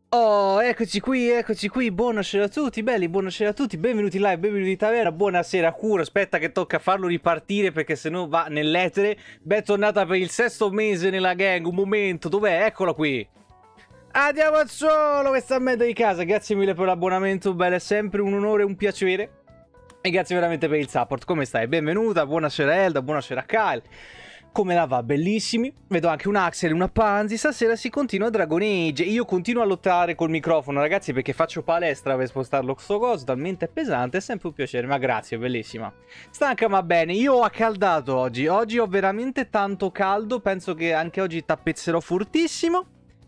Oh, eccoci qui, buonasera a tutti, belli, buonasera a tutti, benvenuti live, benvenuti in taverna, buonasera Curo, aspetta che tocca farlo ripartire perché sennò va nell'etere. Bentornata per il sesto mese nella gang, un momento, dov'è? Eccola qui. Andiamo al solo, questa merda di casa, grazie mille per l'abbonamento, bello, è sempre un onore e un piacere. E grazie veramente per il support, come stai? Benvenuta, buonasera Elda, buonasera Kyle. Come la va? Bellissimi. Vedo anche un Axel e una Panzi. Stasera si continua a Dragon Age. Io continuo a lottare col microfono, ragazzi, perché faccio palestra per spostarlo sto coso. Talmente pesante, è sempre un piacere. Ma grazie, bellissima. Stanca ma bene. Io ho accaldato oggi. Oggi ho veramente tanto caldo. Penso che anche oggi tappezzerò fortissimo.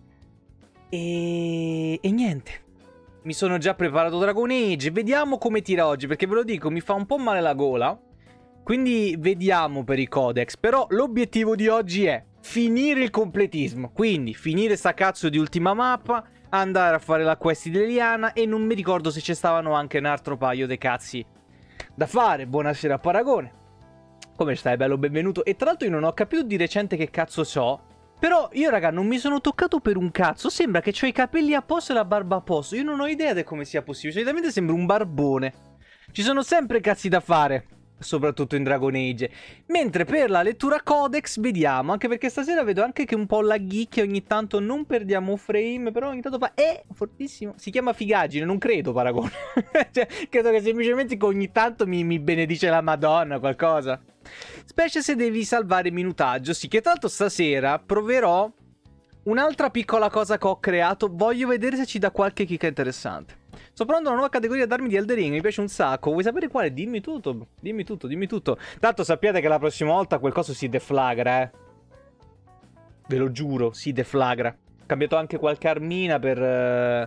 E niente. Mi sono già preparato Dragon Age. Vediamo come tira oggi, perché ve lo dico, mi fa un po' male la gola. Quindi vediamo per i codex. Però l'obiettivo di oggi è finire il completismo. Quindi finire sta cazzo di ultima mappa, andare a fare la quest di Leliana. E non mi ricordo se ci stavano anche un altro paio di cazzi da fare. Buonasera Paragone. Come stai, bello? Benvenuto. E tra l'altro io non ho capito di recente che cazzo so. Però io, raga, non mi sono toccato per un cazzo. Sembra che ho i capelli a posto e la barba a posto. Io non ho idea di come sia possibile. Solitamente sembra un barbone. Ci sono sempre cazzi da fare, soprattutto in Dragon Age. Mentre per la lettura codex vediamo, anche perché stasera vedo anche che un po' laghicchia ogni tanto, non perdiamo frame, però ogni tanto fa fortissimo. Si chiama figaggine, non credo Paragone. Cioè, credo che semplicemente che ogni tanto mi benedice la Madonna, qualcosa. Specie se devi salvare minutaggio. Sì, che tra l'altro stasera proverò un'altra piccola cosa che ho creato. Voglio vedere se ci dà qualche chicca interessante. Sto provando una nuova categoria d'armi di Elden Ring, mi piace un sacco. Vuoi sapere quale? Dimmi tutto, dimmi tutto, dimmi tutto. Tanto sappiate che la prossima volta quel coso si deflagra, Ve lo giuro, si deflagra. Ho cambiato anche qualche armina per...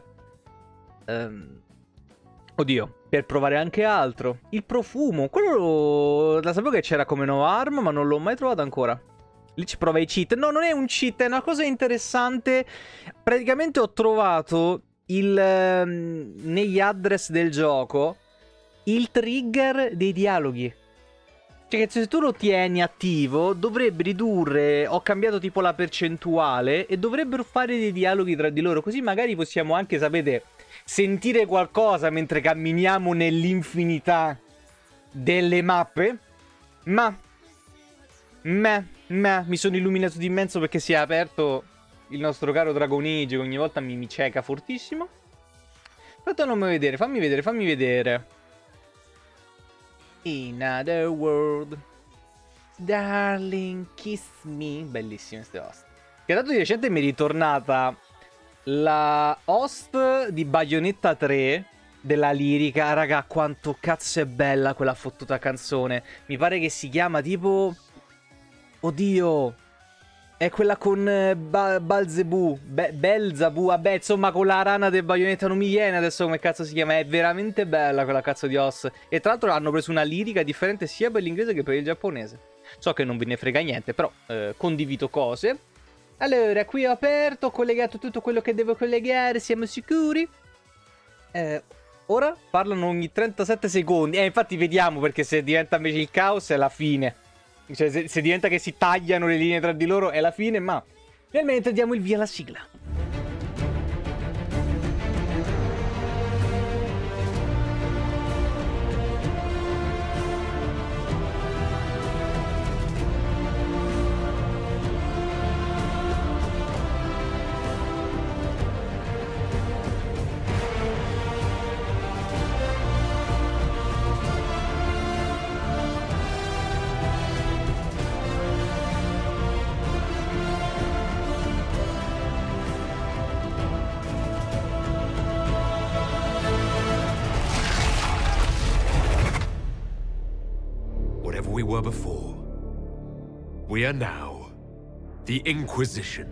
Oddio, per provare anche altro. Il profumo, quello la sapevo che c'era come nuova arma, ma non l'ho mai trovato ancora. Lì ci prova i cheat. No, non è un cheat, è una cosa interessante. Praticamente ho trovato negli address del gioco il trigger dei dialoghi. Cioè che se tu lo tieni attivo dovrebbe ridurre, ho cambiato tipo la percentuale e dovrebbero fare dei dialoghi tra di loro, così magari possiamo anche, sapete, sentire qualcosa mentre camminiamo nell'infinità delle mappe. Ma mi sono illuminato di immenso perché si è aperto il nostro caro Dragon Age, che ogni volta mi cieca fortissimo. Aspetta, non mi vedere, fammi vedere, fammi vedere. In other world, darling, kiss me. Bellissime queste host. Che dato di recente mi è ritornata la host di Bayonetta 3 della lirica. Raga, quanto cazzo è bella quella fottuta canzone. Mi pare che si chiama tipo... Oddio, è quella con Belzebù, Belzebù, vabbè, insomma, con la rana del Bayonetta, non mi viene adesso come cazzo si chiama, è veramente bella quella cazzo di host. E tra l'altro hanno preso una lirica differente sia per l'inglese che per il giapponese. So che non ve ne frega niente, però condivido cose. Allora, qui ho aperto, ho collegato tutto quello che devo collegare, siamo sicuri? Ora parlano ogni 37 secondi, infatti vediamo, perché se diventa invece il caos è la fine. Cioè, se diventa che si tagliano le linee tra di loro è la fine, ma nel mentre diamo il via alla sigla. Whatever we were before, we are now the Inquisition.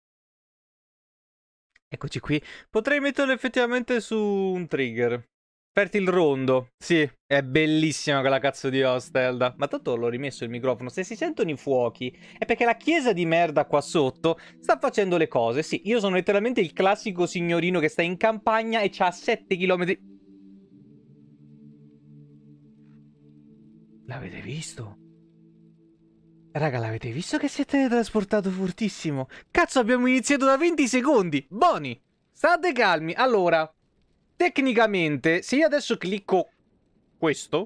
Eccoci qui. Potrei metterlo effettivamente su un trigger. Fertile Rondo. Sì, è bellissima quella cazzo di Hostelda. Ma tanto l'ho rimesso il microfono. Se si sentono i fuochi è perché la chiesa di merda qua sotto sta facendo le cose. Sì, io sono letteralmente il classico signorino che sta in campagna e c'ha 7 km. L'avete visto? Raga, l'avete visto che si è teletrasportato fortissimo? Cazzo, abbiamo iniziato da 20 secondi. Boni, state calmi. Allora, tecnicamente, se io adesso clicco questo,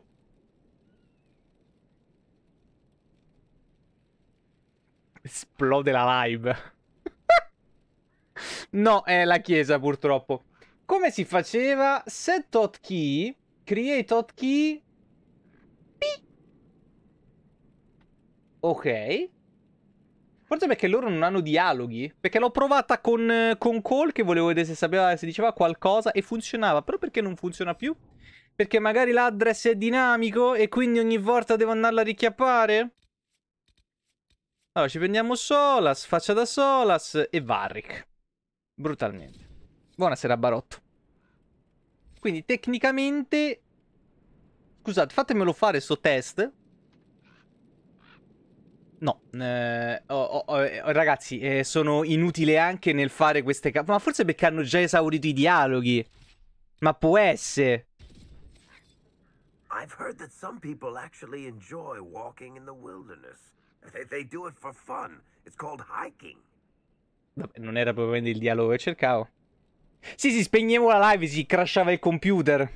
esplode la live. No, è la chiesa purtroppo. Come si faceva? Set hotkey, create hotkey. Ok. Forse perché loro non hanno dialoghi. Perché l'ho provata con Cole, che volevo vedere se sapeva, se diceva qualcosa e funzionava. Però perché non funziona più? Perché magari l'address è dinamico e quindi ogni volta devo andarla a richiappare? Allora, ci prendiamo Solas, Faccia da Solas e Varric. Brutalmente. Buonasera, Barotto. Quindi, tecnicamente... Scusate, fatemelo fare sto test. No, ragazzi, sono inutile anche nel fare queste ma forse perché hanno già esaurito i dialoghi. Ma può essere. I've heard that some people actually enjoy walking in the wilderness. They do it for fun. It's called hiking. Vabbè, non era probabilmente il dialogo che cercavo. Sì, spegnevo la live, si crashava il computer.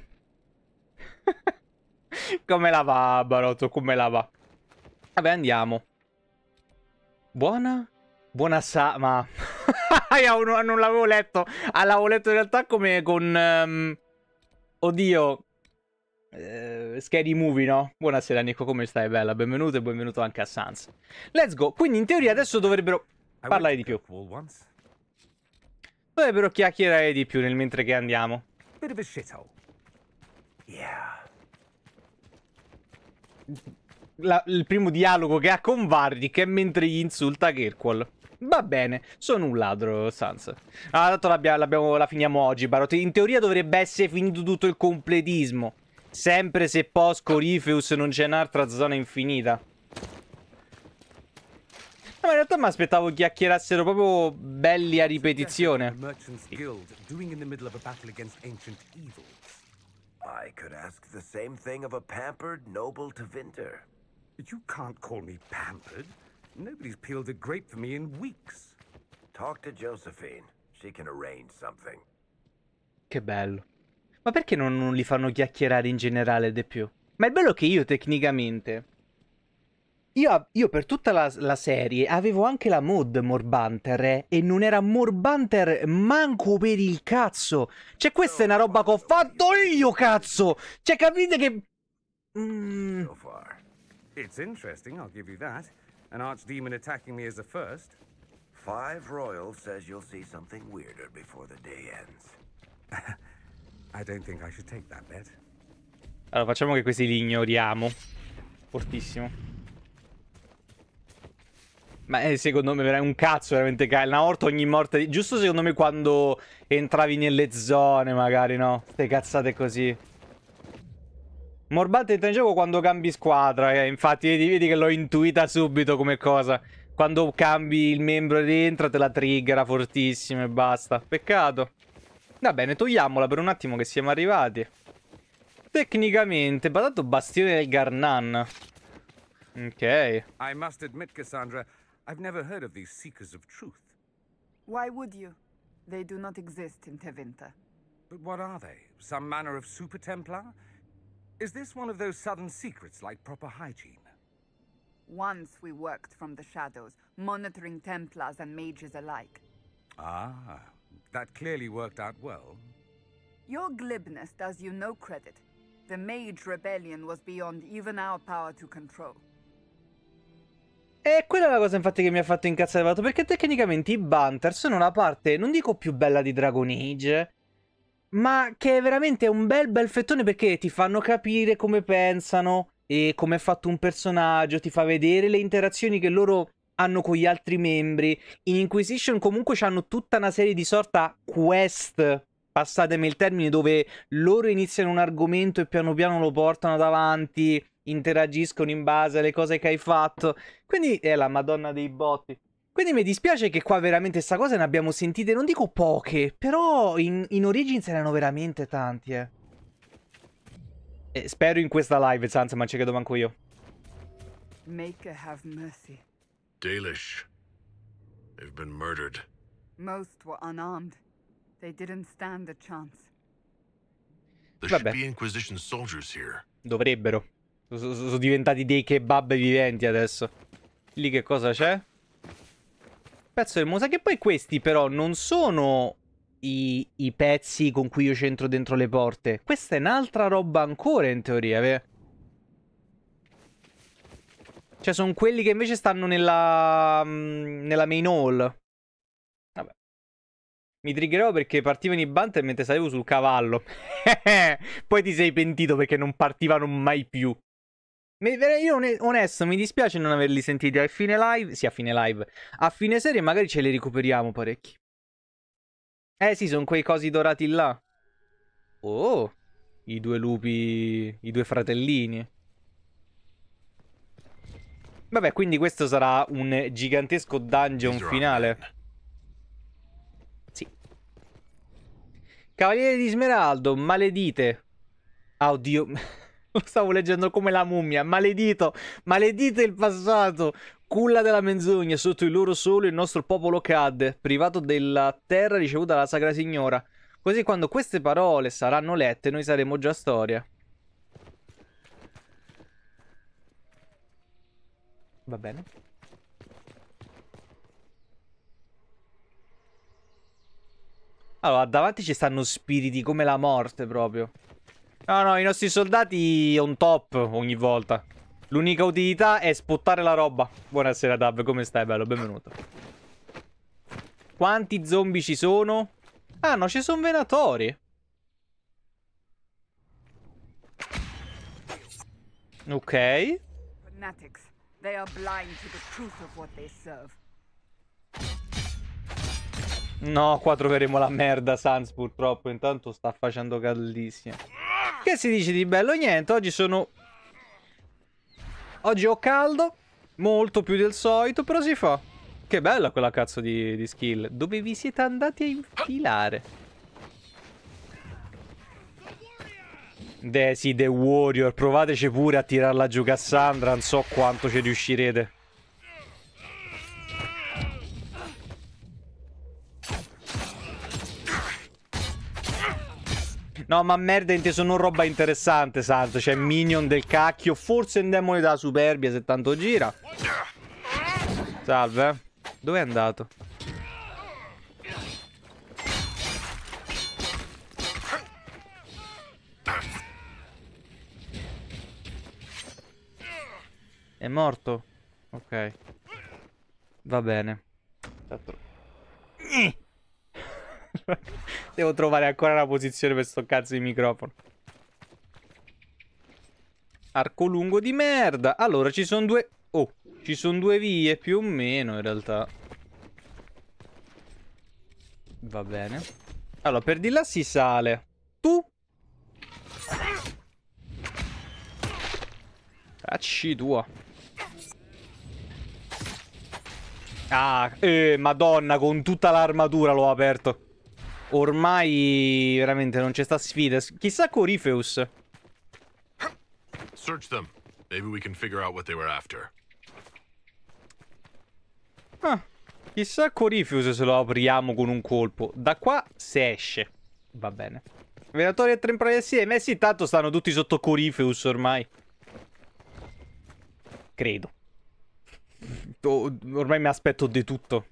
Come la va, Barotto? Come la va? Vabbè, andiamo. Buona? Buona ma... Io non l'avevo letto. Ah, l'avevo letto in realtà come con... Oddio. Scary Movie, no? Buonasera Nico, come stai? Bella, benvenuto e benvenuto anche a Sans. Let's go. Quindi in teoria adesso dovrebbero parlare di più. Dovrebbero chiacchierare di più nel mentre che andiamo. Bit of a shithole. Yeah. Il primo dialogo che ha con Varric è mentre gli insulta Kirkwall. Va bene, sono un ladro, Sans. Ah, tanto la finiamo oggi, Barot. In teoria dovrebbe essere finito tutto il completismo. Sempre se post Corifeus non c'è un'altra zona infinita. No, in realtà mi aspettavo chiacchierassero proprio belli a ripetizione. I could ask the same thing of a pampered noble Tevinter. You can't call me pampered. Nobody's peeled a grape for me in weeks. Talk to Josephine. She can arrange something. Che bello. Ma perché non li fanno chiacchierare in generale di più? Ma è bello che io tecnicamente... Io per tutta la serie avevo anche la mod Morbanter, e non era Morbanter manco per il cazzo. Cioè, questa è una roba che ho fatto io, cazzo! Cioè, capite che... So far. It's interesting, I'll give you that. An archdemon attacking me is a first. 5 Royal says you'll see something weirder before the day ends. I don't think I should take that bet. Allora, facciamo che questi li ignoriamo. Fortissimo. Ma secondo me è un cazzo veramente una morte ogni morte. Giusto secondo me quando entravi nelle zone magari, no? Ste cazzate così. Morbante entra in gioco quando cambi squadra. Infatti vedi che l'ho intuita subito come cosa. Quando cambi il membro dentro te la triggera fortissimo e basta. Peccato. Va bene, togliamola per un attimo che siamo arrivati. Tecnicamente, badato Bastione del Garnan. Ok. I must admit, Cassandra, I've never heard of these Seekers of Truth. Why would you? They do not exist in Tevinter. But what are they? Some manner of super Templar? Is this one of those sudden secrets like proper hygiene? Once we worked from the shadows, monitoring Templars and mages alike. Ah, that clearly worked out well. Your glibness does you no credit. The Mage Rebellion was beyond even our power to control. E quella è la cosa infatti che mi ha fatto incazzare, perché tecnicamente i Banter sono la parte, non dico più bella di Dragon Age, ma che è veramente un bel fettone perché ti fanno capire come pensano e come è fatto un personaggio, ti fa vedere le interazioni che loro hanno con gli altri membri. In Inquisition comunque hanno tutta una serie di sorta quest passatemi il termine, dove loro iniziano un argomento e piano piano lo portano davanti, interagiscono in base alle cose che hai fatto. Quindi è la Madonna dei botti. Quindi mi dispiace che qua veramente sta cosa ne abbiamo sentite, non dico poche, però in Origins erano veramente tanti, spero in questa live, Sans, ma ci credo manco io. Maker have mercy. Dalish. They've been murdered. Most were unarmed. They didn't stand a chance. There should Vabbè. be Inquisition soldiers here. Dovrebbero. Sono diventati dei kebab viventi adesso. Lì che cosa c'è? Pezzo del musa. Che poi questi però non sono i pezzi con cui io c'entro dentro le porte. Questa è un'altra roba ancora in teoria. Cioè sono quelli che invece stanno nella main hall. Vabbè. Mi triggerò perché partivano i Banter mentre salivo sul cavallo. Poi ti sei pentito perché non partivano mai più. Io onesto, mi dispiace non averli sentiti a fine live. Sì, a fine live. A fine serie magari ce li recuperiamo parecchi. Sì, sono quei cosi dorati là. Oh, i due lupi, i due fratellini. Vabbè, quindi questo sarà un gigantesco dungeon finale. Sì. Cavaliere di Smeraldo, maledite. Ah, oddio. Lo stavo leggendo come la mummia. Maledito. Maledite il passato. Culla della menzogna. Sotto il loro sole il nostro popolo cadde, privato della terra ricevuta dalla Sacra Signora. Così quando queste parole saranno lette, noi saremo già storia. Va bene. Allora, davanti ci stanno spiriti come la morte proprio. No, i nostri soldati on top ogni volta. L'unica utilità è spottare la roba. Buonasera Dab, come stai? Bello, benvenuto. Quanti zombie ci sono? Ah no, ci sono venatori. Ok. Fanatics. They are blind to the truth of what they serve. No, qua troveremo la merda, Sans, purtroppo. Intanto sta facendo caldissimo. Che si dice di bello? Niente, oggi sono... Oggi ho caldo, molto più del solito, però si fa. Che bella quella cazzo di skill. Dove vi siete andati a infilare? Sì, The Warrior. Provateci pure a tirarla giù Cassandra. Non so quanto ci riuscirete. No, ma merda, inteso non roba interessante, Santo. Cioè, minion del cacchio. Forse un demone della superbia se tanto gira. Salve. Dove è andato? È morto? Ok. Va bene. Devo trovare ancora una posizione per sto cazzo di microfono. Arco lungo di merda. Allora, ci sono due... Oh, ci sono due vie, più o meno, in realtà. Va bene. Allora, per di là si sale. Tu? Cacci tua. Ah, madonna, con tutta l'armatura l'ho aperto. Ormai veramente non c'è sta sfida. Chissà Corifeus. Search them. Maybe we can figure out what they were after. Ah, chissà Corifeus se lo apriamo con un colpo. Da qua se esce. Va bene. Venatori e Templari assieme. Sì, tanto stanno tutti sotto Corifeus ormai. Credo. Ormai mi aspetto di tutto.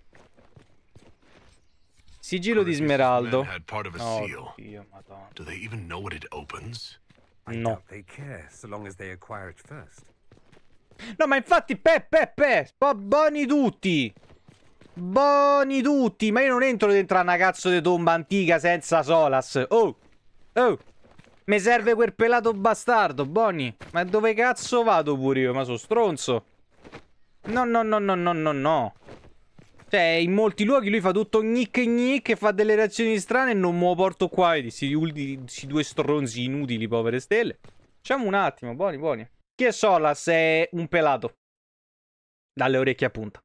Sigillo di Smeraldo. Oh, Dio, madonna. Do they even know what it opens? No. They care, so long as they acquire it first. No, ma infatti, buoni tutti. Buoni tutti. Ma io non entro dentro una cazzo di tomba antica senza Solas. Oh. Mi serve quel pelato bastardo, Bonnie. Ma dove cazzo vado pure io? Ma sono stronzo. No. Cioè, in molti luoghi lui fa tutto gnic gnic e fa delle reazioni strane e non me lo porto qua. Vedi, sti due stronzi inutili, povere stelle. Facciamo un attimo, buoni, buoni. Chi è Solas? È un pelato. Dalle orecchie a punta.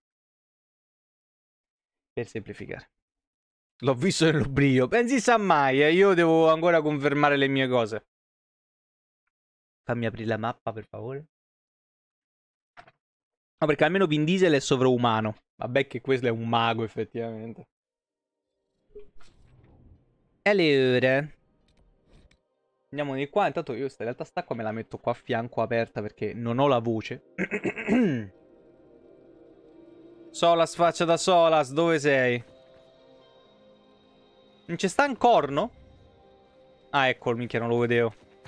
Per semplificare. L'ho visto nell'oblio. Pensi sa mai, io devo ancora confermare le mie cose. Fammi aprire la mappa, per favore. No, perché almeno Vin Diesel è sovraumano. Vabbè che questo è un mago, effettivamente. Allora. Andiamo di qua. Intanto io questa in realtà sta qua me la metto qua a fianco aperta perché non ho la voce. Solas, faccia da Solas, dove sei? Non c'è sta un corno? Ah, ecco, minchia, non lo vedevo.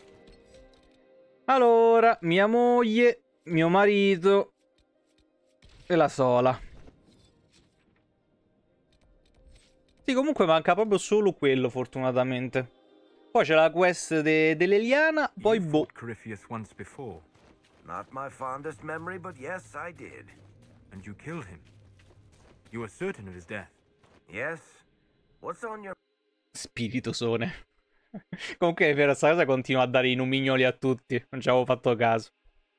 Allora, mia moglie, mio marito e la Sola. Sì, comunque manca proprio solo quello, fortunatamente. Poi c'è la quest dell'Eliana, poi boh. Corypheus once before, Not my fondest memory, but yes, I did. and you killed him. You were certain of his death. Yes? What's on your... Spiritosone. Comunque per questa cosa continua a dare i nomignoli a tutti. Non ci avevo fatto caso.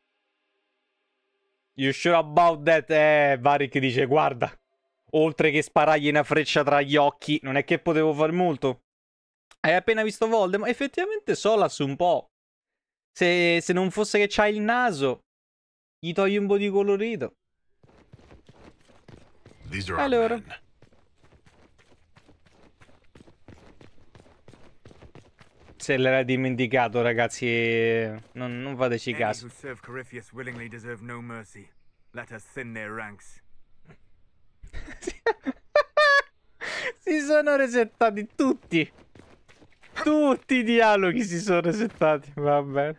You sure about that? Varric dice, guarda. Oltre che sparargli una freccia tra gli occhi, non è che potevo far molto. Hai appena visto Voldemort? Effettivamente Solas un po'. Se non fosse che c'ha il naso, gli togli un po' di colorito. These are our Allora. men. Se l'era dimenticato, ragazzi. Non fateci Any caso. who serve Corypheus willingly deserve no mercy. Let us thin their ranks. Si sono resettati tutti. Tutti i dialoghi si sono resettati. Va bene.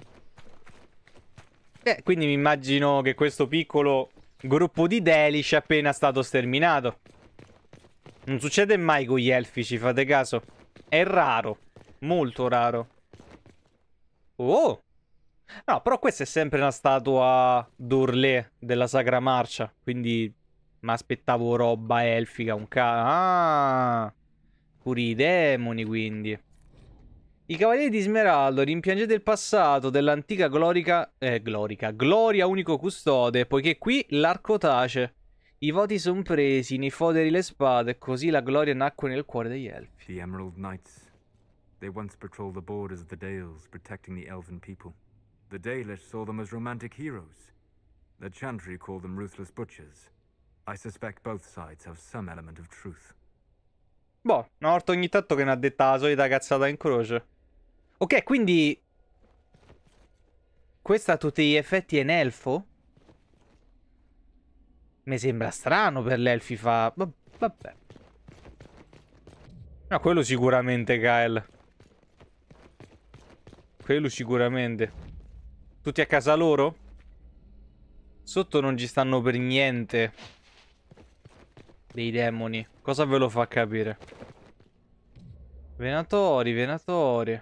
Quindi mi immagino che questo piccolo gruppo di Delish è appena stato sterminato. Non succede mai con gli elfi, ci fate caso? È raro. Molto raro. Oh! No, però questa è sempre una statua d'Orlé della Sacra Marcia. Quindi mi aspettavo roba elfica. Ah! Pure i demoni, quindi. I cavalieri di Smeraldo, rimpiangete il passato dell'antica gloria unico custode, poiché qui l'arco tace. I voti sono presi, nei foderi le spade, così la gloria nacque nel cuore degli elfi. The Emerald Knights. They once patrolled the borders of the Dales, protecting the elven people. The Dalish saw them as romantic heroes. The Chantry called them ruthless butchers. I suspect both sides have some element of truth. Boh, una volta ogni tanto che ne ha detta la solita cazzata in croce. Ok, quindi... Questa a tutti gli effetti è un elfo? Mi sembra strano per l'elfi fa... Vabbè. No, quello sicuramente, Kael. Quello sicuramente. Tutti a casa loro? Sotto non ci stanno per niente dei demoni. Cosa ve lo fa capire? Venatori, venatori.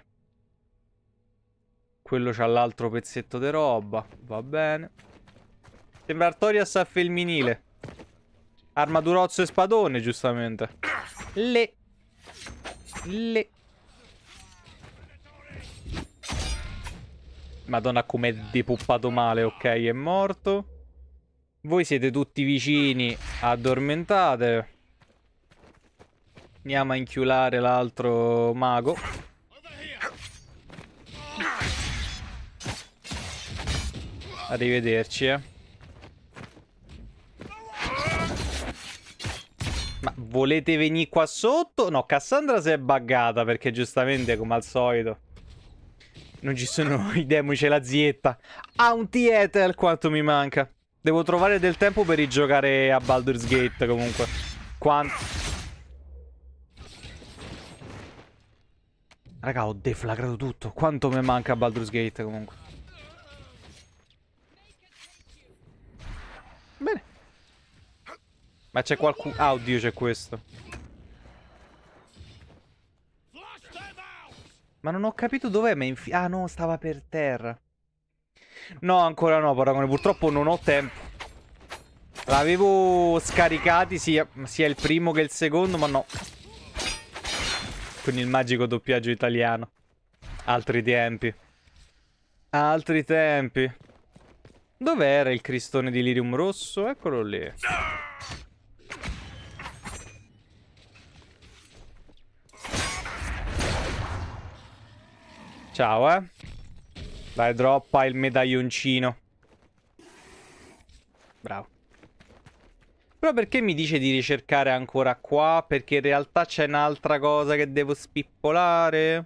Quello c'ha l'altro pezzetto di roba. Va bene. Sembra Artorias a femminile. Armadurozzo e spadone, giustamente. Le. Madonna com'è depuppato male. Ok, è morto. Voi siete tutti vicini. Addormentate. Andiamo a inchiulare l'altro mago. Arrivederci, Ma volete venire qua sotto? No, Cassandra si è buggata perché giustamente, come al solito, non ci sono i demoni, c'è la zietta. Ah, un Tietel, quanto mi manca. Devo trovare del tempo per rigiocare a Baldur's Gate, comunque. Raga, ho deflagrato tutto. Quanto mi manca a Baldur's Gate, comunque. Bene. Ma c'è qualcuno... Ah, oddio, c'è questo. Ma non ho capito dov'è, ma ah, no, stava per terra. No, ancora no, Paragone. Purtroppo non ho tempo. L'avevo scaricati sia il primo che il secondo, ma no. Con il magico doppiaggio italiano. Altri tempi. Altri tempi. Dov'era il cristone di Lirium rosso? Eccolo lì. Ciao, Dai, droppa il medaglioncino. Bravo. Però perché mi dice di ricercare ancora qua? Perché in realtà c'è un'altra cosa che devo spippolare.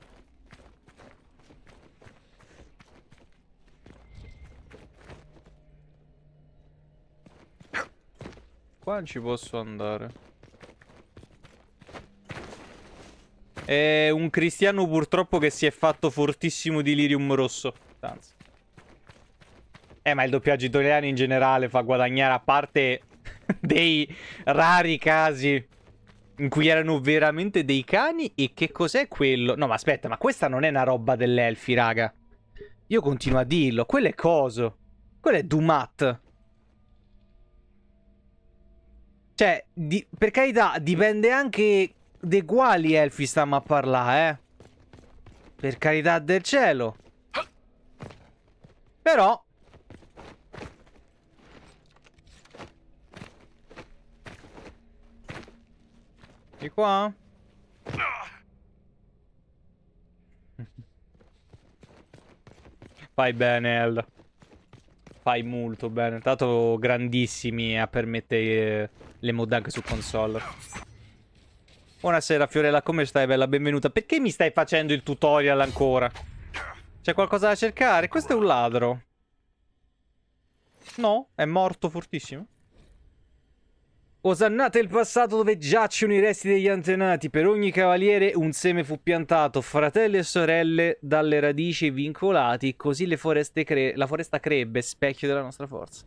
Qua non ci posso andare. È un cristiano purtroppo che si è fatto fortissimo di Lirium rosso. Anzi. Ma il doppiaggio italiano in generale fa guadagnare, a parte dei rari casi in cui erano veramente dei cani. E che cos'è quello? No, ma aspetta, ma questa non è una roba dell'Elfi, raga. Io continuo a dirlo. Quello è coso. Quello è Dumat. Cioè, per carità, dipende anche di quali Elfi stiamo a parlare, Per carità del cielo. Però... Di qua? Fai bene, Elda. Fai molto bene. Tanto grandissimi a permettere le mod anche su console. Buonasera Fiorella, come stai bella? Benvenuta. Perché mi stai facendo il tutorial ancora? C'è qualcosa da cercare? Questo è un ladro. No, è morto fortissimo. Osannate il passato dove giacciono i resti degli antenati. Per ogni cavaliere un seme fu piantato. Fratelli e sorelle dalle radici vincolati. Così la foresta crebbe, specchio della nostra forza.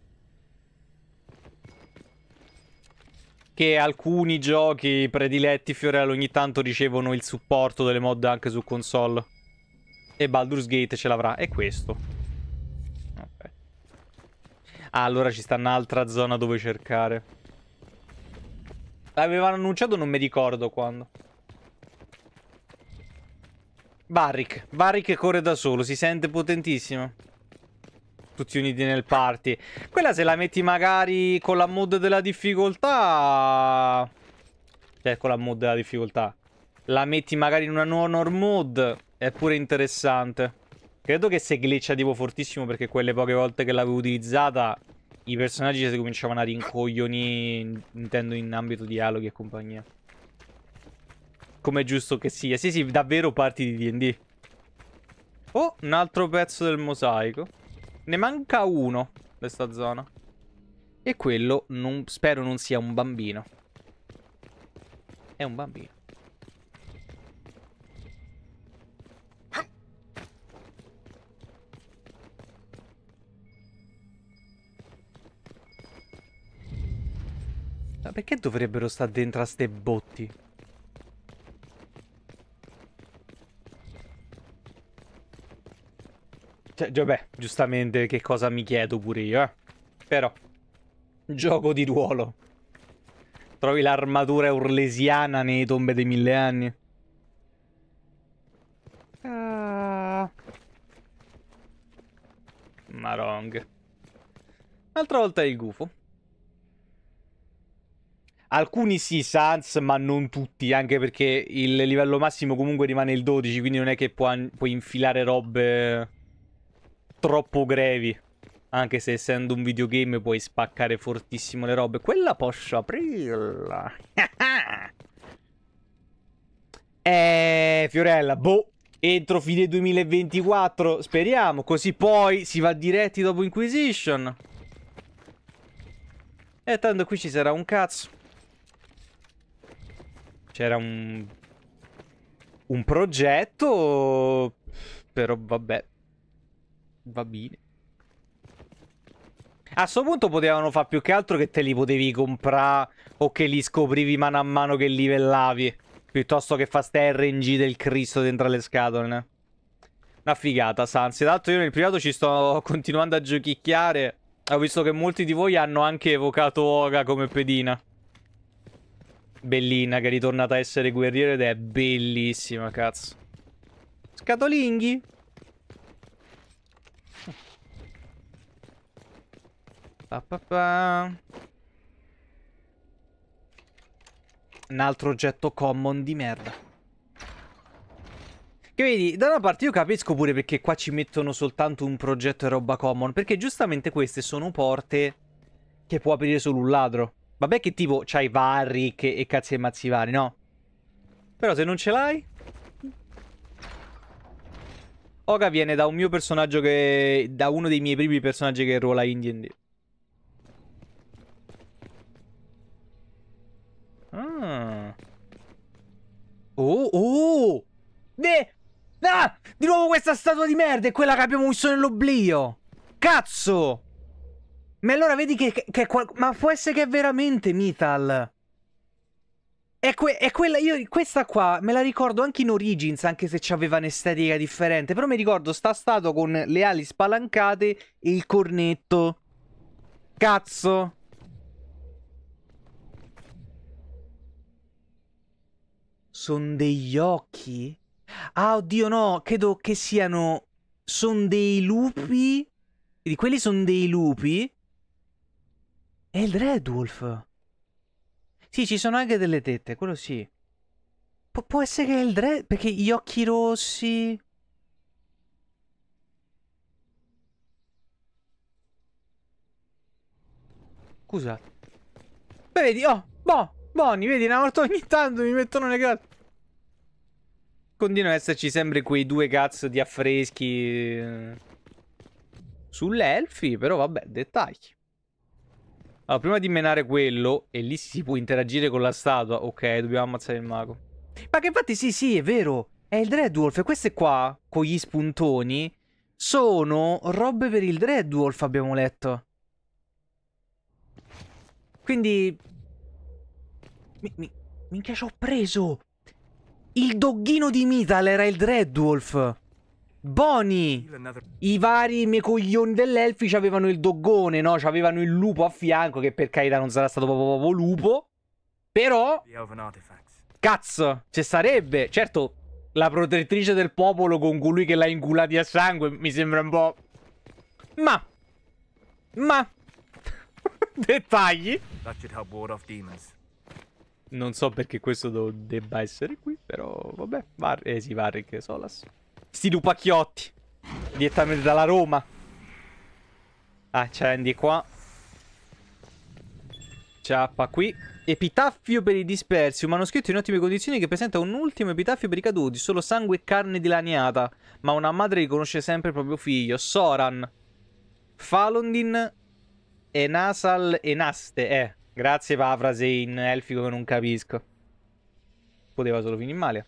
Che alcuni giochi prediletti, Fiorello, ogni tanto ricevono il supporto delle mod anche su console. E Baldur's Gate ce l'avrà. E questo. Ok. Ah, allora ci sta un'altra zona dove cercare. L'avevano annunciato, non mi ricordo quando. Varric. Varric corre da solo, si sente potentissimo. Tutti uniti nel party. Quella se la metti magari con la mod della difficoltà... Cioè, con la mod della difficoltà. La metti magari in una nuova norm mod. È pure interessante. Credo che se glitcha tipo fortissimo, perché quelle poche volte che l'avevo utilizzata... I personaggi si cominciavano a rincoglionire, intendo in ambito dialoghi e compagnia. Come è giusto che sia. Sì, sì, davvero parti di D&D. Oh, un altro pezzo del mosaico. Ne manca uno, in questa zona. E quello, spero non sia un bambino. È un bambino. Ma perché dovrebbero stare dentro a ste botti? Cioè, vabbè, giustamente che cosa mi chiedo pure io, Però, gioco di ruolo. Trovi l'armatura urlesiana nei tombe dei 1000 anni? Marong. Un'altra volta è il gufo. Alcuni sì, Sans, ma non tutti, anche perché il livello massimo comunque rimane il 12, quindi non è che puoi infilare robe troppo grevi. Anche se essendo un videogame puoi spaccare fortissimo le robe. Quella posso aprirla. Fiorella, boh, entro fine 2024, speriamo, così poi si va diretti dopo Inquisition. E tanto qui ci sarà un cazzo. C'era un progetto, però vabbè, va bene. A sto punto potevano fare più che altro che te li potevi comprare o che li scoprivi mano a mano che livellavi, piuttosto che fa ste RNG del Cristo dentro le scatole. Una figata, Sans. Tanto io nel privato ci sto continuando a giochicchiare Ho visto che molti di voi hanno anche evocato Oga come pedina. Bellina, che è ritornata a essere guerriero ed è bellissima, cazzo. Scatolinghi? Un altro oggetto common di merda. Che vedi, da una parte io capisco pure perché qua ci mettono soltanto un progetto e roba common. Perché giustamente queste sono porte che può aprire solo un ladro. Vabbè che tipo c'hai Varric e cazzi e mazzi vari, no? Però se non ce l'hai... Oga viene da un mio personaggio che... da uno dei miei primi personaggi che ruola in D&D. Ah. Oh, oh! Ah! Di nuovo questa statua di merda è quella che abbiamo visto nell'oblio! Cazzo! Ma allora vedi che ma può essere che è veramente Mythal. È quella... Io questa qua me la ricordo anche in Origins, anche se c'aveva un'estetica differente. Però mi ricordo sta statua con le ali spalancate e il cornetto. Cazzo! Sono degli occhi? Ah, oddio, no. Credo che siano... Sono dei lupi. Quindi quelli sono dei lupi. E il Dreadwolf. Sì, ci sono anche delle tette, quello sì. Può essere che è il Dread... Perché gli occhi rossi... Scusa. Beh, vedi, oh, Bonnie, vedi, una volta ogni tanto mi mettono le cazzo. Continuano ad esserci sempre quei due cazzo di affreschi sulle elfi, però vabbè, dettagli. Allora, prima di menare quello, e lì si può interagire con la statua. Ok, dobbiamo ammazzare il mago. Ma che infatti sì, è vero. È il Dreadwolf. E queste qua, con gli spuntoni, sono robe per il Dreadwolf, abbiamo letto. Quindi... Minchia, ci ho preso! Il dogghino di Mythal era il Dreadwolf. Bonnie! I vari miei coglioni dell'elfi avevano il doggone, no? C'avevano il lupo a fianco, che per carità non sarà stato proprio lupo. Però... Cazzo, ci sarebbe. Certo, la protettrice del popolo con colui che l'ha inculati a sangue mi sembra un po'... Ma... Dettagli. Non so perché questo debba essere qui, però vabbè. Sì, Varric, Solas. Sti lupacchiotti. Direttamente dalla Roma. Ah, accendi qua. Ciappa qui. Epitaffio per i dispersi. Un manoscritto in ottime condizioni che presenta un ultimo epitaffio per i caduti. Solo sangue e carne dilaniata. Ma una madre riconosce sempre il proprio figlio. Soran. Falondin. Enasal Enaste. Grazie per la frase in elfico che non capisco. Poteva solo finire male.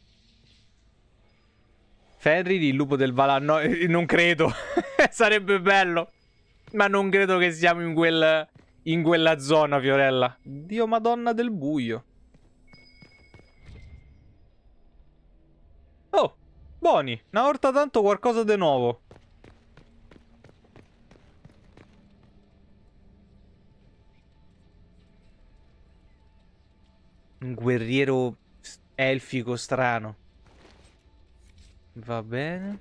Fenrir, il lupo del Valar. No, non credo. Sarebbe bello. Ma non credo che siamo in quella zona, Fiorella. Dio madonna del buio. Oh, Boni. Una volta tanto qualcosa di nuovo. Un guerriero elfico strano. Va bene.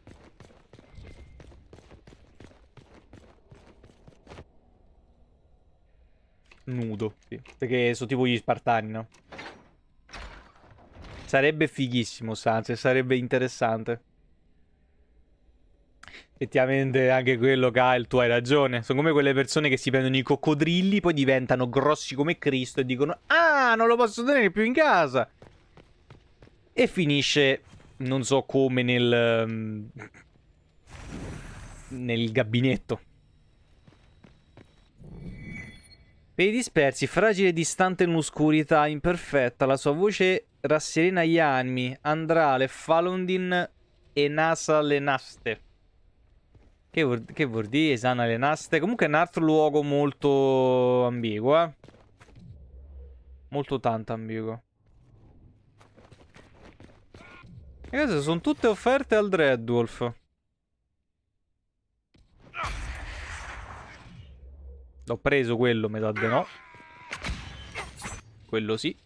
Nudo, sì. Perché sono tipo gli Spartani, no? Sarebbe fighissimo, Sans, sarebbe interessante. Effettivamente anche quello, Kyle, tu hai ragione. Sono come quelle persone che si prendono i coccodrilli, poi diventano grossi come Cristo e dicono: ah, non lo posso tenere più in casa. E finisce, non so come, nel gabinetto. Per i dispersi, fragile e distante nell'oscurità imperfetta, la sua voce rasserena gli animi. Andrale, Falondin e Nasa Lenaste. Che vuol dire Esana Lenaste? Comunque è un altro luogo molto ambiguo, eh. Molto tanto ambiguo. E queste sono tutte offerte al Dreadwolf. L'ho preso quello, mi sa di no. Quello sì.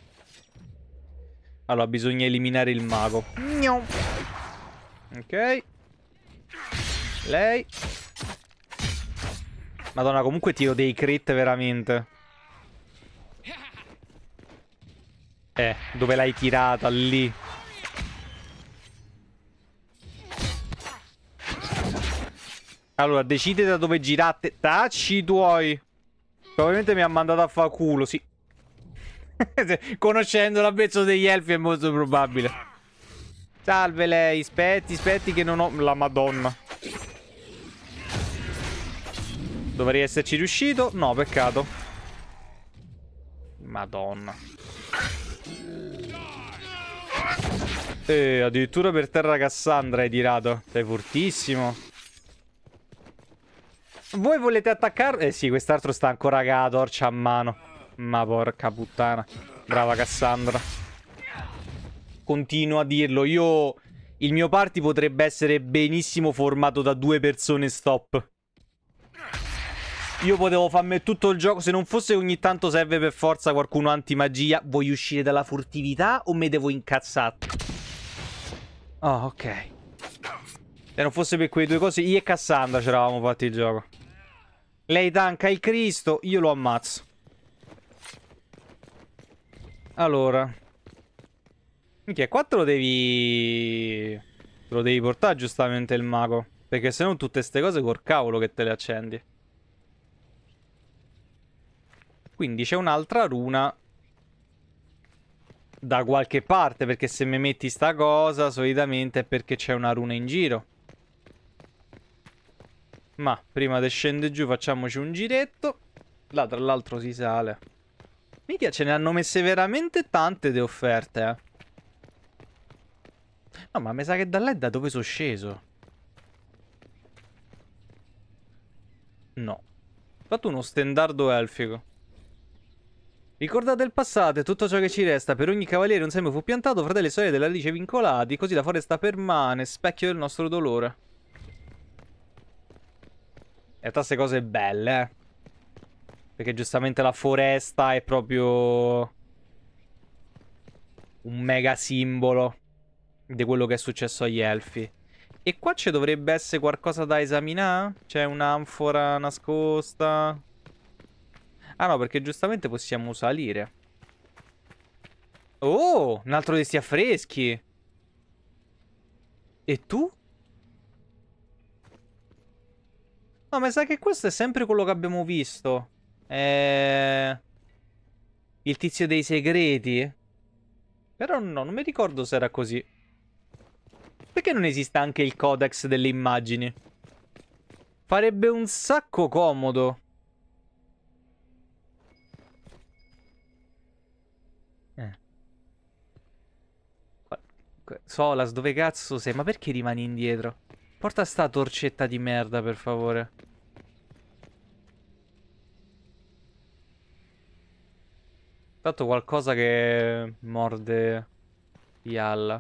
Allora, bisogna eliminare il mago. Ok. Lei. Madonna, comunque tiro dei crit veramente. Dove l'hai tirata? Lì. Allora, decide da dove girate. Tacci tuoi. Probabilmente mi ha mandato a fa culo, sì. Conoscendo l'abbezzo degli elfi è molto probabile. Salve lei. Aspetti che non ho... La madonna. Dovrei esserci riuscito? No, peccato. Madonna. Addirittura per terra Cassandra hai tirato. Sei fortissimo. Voi volete attaccare? Eh sì, quest'altro sta ancora con la torcia a mano. Ma porca puttana. Brava Cassandra. Continuo a dirlo. Il mio party potrebbe essere benissimo formato da 2 persone stop. Io potevo farmi tutto il gioco. Se non fosse ogni tanto serve per forza qualcuno anti-magia. Vuoi uscire dalla furtività o me devo incazzare? Oh, ok. Se non fosse per quei 2 cose, io e Cassandra ci eravamo fatti il gioco. Lei tanca il Cristo, io lo ammazzo. Allora. Minchia, qua te lo devi portare giustamente il mago. Perché se no tutte ste cose col cavolo che te le accendi. Quindi c'è un'altra runa da qualche parte. Perché se mi metti sta cosa, solitamente è perché c'è una runa in giro. Ma prima di scendere giù facciamoci un giretto. Là tra l'altro si sale. Minchia, ce ne hanno messe veramente tante di offerte, eh. No, ma mi sa che da là è da dove sono sceso. No. Ho fatto uno stendardo elfico. Ricordate il passato e tutto ciò che ci resta. Per ogni cavaliere un seme fu piantato, fratelli e sorelle della radice vincolati. Così la foresta permane, specchio del nostro dolore. In realtà queste cose belle, eh. Perché giustamente la foresta è proprio un mega simbolo di quello che è successo agli elfi. E qua ci dovrebbe essere qualcosa da esaminare? C'è un'anfora nascosta? Ah no, perché giustamente possiamo salire. Oh, un altro di sti affreschi. E tu? No, ma sa che questo è sempre quello che abbiamo visto. Il tizio dei segreti. Però no, non mi ricordo se era così. Perché non esiste anche il codex delle immagini? Farebbe un sacco comodo. Solas, dove cazzo sei? Ma perché rimani indietro? Porta sta torcetta di merda, per favore. Tanto qualcosa che morde Yalla.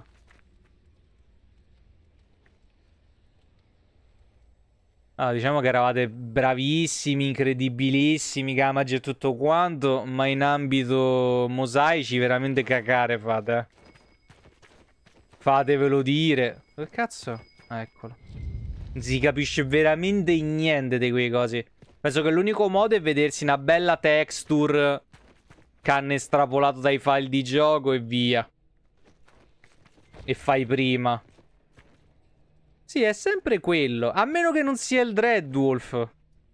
Ah, diciamo che eravate bravissimi, incredibilissimi, Gamage e tutto quanto, ma in ambito mosaici veramente cacare fate, eh. Fatevelo dire. Dove cazzo? Ah, eccolo. Non si capisce veramente niente di quei cosi. Penso che l'unico modo è vedersi una bella texture che hanno estrapolato dai file di gioco e via. E fai prima. Sì, è sempre quello. A meno che non sia il Dreadwolf.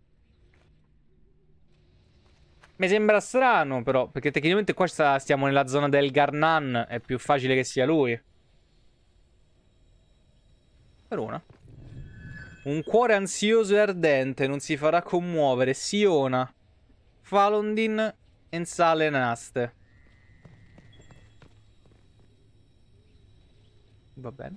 Mi sembra strano, però. Perché tecnicamente qua stiamo nella zona del Garnan. È più facile che sia lui. Per una. Un cuore ansioso e ardente non si farà commuovere. Siona, Falondin e Salenaste. Va bene.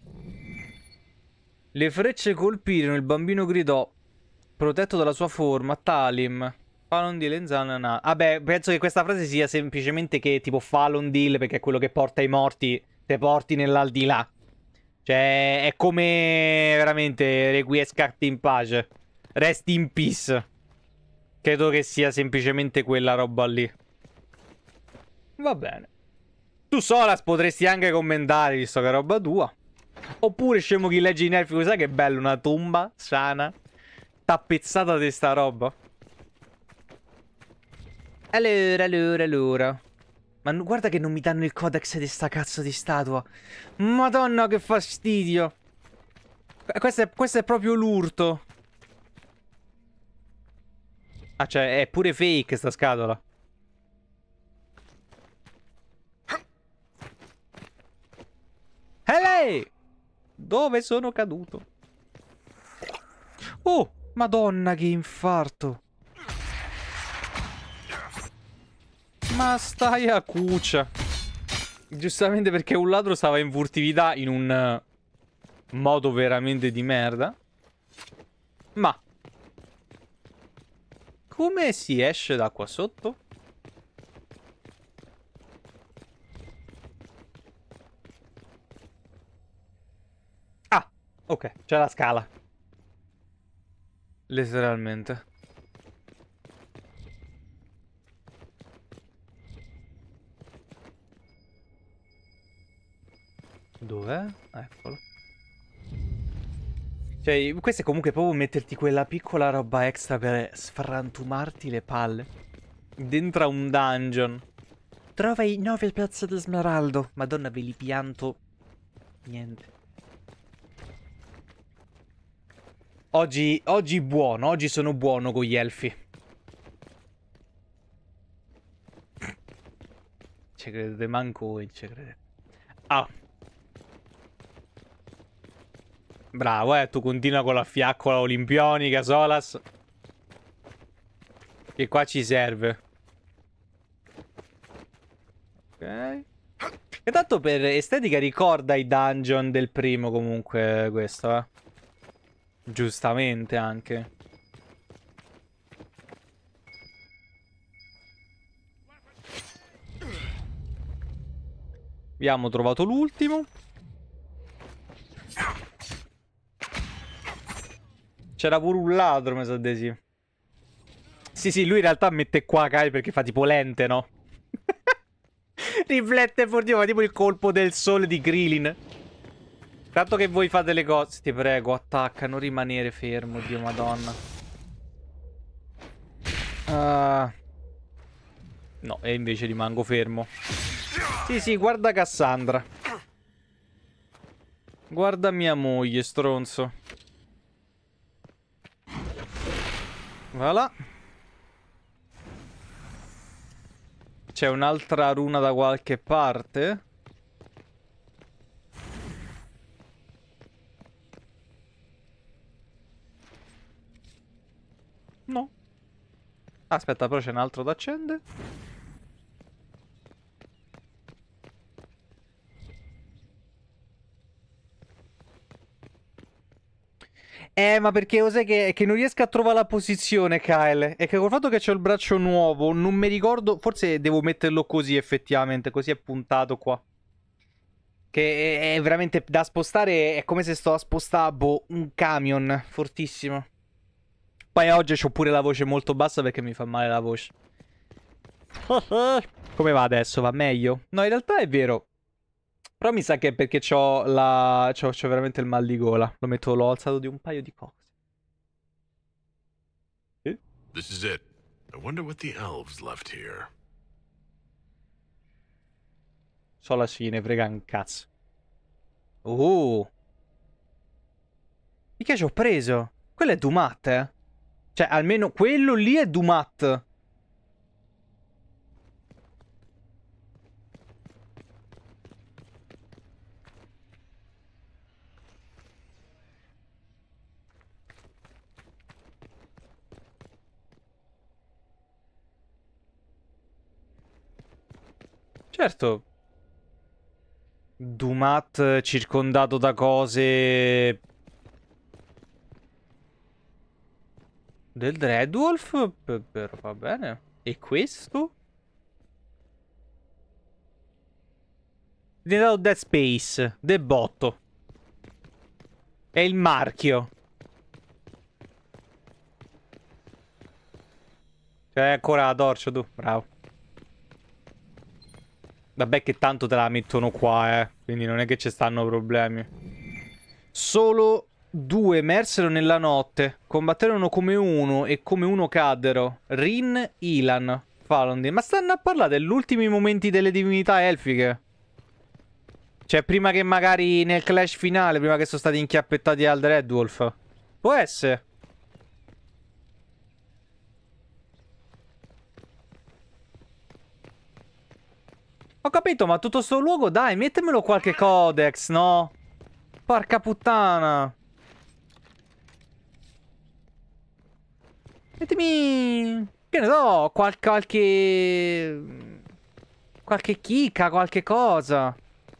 Le frecce colpirono, il bambino gridò, protetto dalla sua forma, Talim. Falondil e Salenaste. Vabbè, penso che questa frase sia semplicemente che tipo Falondil, perché è quello che porta i morti, te porti nell'aldilà. Cioè, è come veramente Requiescat in pace. Resti in peace. Credo che sia semplicemente quella roba lì. Va bene. Tu Solas potresti anche commentare, visto che è roba tua. Oppure scemo chi legge in elfico, sai che bello, una tomba sana, tappezzata di sta roba. Allora. Ma guarda che non mi danno il codex di sta cazzo di statua. Madonna che fastidio. Questo è proprio l'urto. Ah, cioè, è pure fake sta scatola. Ehi! Dove sono caduto? Oh, madonna che infarto. Ma stai a cuccia. Giustamente perché un ladro stava in furtività in un modo veramente di merda. Ma come si esce da qua sotto? Ah, ok, c'è la scala. Letteralmente. Dov'è? Eccolo. Cioè, questo è comunque proprio metterti quella piccola roba extra per sfrantumarti le palle. Dentro a un dungeon. Trova i 9 pezzi di smeraldo. Madonna, ve li pianto. Niente. Oggi buono. Oggi sono buono con gli elfi. Ci credete manco voi, ci credete. Ah. Bravo, tu continua con la fiaccola olimpionica, Solas. Che qua ci serve. Ok. E tanto per estetica ricorda i dungeon del primo comunque questo, eh. Giustamente anche. Abbiamo trovato l'ultimo. C'era pure un ladro, mi sa di sì. Sì, lui in realtà mette qua Kai perché fa tipo lente, no? Riflette fortissimo, tipo il colpo del sole di Krillin. Tanto che voi fate le cose, ti prego, attacca, non rimanere fermo, Dio madonna. No, e invece rimango fermo. Sì, guarda Cassandra. Guarda mia moglie, stronzo. Voilà. C'è un'altra runa da qualche parte. No. Aspetta, però c'è un altro da accendere. Ma perché lo sai che non riesco a trovare la posizione, Kyle? E che col fatto che c'ho il braccio nuovo, non mi ricordo. Forse devo metterlo così, effettivamente. Così è puntato qua. Che è veramente da spostare. È come se sto a spostare, boh, un camion fortissimo. Poi oggi c'ho pure la voce molto bassa perché mi fa male la voce. Come va adesso? Va meglio? No, in realtà è vero. Però mi sa che è perché c'ho veramente il mal di gola. L'ho alzato di un paio di cose. This is it. I wonder what the elves left here. So la fine, frega un cazzo. Mica ci ho preso. Quello è Dumat, eh. Cioè, almeno quello lì è Dumat. Certo. Dumat circondato da cose del Dreadwolf, però va bene. E questo? Diventato Dead Space, De Botto. È il marchio. C'è ancora la torcia tu, bravo. Vabbè che tanto te la mettono qua, quindi non è che ci stanno problemi. Solo 2 emersero nella notte, combatterono come uno e come uno caddero. Rin, Ilan, Falondin. Ma stanno a parlare degli ultimi momenti delle divinità elfiche. Cioè, prima che magari nel clash finale, prima che sono stati inchiappettati al Dreadwolf. Può essere. Ho capito, ma tutto sto luogo, dai, mettemelo qualche codex, no? Porca puttana. Mettimi... Che ne so, qualche chicca, qualche cosa.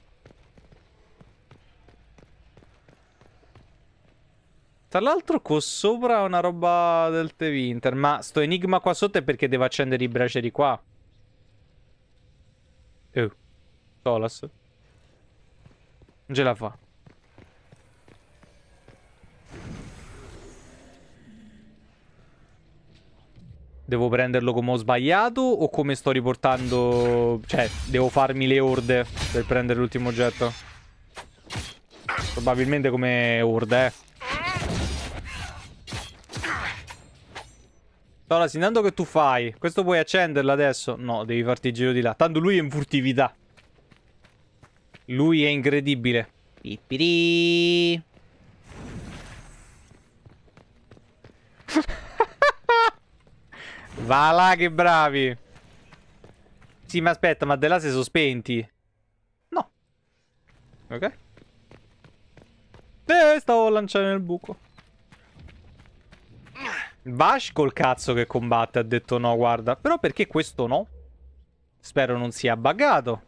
Tra l'altro qua sopra una roba del Tevinter. Ma sto enigma qua sotto è perché devo accendere i braceri qua. Oh. Solas. Non ce la fa. Devo prenderlo come ho sbagliato o come sto riportando... Cioè, devo farmi le orde per prendere l'ultimo oggetto? Probabilmente come orde, Solas, intanto che tu fai? Questo puoi accenderlo adesso? No, devi farti il giro di là. Tanto lui è in furtività. Lui è incredibile. Pipiri. Va là che bravi. Sì, ma aspetta, ma de là si sono spenti. No. Ok. Stavo lanciando nel buco. Vash col cazzo che combatte ha detto no, guarda. Però perché questo no? Spero non sia buggato.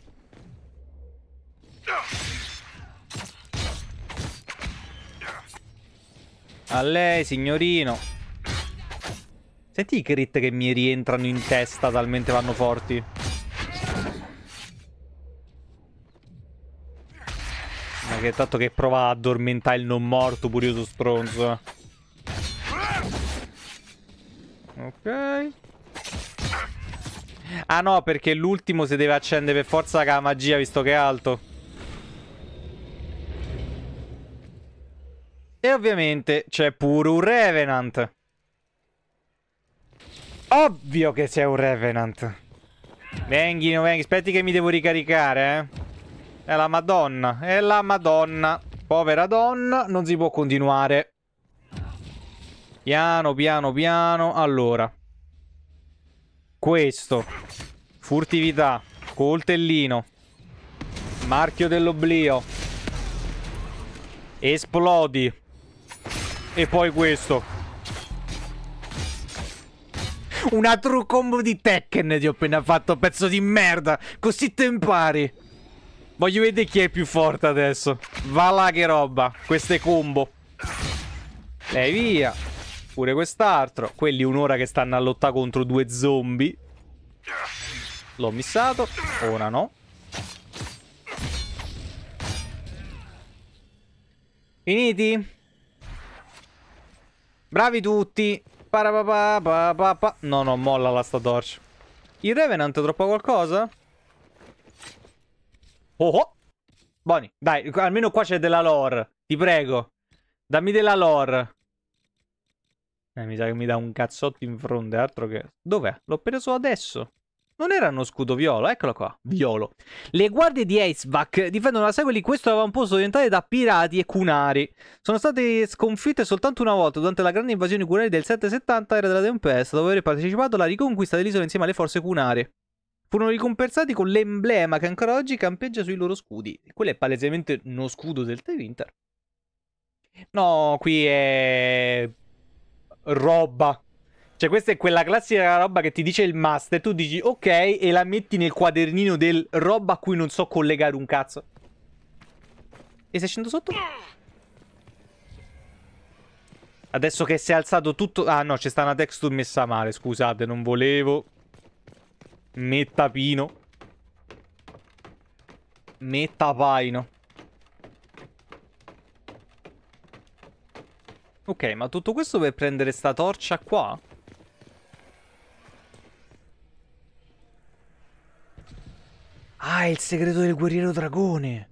A lei, signorino. Senti i crit che mi rientrano in testa talmente vanno forti. Ma che tanto che prova a addormentare il non morto pure io sono stronzo. Ok. Ah no, perché l'ultimo si deve accendere per forza con la magia visto che è alto. E ovviamente c'è pure un Revenant. Ovvio che c'è un Revenant. Venghino, venghi, aspetti che mi devo ricaricare, È la Madonna, è la Madonna. Povera donna, non si può continuare. Piano, piano, piano. Allora. Questo. Furtività. Coltellino. Marchio dell'oblio. Esplodi. E poi questo. Una true combo di Tekken ti ho appena fatto, pezzo di merda. Così te impari. Voglio vedere chi è più forte adesso. Va là che roba. Queste combo. Lei via. Pure quest'altro. Quelli un'ora che stanno a lottare contro 2 zombie. L'ho missato. Ora no. Finiti? Bravi tutti. No, no, molla la sta torcia. Il Revenant troppo qualcosa? Oh oh. Buoni. Dai, almeno qua c'è della lore. Ti prego. Dammi della lore. Mi sa che mi dà un cazzotto in fronte, altro che... Dov'è? L'ho preso adesso. Non era uno scudo viola, eccolo qua. Violo. Le guardie di Eisbach difendono la sequel di questo avamposto orientale da pirati e cunari. Sono state sconfitte soltanto una volta durante la grande invasione cunari del 770 era della Tempesta, dove aver partecipato alla riconquista dell'isola insieme alle forze cunari. Furono ricompensati con l'emblema che ancora oggi campeggia sui loro scudi. Quello è palesemente uno scudo del Tevinter. No, qui è... roba. Cioè questa è quella classica roba che ti dice il master. Tu dici ok e la metti nel quadernino del roba a cui non so collegare un cazzo. E se scendo sotto? Adesso che si è alzato tutto... Ah no, c'è sta una texture messa male. Scusate, non volevo. Mettapino. Mettapaino. Ok, ma tutto questo per prendere sta torcia qua? Ah, è il segreto del guerriero dragone.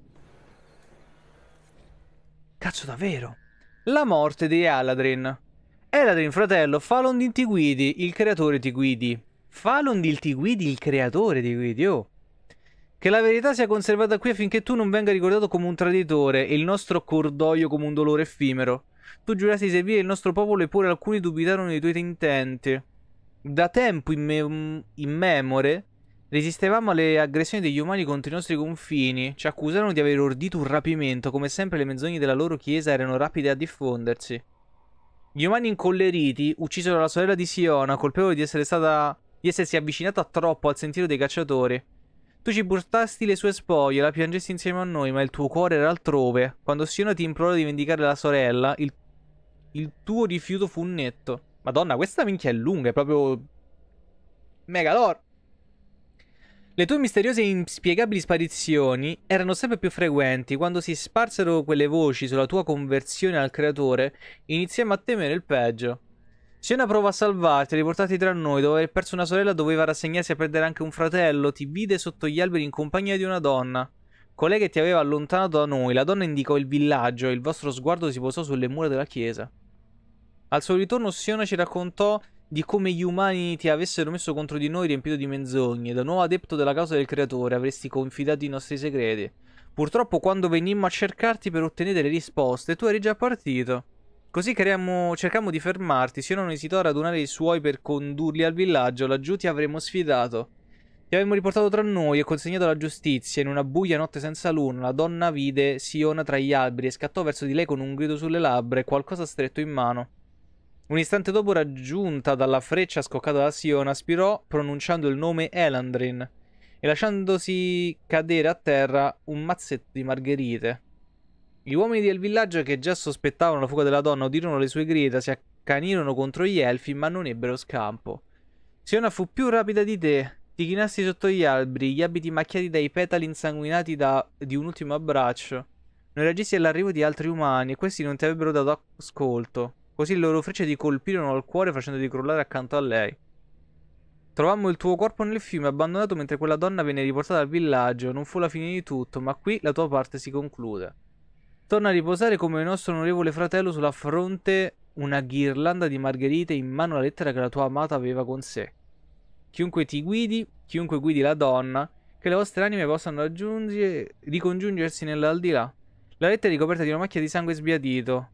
Cazzo, davvero? La morte di Eladrin. Eladrin, fratello, Falon ti guidi, il creatore ti guidi. Falon ti guidi, il creatore ti guidi, oh. Che la verità sia conservata qui affinché tu non venga ricordato come un traditore e il nostro cordoglio come un dolore effimero. Tu giurasti di servire il nostro popolo eppure alcuni dubitarono dei tuoi intenti. Da tempo immemore resistevamo alle aggressioni degli umani contro i nostri confini. Ci accusarono di aver ordito un rapimento. Come sempre le menzogne della loro chiesa erano rapide a diffondersi. Gli umani incolleriti uccisero la sorella di Siona, colpevoli di essersi avvicinata troppo al sentiero dei cacciatori. Tu ci portasti le sue spoglie, la piangesti insieme a noi, ma il tuo cuore era altrove. Quando Siona ti implorò di vendicare la sorella, il tuo rifiuto fu netto. Madonna, questa minchia è lunga, è proprio... Megalore. Le tue misteriose e inspiegabili sparizioni erano sempre più frequenti. Quando si sparsero quelle voci sulla tua conversione al creatore, iniziamo a temere il peggio. Siena provò a salvarti, a riportarti tra noi. Dopo aver perso una sorella doveva rassegnarsi a perdere anche un fratello. Ti vide sotto gli alberi in compagnia di una donna. Colei che ti aveva allontanato da noi. La donna indicò il villaggio e il vostro sguardo si posò sulle mura della chiesa. Al suo ritorno Siona ci raccontò di come gli umani ti avessero messo contro di noi riempito di menzogne. Da nuovo adepto della causa del creatore avresti confidato i nostri segreti. Purtroppo quando venimmo a cercarti per ottenere le risposte tu eri già partito. Così cercammo di fermarti. Siona non esitò a radunare i suoi per condurli al villaggio. Laggiù ti avremmo sfidato. Ti avremmo riportato tra noi e consegnato alla giustizia. In una buia notte senza luna la donna vide Siona tra gli alberi e scattò verso di lei con un grido sulle labbra e qualcosa stretto in mano. Un istante dopo, raggiunta dalla freccia scoccata da Siona, aspirò pronunciando il nome Elandrin e lasciandosi cadere a terra un mazzetto di margherite. Gli uomini del villaggio, che già sospettavano la fuga della donna, udirono le sue grida, si accanirono contro gli elfi, ma non ebbero scampo. Siona fu più rapida di te. Ti chinasti sotto gli alberi, gli abiti macchiati dai petali insanguinati di un ultimo abbraccio. Non reagisti all'arrivo di altri umani e questi non ti avrebbero dato ascolto. Così le loro frecce ti colpirono al cuore facendoti crollare accanto a lei. Trovammo il tuo corpo nel fiume abbandonato mentre quella donna venne riportata al villaggio. Non fu la fine di tutto, ma qui la tua parte si conclude. Torna a riposare come il nostro onorevole fratello sulla fronte una ghirlanda di margherite, in mano la lettera che la tua amata aveva con sé. Chiunque chiunque guidi la donna, che le vostre anime possano ricongiungersi nell'aldilà. La lettera è ricoperta di una macchia di sangue sbiadito.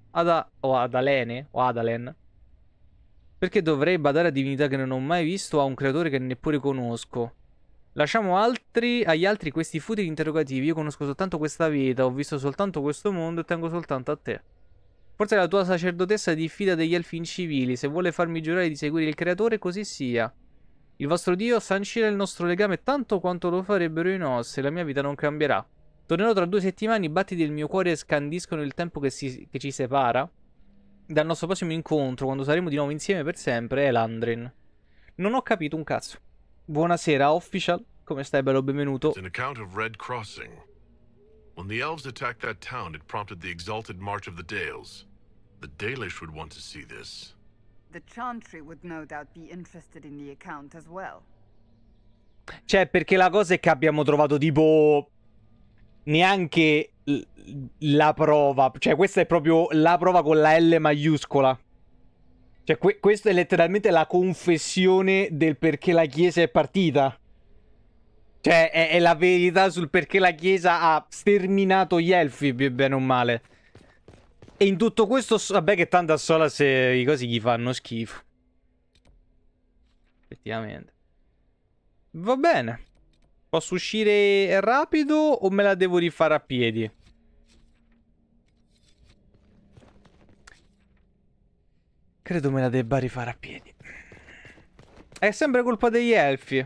Adalen. Perché dovrei badare a divinità che non ho mai visto o a un creatore che neppure conosco? Lasciamo agli altri questi futili interrogativi. Io conosco soltanto questa vita, ho visto soltanto questo mondo e tengo soltanto a te. Forse la tua sacerdotessa diffida degli elfi incivili. Se vuole farmi giurare di seguire il creatore, così sia. Il vostro Dio sancirà il nostro legame tanto quanto lo farebbero i nostri. La mia vita non cambierà. Tornerò tra 2 settimane, i battiti del mio cuore scandiscono il tempo che ci separa dal nostro prossimo incontro, quando saremo di nuovo insieme per sempre, Elandrin. Non ho capito un cazzo. Buonasera, official. Come stai, bello? Benvenuto. It's an account of Red Crossing. When the elves attacked that town, it prompted the exalted march of the Dales. The Dalish would want to see this. The Chantry would no doubt be interested in the account as well. Cioè, perché la cosa è che abbiamo trovato tipo... neanche la prova. Cioè, questa è proprio la prova con la L maiuscola. Cioè, questa è letteralmente la confessione del perché la Chiesa è partita. Cioè, è la verità sul perché la Chiesa ha sterminato gli elfi, bene o male. E in tutto questo, vabbè che tanto a sola se i cosi gli fanno schifo. Effettivamente. Va bene. Posso uscire rapido o me la devo rifare a piedi? Credo me la debba rifare a piedi. È sempre colpa degli elfi.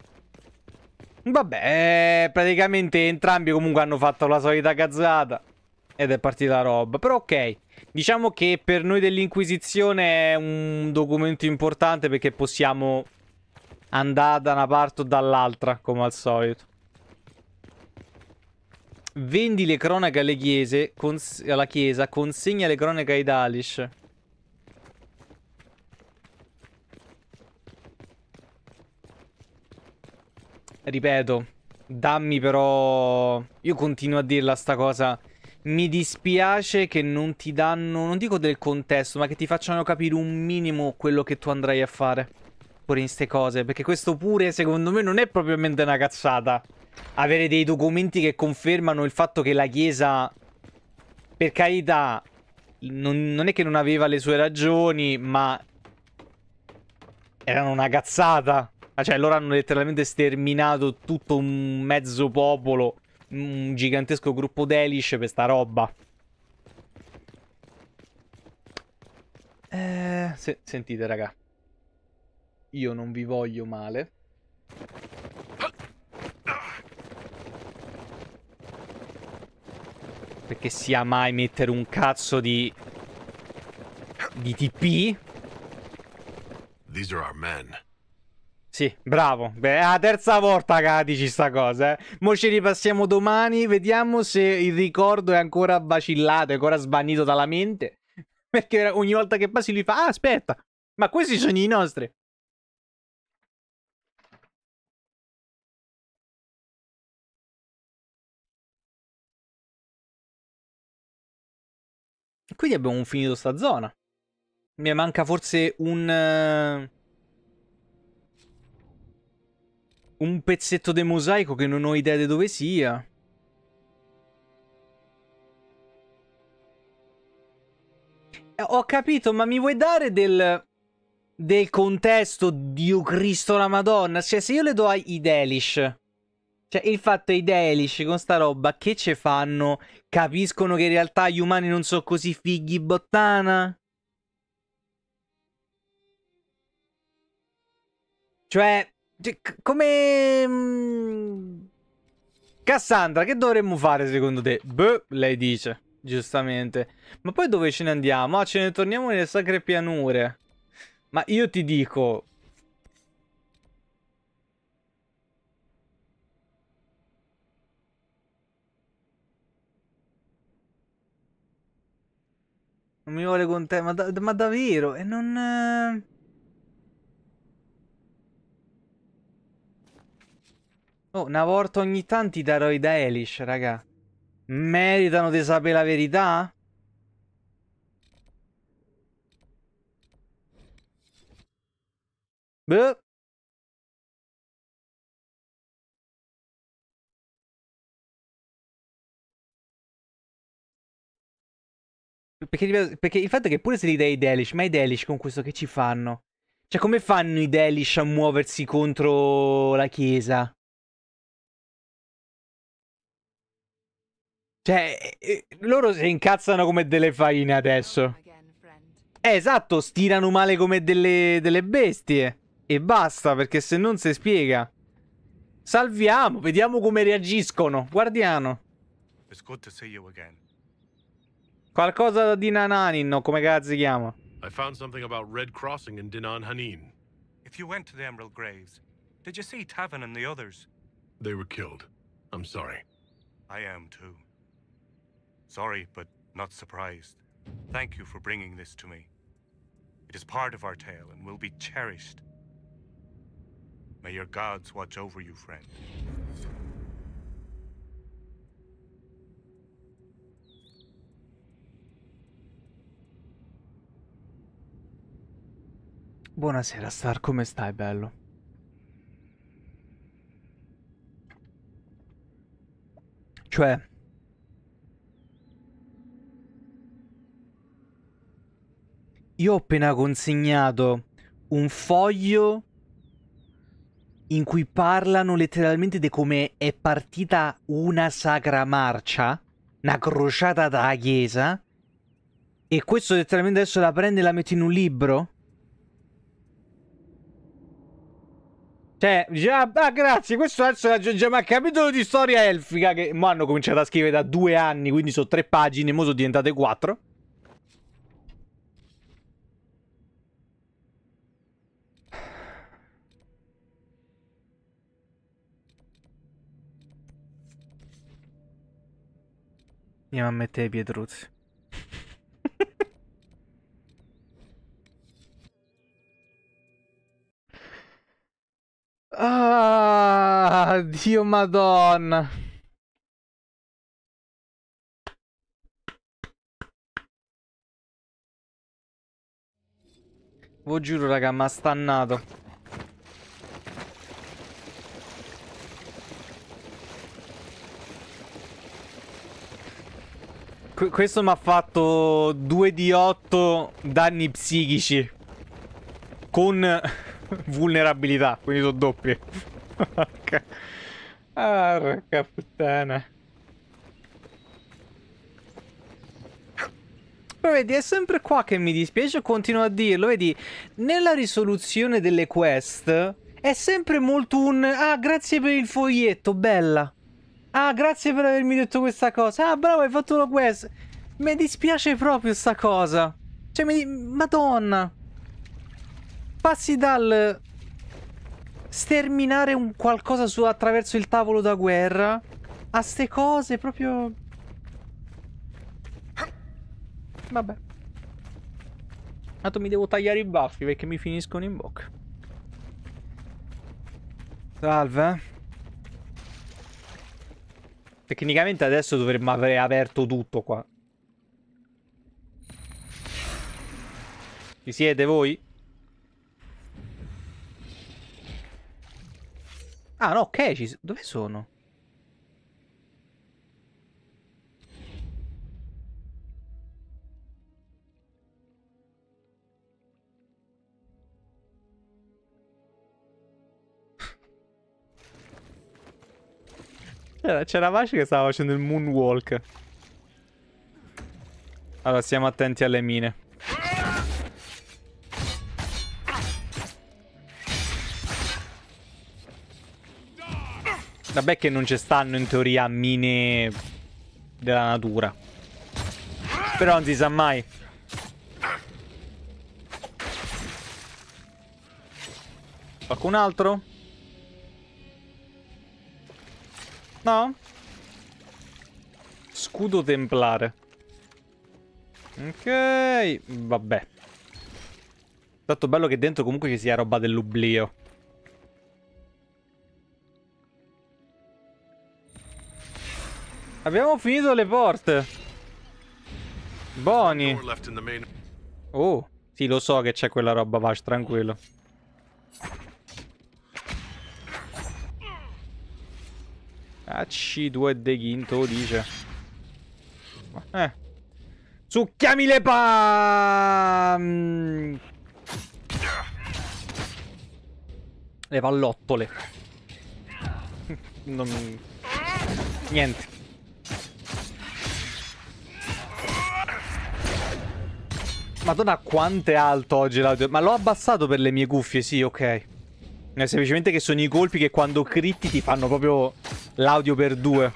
Vabbè, praticamente entrambi comunque hanno fatto la solita cazzata. Ed è partita roba. Però ok, diciamo che per noi dell'Inquisizione è un documento importante perché possiamo andare da una parte o dall'altra, come al solito. Vendi le cronache alle chiese, alla chiesa, consegna le cronache ai Dalish. Ripeto, Dammi però... Io continuo a dirla sta cosa. Mi dispiace che non ti danno, non dico del contesto, ma che ti facciano capire un minimo quello che tu andrai a fare. Pure in ste cose. Perché questo pure, secondo me, non è propriamente una cazzata. Avere dei documenti che confermano il fatto che la Chiesa, per carità, non è che non aveva le sue ragioni, ma erano una cazzata. Cioè, loro hanno letteralmente sterminato tutto un mezzo popolo, un gigantesco gruppo d'Elish per sta roba. Sentite, raga. Io non vi voglio male. Perché sia mai mettere un cazzo di TP? These are our men. Sì, bravo. Beh, è la terza volta che dici sta cosa, Mo ci ripassiamo domani, vediamo se il ricordo è ancora vacillato, è ancora svanito dalla mente. Perché ogni volta che passi lui fa, ah, aspetta, ma questi sono i nostri. Quindi abbiamo finito sta zona. Mi manca forse un pezzetto di mosaico che non ho idea di dove sia. Ho capito, ma mi vuoi dare del contesto, Dio Cristo la Madonna? Cioè, se io le do ai Delish, cioè il fatto è i Delish con sta roba, che ce fanno? Capiscono che in realtà gli umani non sono così fighi bottana? Cioè, come... Cassandra, che dovremmo fare secondo te? Beh, lei dice, giustamente. Ma poi dove ce ne andiamo? Ah, ce ne torniamo nelle sacre pianure. Ma io ti dico... Non mi vuole con te, ma davvero? E non... Oh, una volta ogni tanto ti darò i da Elish, raga. Meritano di sapere la verità? Beh. Perché il fatto è che pure se li dai i Delish, ma i Delish con questo che ci fanno? Cioè, come fanno i Delish a muoversi contro la Chiesa? Cioè, loro si incazzano come delle faine adesso. Esatto, stirano male come delle bestie. E basta, perché se non si spiega. Salviamo, vediamo come reagiscono. Guardiano. It's good to see you again. Qualcosa di Nananin, come cazzo si chiama? I found something about Red Crossing in Dinan Hanin. If you went to the Emerald Graves, did you see Tavin and the others? They were killed. I'm sorry. I am too. Sorry, but not surprised. Thank you for bringing this to me. It is part of our tale and will be cherished. May your gods watch over you, friend. Buonasera, Star, come stai, bello? Cioè... Io ho appena consegnato un foglio in cui parlano letteralmente di come è partita una sacra marcia, una crociata dalla chiesa, e questo letteralmente adesso la prende e la mette in un libro? Cioè, dice, ah, grazie, questo adesso aggiungiamo al capitolo di storia elfica, che mo hanno cominciato a scrivere da 2 anni, quindi sono 3 pagine, mo sono diventate 4. Andiamo a mettere i Pietruzzi. Ah! Ah, Dio madonna. Lo giuro, raga, m'ha stannato. Questo mi ha fatto 2 di 8 danni psichici. Con vulnerabilità, quindi sono doppie. Ah, porca puttana. Però vedi, è sempre qua che mi dispiace, continuo a dirlo, vedi, nella risoluzione delle quest è sempre molto un... Ah, grazie per il foglietto, bella. Ah, grazie per avermi detto questa cosa. Ah, bravo, hai fatto una quest. Mi dispiace proprio sta cosa. Cioè, Madonna. Passi dal... sterminare un qualcosa attraverso il tavolo da guerra a ste cose proprio... Vabbè. Tanto mi devo tagliare i baffi perché mi finiscono in bocca. Salve. Tecnicamente adesso dovremmo aver aperto tutto qua. Ci siete voi? Ah no, ok, dove sono? C'era Vaci che stava facendo il moonwalk. Allora, stiamo attenti alle mine. Vabbè che non ci stanno in teoria mine della natura. Però non si sa mai. Qualcun altro? No? Scudo templare. Ok. Vabbè. Tanto bello che dentro comunque ci sia roba dell'oblio. Abbiamo finito le porte. Buoni. Oh, sì, lo so che c'è quella roba, Vash, tranquillo. C2 de Quinto dice. Succhiami le le pallottole. Non... Niente. Madonna quanto è alto oggi l'audio. Ma l'ho abbassato per le mie cuffie, sì, ok. È semplicemente che sono i colpi che quando critti ti fanno proprio l'audio per 2.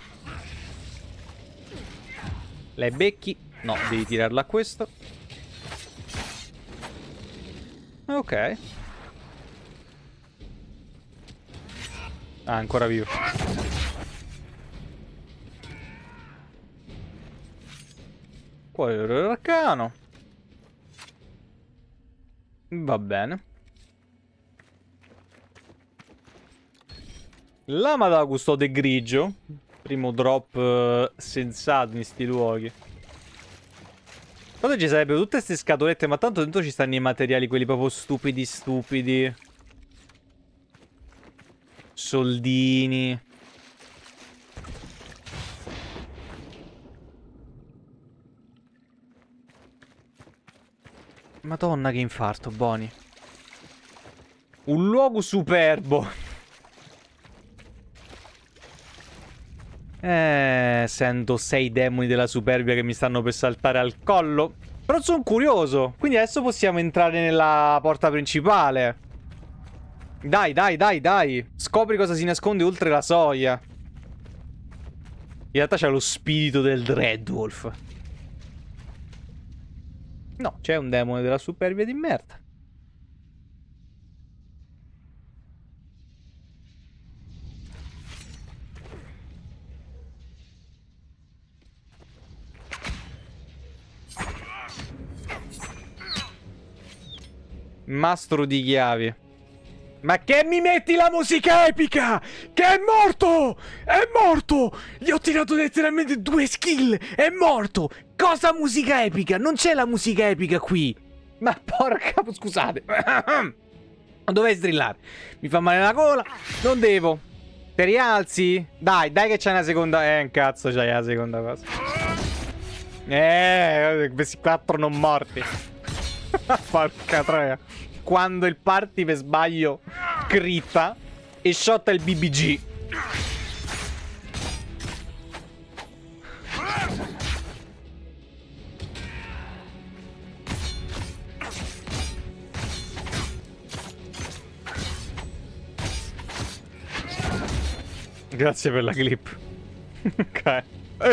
Le becchi. No, devi tirarla a questo. Ok. Ah, ancora vivo. Cuore arcano. Va bene. Lama da custode grigio. Primo drop sensato in sti luoghi. Quando ci sarebbero tutte queste scatolette, ma tanto dentro ci stanno i materiali, quelli proprio stupidi stupidi. Soldini. Madonna che infarto, Boni. Un luogo superbo. Sento 6 demoni della superbia che mi stanno per saltare al collo. Però sono curioso. Quindi adesso possiamo entrare nella porta principale. Dai, dai, dai, dai. Scopri cosa si nasconde oltre la soglia. In realtà c'è lo spirito del Dreadwolf. No, c'è un demone della superbia di merda. Mastro di chiavi. Ma che mi metti la musica epica? Che è morto! È morto! Gli ho tirato letteralmente 2 skill! È morto! Cosa musica epica? Non c'è la musica epica qui! Ma porca... Scusate! Dovevi strillare. Mi fa male la gola. Non devo. Ti rialzi? Dai che c'è una seconda... un cazzo c'hai la seconda cosa. Questi 4 non morti. Porca troia. Quando il party per sbaglio critta e shotta il BBG. Grazie per la clip. Ok.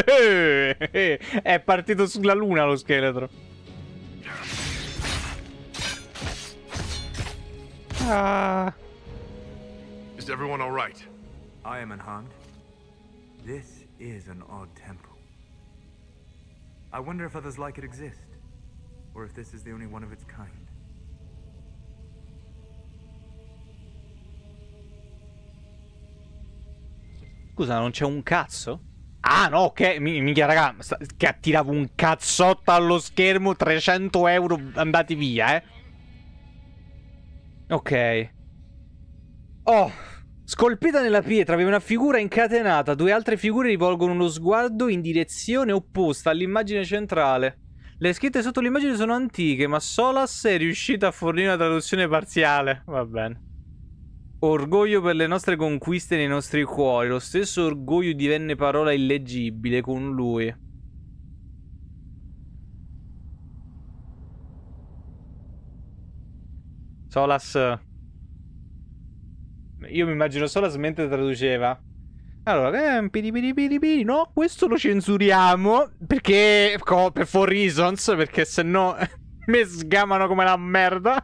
È partito sulla luna lo scheletro. Ah. Is everyone all right? I am unharmed. This is an odd temple. I wonder if others like it exist, or if this is the only one of its kind. Scusa, non c'è un cazzo? Ah no, ok, minchia raga, che attiravo un cazzotto allo schermo, 300 euro andati via, eh. Ok. Oh, scolpita nella pietra aveva una figura incatenata, 2 altre figure rivolgono uno sguardo in direzione opposta all'immagine centrale. Le scritte sotto l'immagine sono antiche, ma Solas è riuscita a fornire una traduzione parziale. Va bene. Orgoglio per le nostre conquiste nei nostri cuori. Lo stesso orgoglio divenne parola illeggibile con lui. Solas. Io mi immagino Solas mentre traduceva. Allora, no, questo lo censuriamo. Perché, per for reasons, perché se no mi sgamano come la merda.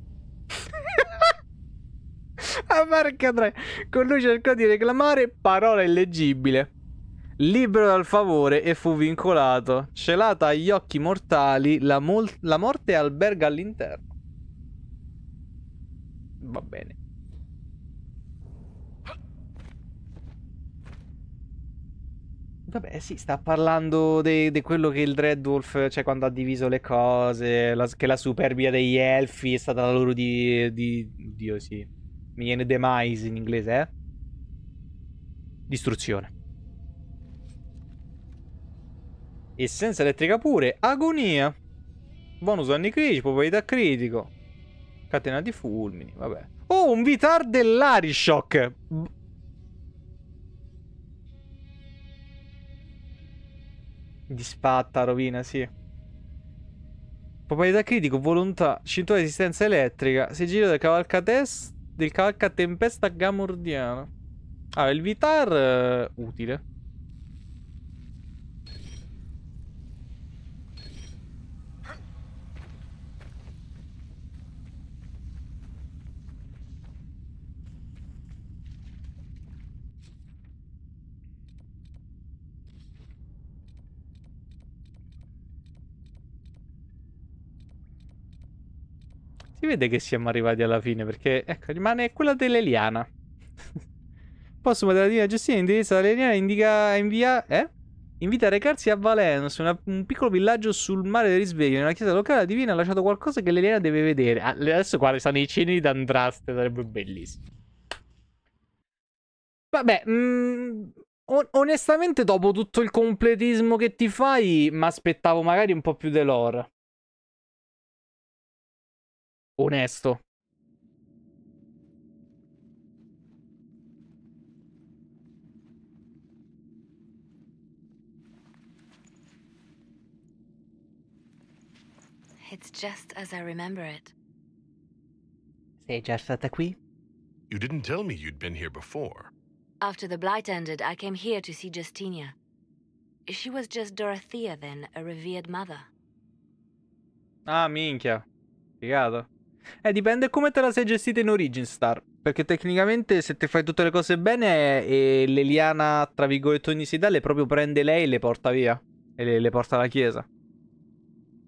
Ah, porca troia. Con lui cercò di reclamare parola illeggibile. Libero dal favore e fu vincolato. Celata agli occhi mortali, la morte alberga all'interno. Va bene. Vabbè, sì, sta parlando di quello che il Dreadwolf, cioè quando ha diviso le cose, che la superbia degli elfi è stata la loro Dio, sì. Mi viene demise in inglese, eh? Distruzione. Essenza elettrica pure. Agonia. Bonus anni critici, probabilità critico. Catena di fulmini, vabbè. Oh, un Vitar dell'Arishock. Disfatta, rovina, sì. Probabilità critico, volontà, cintura di resistenza elettrica, sigillo del cavalcatempesta gamordiano. Ah, il Vitar utile. Si vede che siamo arrivati alla fine perché, ecco, rimane quella dell'Eliana. Postumo della divina gestione indirizza dall'Eliana invita a recarsi a Valence, un piccolo villaggio sul mare del risveglio. Nella chiesa locale la divina ha lasciato qualcosa che l'Eliana deve vedere. Adesso qua stanno i cenni d'Andraste, sarebbe bellissimo. Vabbè, onestamente dopo tutto il completismo che ti fai, mi aspettavo magari un po' più di lore. Onesto. It's just as I remember it. Sei già stata qui? You didn't tell me you'd been here before. After the Blight ended, I came here to see Justinia. She was just Dorothea then, a revered mother. Ah, minchia. Figata. Dipende come te la sei gestita in Origin Star. Perché tecnicamente se te fai tutte le cose bene e l'Eliana, tra virgolette, ogni si dà, le proprio prende lei e le porta via. E le porta alla chiesa.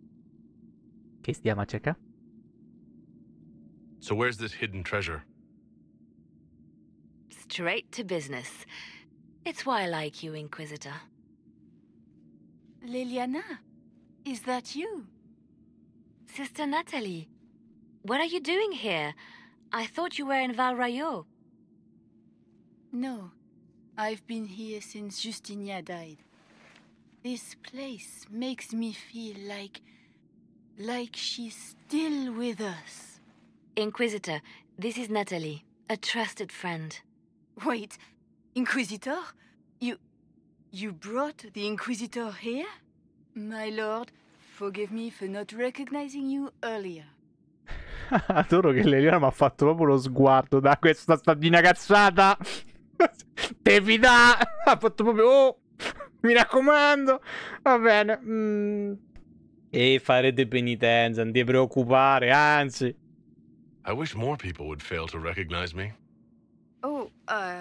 Che stiamo a cercare? So where's this hidden treasure? straight to business. It's why I like you, Inquisitor. Leliana, is that you? Sister Natalie, what are you doing here? I thought you were in Val Rayo. No, I've been here since Justinia died. This place makes me feel like she's still with us. Inquisitor, this is Natalie, a trusted friend. Wait, Inquisitor? You brought the Inquisitor here? My lord, forgive me for not recognizing you earlier. Adoro che Leliana mi ha fatto proprio lo sguardo da questa statina cazzata. Te fida! Ha fatto proprio... Oh, mi raccomando. Va bene. E farete penitenza, non ti preoccupare, anzi. I wish more people would fail to recognize me. Oh,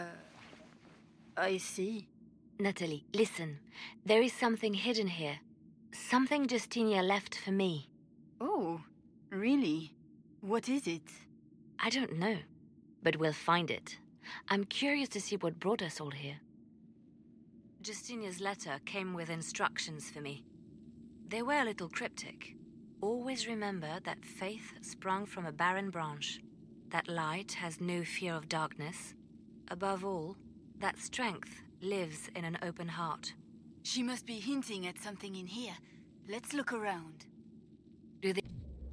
I see. Natalie, listen. There is something hidden here. Something Justinia left for me. Oh, really? What is it? I don't know, but we'll find it. I'm curious to see what brought us all here. Justinia's letter came with instructions for me. They were a little cryptic. Always remember that faith sprung from a barren branch, that light has no fear of darkness. Above all, that strength lives in an open heart. She must be hinting at something in here. Let's look around. Do they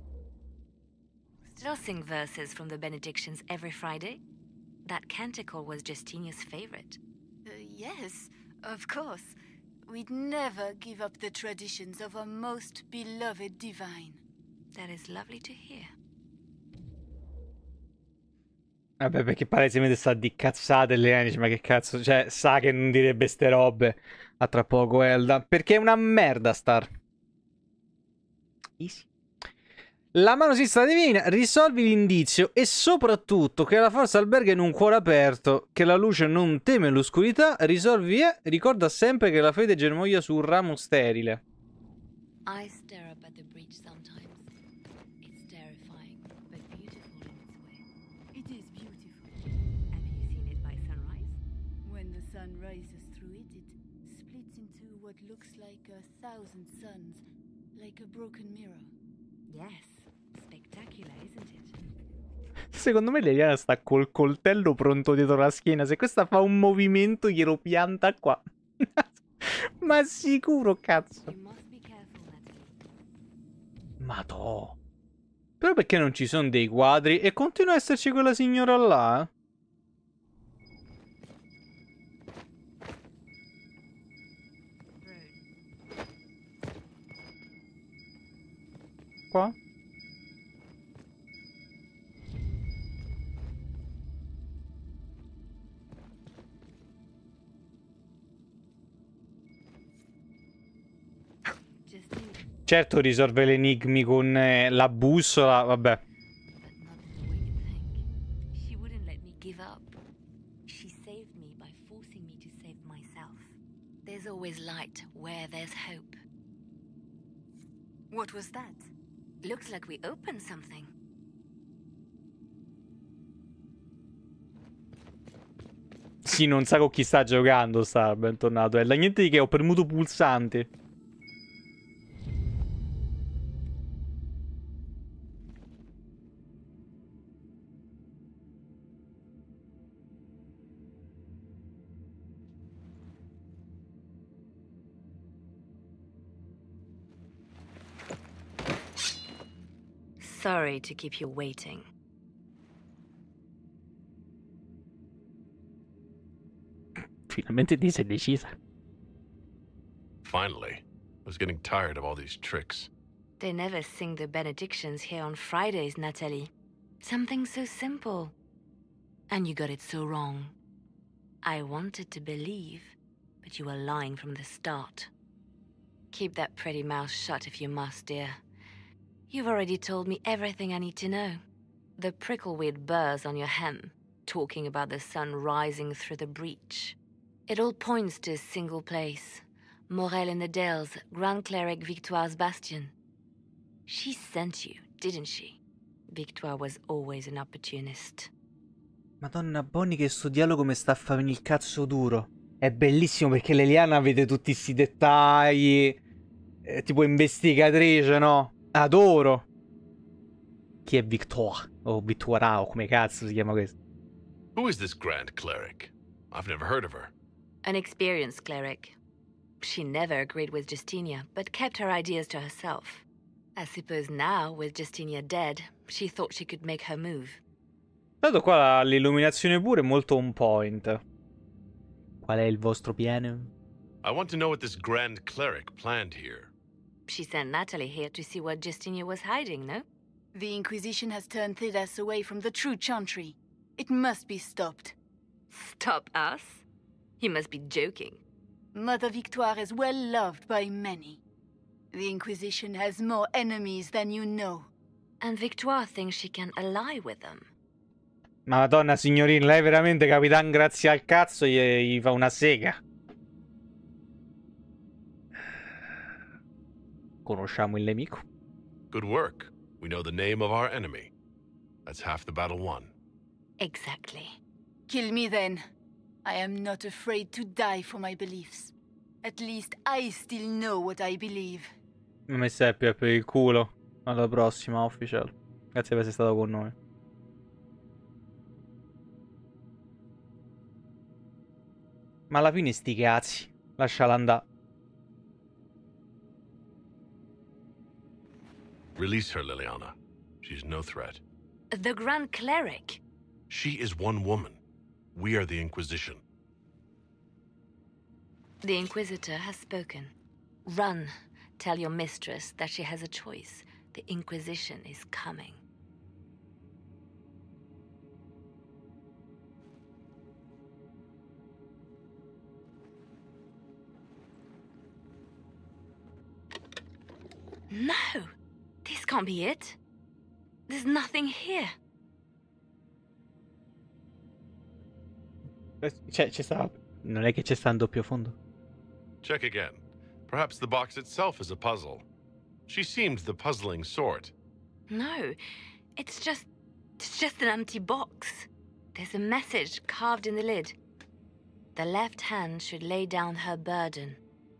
still sing verses from the benedictions every Friday? That canticle was Justinia's favorite. Yes, of course. We'd never give up the traditions of our most beloved divine. That is lovely to hear. Vabbè, perché palesemente sta di cazzate Leliana dice, ma che cazzo, cioè, sa che non direbbe ste robe. A tra poco Elda, perché è una merda Star. Easy. La mano sinistra divina, risolvi l'indizio e soprattutto che la forza alberga in un cuore aperto, che la luce non teme l'oscurità, risolvi e ricorda sempre che la fede germoglia su un ramo sterile. I stare up at the breach sometimes. It's terrifying, but beautiful in its way. It is beautiful. Have you seen it by sunrise? When the sun rises through it, it splits into what looks like 1,000 suns, like a broken mirror. Yes. Spectacular, isn't it? Secondo me Leliana sta col coltello pronto dietro la schiena. Se questa fa un movimento glielo pianta qua. Ma sicuro, cazzo. You must be careful, Natalie. Madò. Però perché non ci sono dei quadri e continua a esserci quella signora là? Qua? Certo risolve le enigmi con la bussola, vabbè. But not in the way you think. She wouldn't let me give up. She saved me by forcing me to save myself. There's always light where there's hope. What was that? Looks like we opened something. Sì, non sa con chi sta giocando, sta bentornato. È niente di che, ho premuto pulsante. Sorry to keep you waiting. Finalmente ti sei decisa. Finally. I was getting tired of all these tricks. They never sing the benedictions here on Fridays, Natalie. Something so simple. And you got it so wrong. I wanted to believe, but you were lying from the start. Keep that pretty mouth shut if you must, dear. You've already told me everything I need to know. The prickleweed burrs on your hem, talking about the sun rising through the breach. It all points to a single place. Morel in the Dales, Grand Cleric Victoire's bastion. She sent you, didn't she? Victoire was always an opportunist. Madonna, Bonnie, che sto dialogo mi sta a fare il cazzo duro. È bellissimo perché l'Eliana vede tutti questi dettagli. Tipo investigatrice, no? Adoro. Chi è Victoire? O Victoire, o come cazzo si chiama questo? Who is this Grand Cleric? I've never heard of her. An experienced cleric. She never agreed with Justinia, but kept her ideas to herself. I suppose now, with Justinia dead, she thought she could make her move. Dato qua l'illuminazione pure è molto on point. Qual è il vostro piano? I want to know what this Grand Cleric planned here. She sent Natalie here to see what Justinia was hiding, no? The Inquisition has turned Thidas away from the true Chantry. It must be stopped. Stop us? You must be joking. Mother Victoire is well loved by many. The Inquisition has more enemies than you know. And Victoire thinks she can ally with them. Ma madonna signorina, lei veramente Capitan grazie al cazzo gli fa una sega. Conosciamo il nemico. Good work. We know the name of our enemy. That's half the battle won. Exactly. Kill me then. I am not afraid to die for my beliefs. At least I still know what I believe. Mi seppia per il culo. Alla prossima, official. Grazie per essere stato con noi. Ma alla fine sti cazzi. Lasciala andare. Release her, Liliana. She's no threat. The Grand Cleric. She is one woman. We are the Inquisition. The Inquisitor has spoken. Run. Tell your mistress that she has a choice. The Inquisition is coming. No! This can't be it. There's nothing here. Cioè, c'è sta... Non è che c'è sta in doppio fondo. Check again. Perhaps the box itself is a puzzle. She seemed the puzzling sort. No, it's just an empty box. There's a message carved in the lid. The left hand should lay down her burden.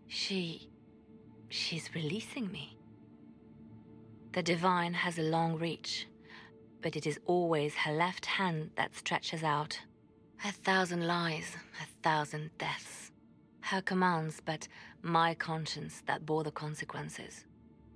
She's releasing me. The divine has a long reach, but it is always her left hand that stretches out. 1,000 lies, 1,000 deaths. Her commands, but my conscience that bore the consequences.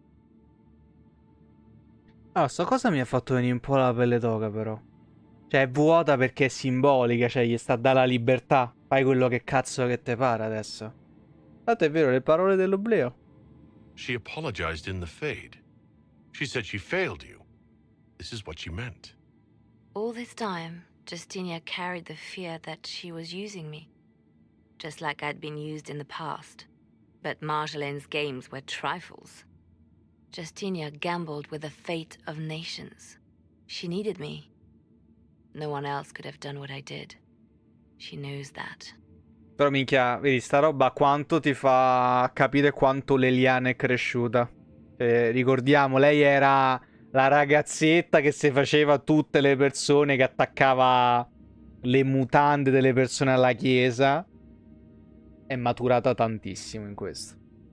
Ah, sta cosa mi ha fatto venire un po' la pelle d'oca, però. Cioè, è vuota perché è simbolica, cioè, gli sta dalla libertà. Fai quello che cazzo che te pare adesso. Tanto è vero, le parole dell'oblio. She apologized in the Fade. She said she failed you. This is what she meant. All this time, Justinia carried the fear that she was using me. Just like I'd been used in the past. But Marjolaine's games were trifles. Justinia gambled with the fate of nations. She needed me. No one else could have done what I did. She knows that. Però minchia, vedi, sta roba quanto ti fa capire quanto l'Eliana è cresciuta. Ricordiamo, lei era la ragazzetta che si faceva tutte le persone, che attaccava le mutande delle persone alla chiesa. È maturata tantissimo in questo.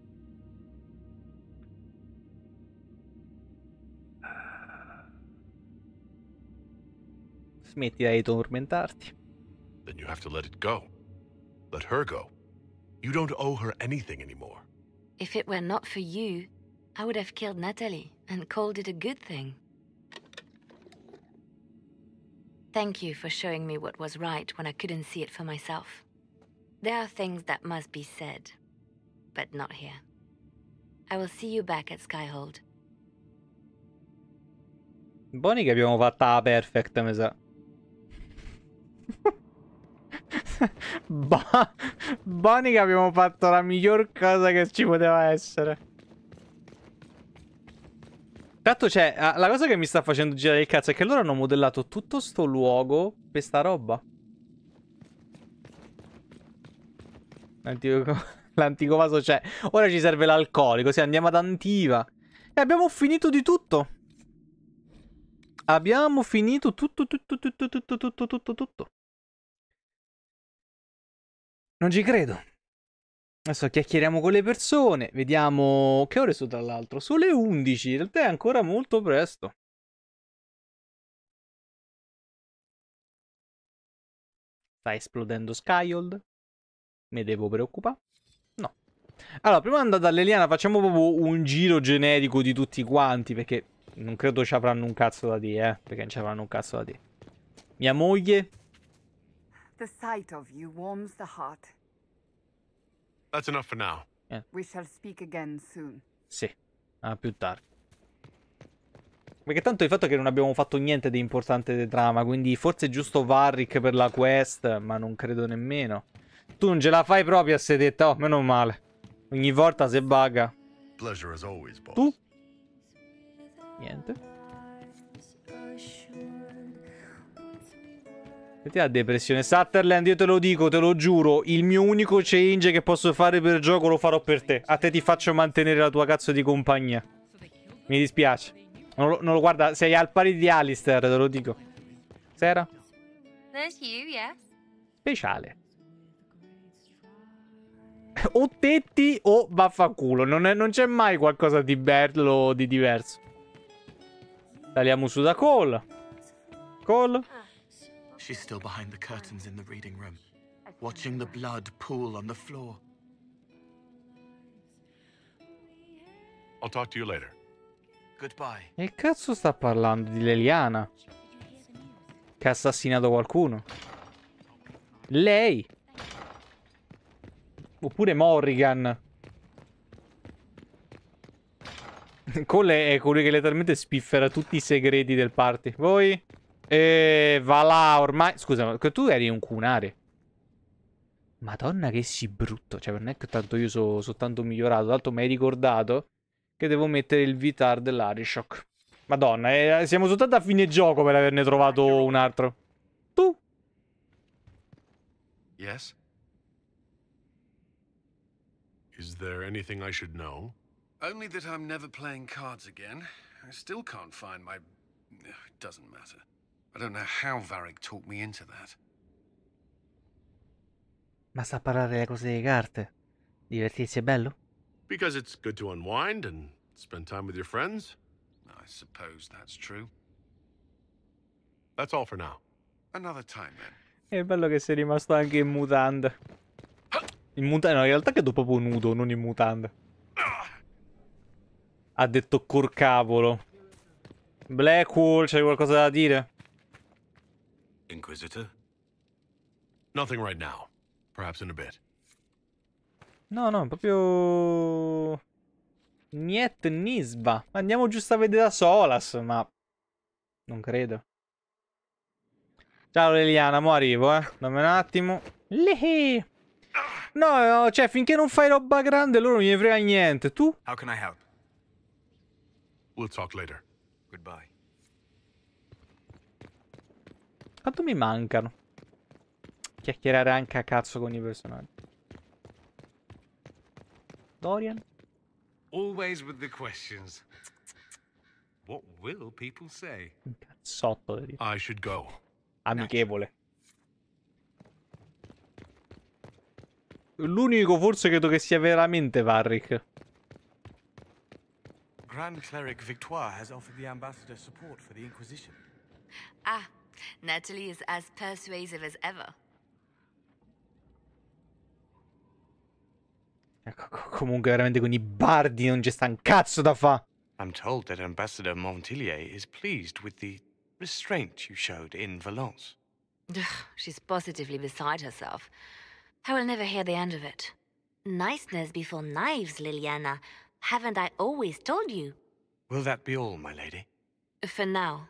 Smettila di tormentarti. Then you have to let it go. Let her go. You don't owe her anything anymore. If it were not for you, I would have killed Natalie and called it a good thing. Thank you for showing me what was right when I couldn't see it for myself. There are things that must be said, but not here. I will see you back at Skyhold. Buoni che abbiamo fatta la perfect, mi sa. Buoni che abbiamo fatto la miglior cosa che ci poteva essere. Tanto c'è, la cosa che mi sta facendo girare il cazzo è che loro hanno modellato tutto sto luogo per sta roba. L'antico vaso c'è. Ora ci serve l'alcolico. Sì, andiamo ad Antiva. E abbiamo finito di tutto. Abbiamo finito tutto. Non ci credo. Adesso chiacchieriamo con le persone. Vediamo... Che ore sono tra l'altro? Sono le 11. In realtà è ancora molto presto. Sta esplodendo Skyhold? Mi devo preoccupare? No. Allora, prima di andare da Leliana facciamo proprio un giro generico di tutti quanti, perché non credo ci avranno un cazzo da dire, perché non ci avranno un cazzo da dire. Mia moglie? The sight of you warms the heart. That's enough for now. We shall speak again soon. Sì, più tardi. Perché tanto il fatto è che non abbiamo fatto niente di importante di trama, quindi forse è giusto Varric per la quest, ma non credo nemmeno. Tu non ce la fai proprio a sedetta, oh, meno male. Ogni volta se bugga. Pleasure as always, boss. Tu? Niente. Senti la depressione. Sutherland, io te lo dico, te lo giuro, il mio unico change che posso fare per gioco lo farò per te. A te ti faccio mantenere la tua cazzo di compagnia. Mi dispiace. Non lo guarda, sei al pari di Alistair, te lo dico. Sera? There's you, yes. Speciale. O tetti o vaffanculo. Non c'è mai qualcosa di bello o di diverso. Saliamo su da Cole. Cole? She's still behind the curtains in the reading room, watching the blood pool on the floor. I'll talk to you later. Goodbye. Che cazzo sta parlando di Leliana? Che ha assassinato qualcuno? Lei? Oppure Morrigan? Cole è colui che letteralmente spiffera tutti i segreti del party. Voi? Va là ormai. Scusa, ma tu eri un cunare. Madonna che si brutto. Cioè non è che tanto io sono tanto migliorato. Tanto mi hai ricordato che devo mettere il Vitar dell'Arishock. Madonna, siamo soltanto a fine gioco per averne trovato un altro. Tu? Yes? Is there anything I should know? Only that I'm never playing cards again. I still can't find my... It doesn't matter. I don't know how Varric talked me into that. Ma sa parlare delle cose delle carte? Divertirsi è bello? Because it's good to unwind and spend time with your friends. I suppose that's true. That's all for now. Another time, then. È bello che sei rimasto anche in mutande. In mutande, no, in realtà credo proprio nudo, non in mutande. Ha detto corcavolo. Blackwall, c'hai qualcosa da dire? Inquisitor? Nothing right now. Perhaps in a bit. No, proprio... Niet nisba. Andiamo giusto a vedere da Solas, ma... Non credo. Ciao Leliana, mo arrivo, Dammi un attimo. Lehe. No, cioè, finché non fai roba grande, loro non gli frega niente. Tu? How can I help? We'll talk later. Goodbye. Quanto mi mancano? Chiacchierare anche a cazzo con i personaggi. Dorian? Always with the questions. What will people say? Un cazzotto. I should go. Amichevole. L'unico forse credo che sia veramente Varric. Grand Cleric Victoire has offered the ambassador support for the Inquisition. Ah, Natalie is as persuasive as ever. Comunque veramente con i bardi non c'è sta un cazzo da fa. I'm told that Ambassador Montillier is pleased with the restraint you showed in Valence. She's positively beside herself. I will never hear the end of it. Niceness before knives, Liliana. Haven't I always told you? Will that be all, my lady? For now.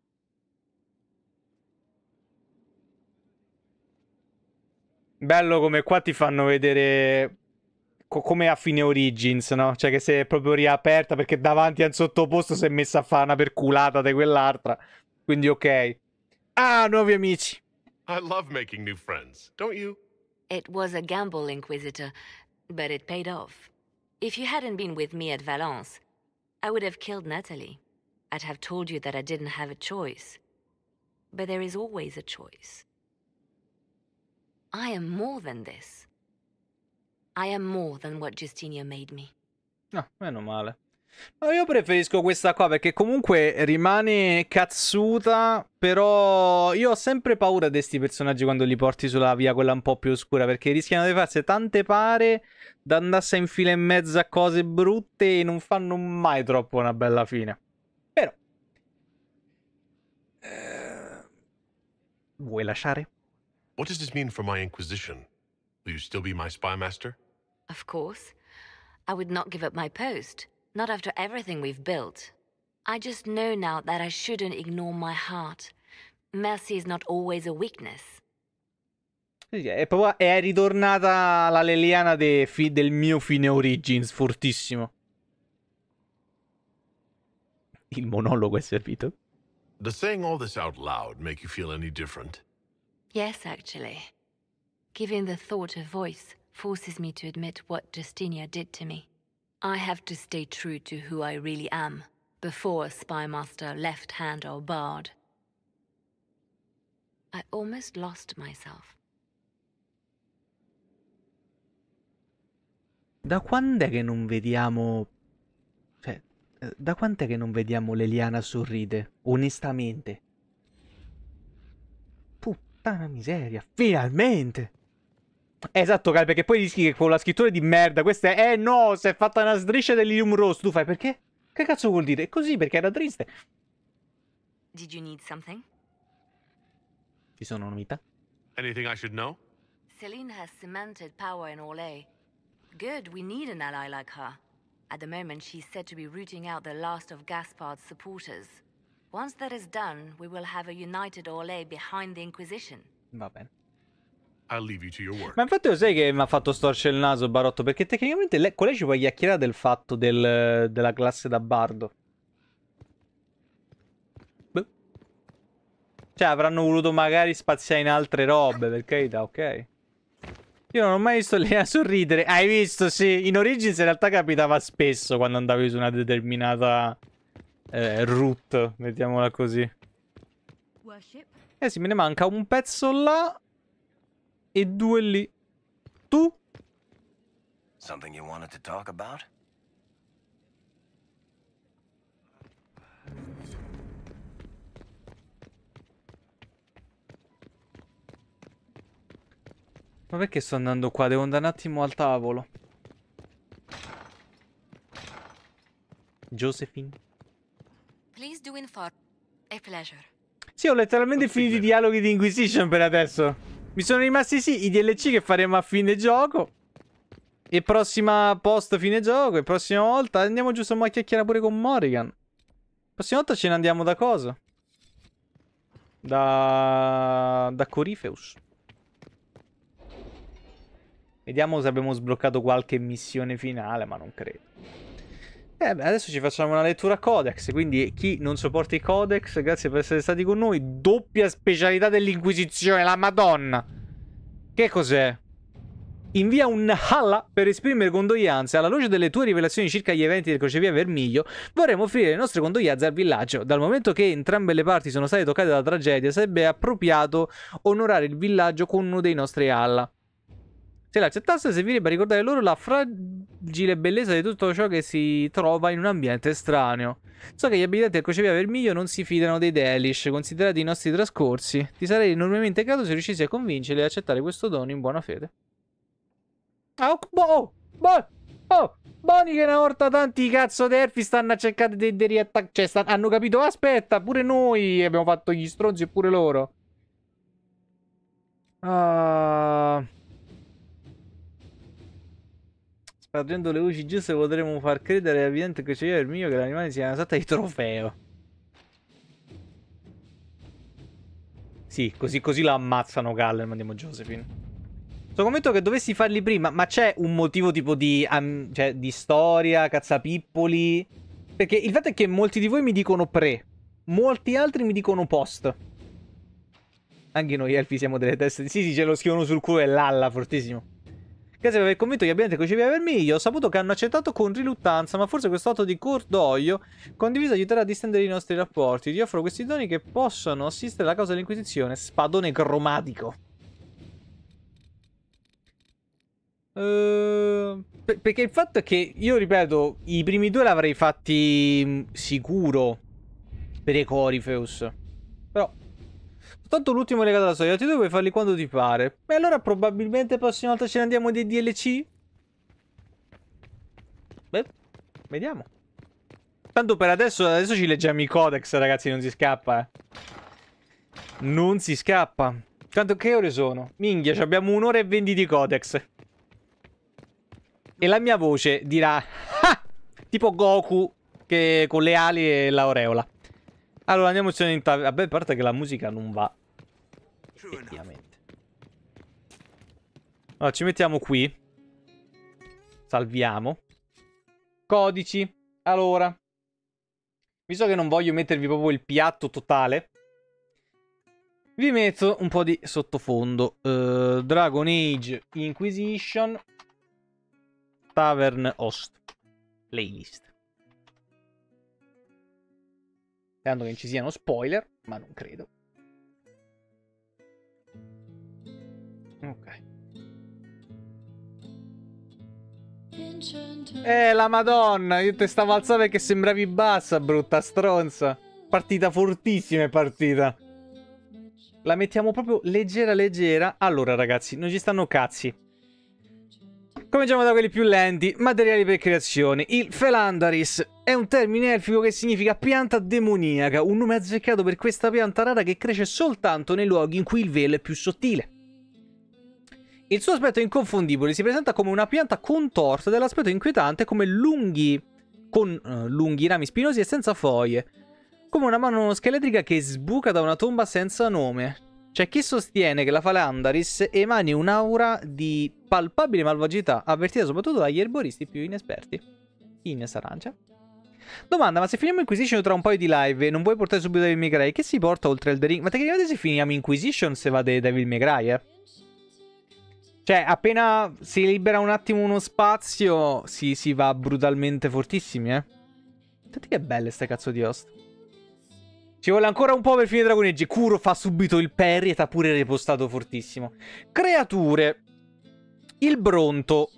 Bello come qua ti fanno vedere come a fine Origins, no? Cioè che si è proprio riaperta perché davanti al sottoposto si è messa a fare una perculata di quell'altra. Quindi ok. Ah, nuovi amici. I love making new friends, don't you? It was a gamble, Inquisitor, but it paid off. If you hadn't been with me at Valence, I would have killed Natalie. I'd have told you that I didn't have a choice. But there is always a choice. I am more than this. I am more than what Justinia made me. No, meno male. No, io preferisco questa qua perché comunque rimane cazzuta, però io ho sempre paura di questi personaggi quando li porti sulla via quella un po' più oscura, perché rischiano di farsi tante pare da andarsi a infilare in mezzo a cose brutte e non fanno mai troppo una bella fine. Però vuoi lasciare? What does this mean for my Inquisition? Will you still be my spy master? Of course. I would not give up my post. Not after everything we've built. I just know now that I shouldn't ignore my heart. Mercy is not always a weakness. È ritornata la Leliana del mio fine Origins, fortissimo. Il monologo è servito. Does saying all this out loud make you feel any different? Yes, actually. Giving the thought a voice forces me to admit what Justinia did to me. I have to stay true to who I really am, before a spy master, left hand or bard. I almost lost myself. Da quando è che non vediamo... Cioè, da quant'è che non vediamo Leliana sorride? Onestamente. Puttana miseria, finalmente! Esatto, Cal, perché poi rischi che con la scrittura di merda questa è... no, si è fatta una striscia dell'Ilium Rosso. Tu fai perché? Che cazzo vuol dire? È così perché era triste. Did you need something? Ci sono novità? Anything I should know? Celine has cemented power in Orlais. Good, we need an ally like her. At the moment, she's said to be rooting out the last of Gaspard's supporters. Once that is done, we will have a united Orlais behind the Inquisition. Va bene. I'll leave you to your work. Ma infatti lo sai che mi ha fatto storcere il naso Barotto? Perché tecnicamente con lei ci puoi chiacchierare del fatto della classe da bardo. Beh. Cioè avranno voluto magari spaziare in altre robe, per carità, ok. Io non ho mai visto lei a sorridere. Hai visto? Sì, in Origins in realtà capitava spesso quando andavi su una determinata route, mettiamola così. Sì, me ne manca un pezzo là e 2 lì. Tu? Something you wanted to talk about? Ma perché sto andando qua? Devo andare un attimo al tavolo. Josephine. Please do inform. A pleasure. Sì, ho letteralmente finito i dialoghi di Inquisition per adesso. Mi sono rimasti sì i DLC che faremo a fine gioco. E prossima post fine gioco. E prossima volta andiamo giusto a chiacchierare pure con Morrigan. Prossima volta ce ne andiamo da cosa? Da Corifeus. Vediamo se abbiamo sbloccato qualche missione finale, ma non credo. Beh, adesso ci facciamo una lettura Codex, quindi chi non sopporta i Codex, grazie per essere stati con noi. Doppia specialità dell'Inquisizione, la Madonna! Che cos'è? Invia un Halla per esprimere condoglianze. Alla luce delle tue rivelazioni circa gli eventi del crocevia Vermiglio, vorremmo offrire le nostre condoglianze al villaggio. Dal momento che entrambe le parti sono state toccate dalla tragedia, sarebbe appropriato onorare il villaggio con uno dei nostri Halla. Se l'accettasse, servirebbe a ricordare loro la fragile bellezza di tutto ciò che si trova in un ambiente estraneo. So che gli abitanti del crocevia Vermiglio non si fidano dei Delish, considerati i nostri trascorsi. Ti sarei enormemente grato se riuscissi a convincerli ad accettare questo dono in buona fede. Boni che una volta tanti cazzo d'elfi stanno a cercare di riattaccare. Cioè, hanno capito, aspetta, pure noi abbiamo fatto gli stronzi e pure loro. Spargendo le luci giuste potremo far credere all'evidente che c'è il mio che l'animale sia una sorta di trofeo. Sì, così la ammazzano Galler, mandiamo Josephine. Sono convinto che dovessi farli prima, ma c'è un motivo tipo di storia, cazzapippoli? Perché il fatto è che molti di voi mi dicono pre, molti altri mi dicono post. Anche noi elfi siamo delle teste. Sì, ce lo scrivono sul culo e l'alla, fortissimo. Grazie per aver convinto gli abitanti che crocevia Vermiglio. Ho saputo che hanno accettato con riluttanza, ma forse questo atto di cordoglio condiviso aiuterà a distendere i nostri rapporti. Ti offro questi doni che possono assistere alla causa dell'Inquisizione. Spadone cromatico. Perché il fatto è che, io ripeto, i primi due l'avrei fatti sicuro per i Corifeus. Però tanto l'ultimo legato alla storia, ti due puoi farli quando ti pare. E allora probabilmente la prossima volta ce ne andiamo dei DLC? Beh, vediamo. Tanto per adesso ci leggiamo i codex, ragazzi, non si scappa, Non si scappa. Tanto che ore sono? Minchia, abbiamo 1 ora e 20 di codex. E la mia voce dirà ah! Tipo Goku che con le ali e l'aureola. Allora andiamo in vabbè, a parte che la musica non va. Effettivamente. Allora ci mettiamo qui. Salviamo. Codici. Allora, visto che non voglio mettervi proprio il piatto totale, vi metto un po' di sottofondo. Dragon Age Inquisition Tavern Host Playlist. Sperando che non ci siano spoiler, ma non credo. Ok. La madonna, io te stavo alzando perché sembravi bassa, brutta stronza. Partita fortissima è partita. La mettiamo proprio leggera leggera. Allora ragazzi, non ci stanno cazzi. Cominciamo da quelli più lenti. Materiali per creazione. Il Felandaris è un termine elfico che significa pianta demoniaca, un nome azzeccato per questa pianta rara che cresce soltanto nei luoghi in cui il velo è più sottile. Il suo aspetto è inconfondibile, si presenta come una pianta contorta dell'aspetto inquietante come lunghi rami spinosi e senza foglie, come una mano scheletrica che sbuca da una tomba senza nome. C'è chi sostiene che la Felandaris emani un'aura di palpabile malvagità, avvertita soprattutto dagli erboristi più inesperti. Ines Arancia. Domanda, ma se finiamo Inquisition tra un paio di live e non vuoi portare subito Devil May Cry, che si porta oltre Elden Ring? Ma tecnicamente se finiamo Inquisition se va Devil May Cry, Cioè, appena si libera un attimo uno spazio, si va brutalmente fortissimi, Senti che belle ste cazzo di host. Ci vuole ancora un po' per finire Dragon Age. Kuro fa subito il parry e t'ha pure ripostato fortissimo. Creature. Il Bronto.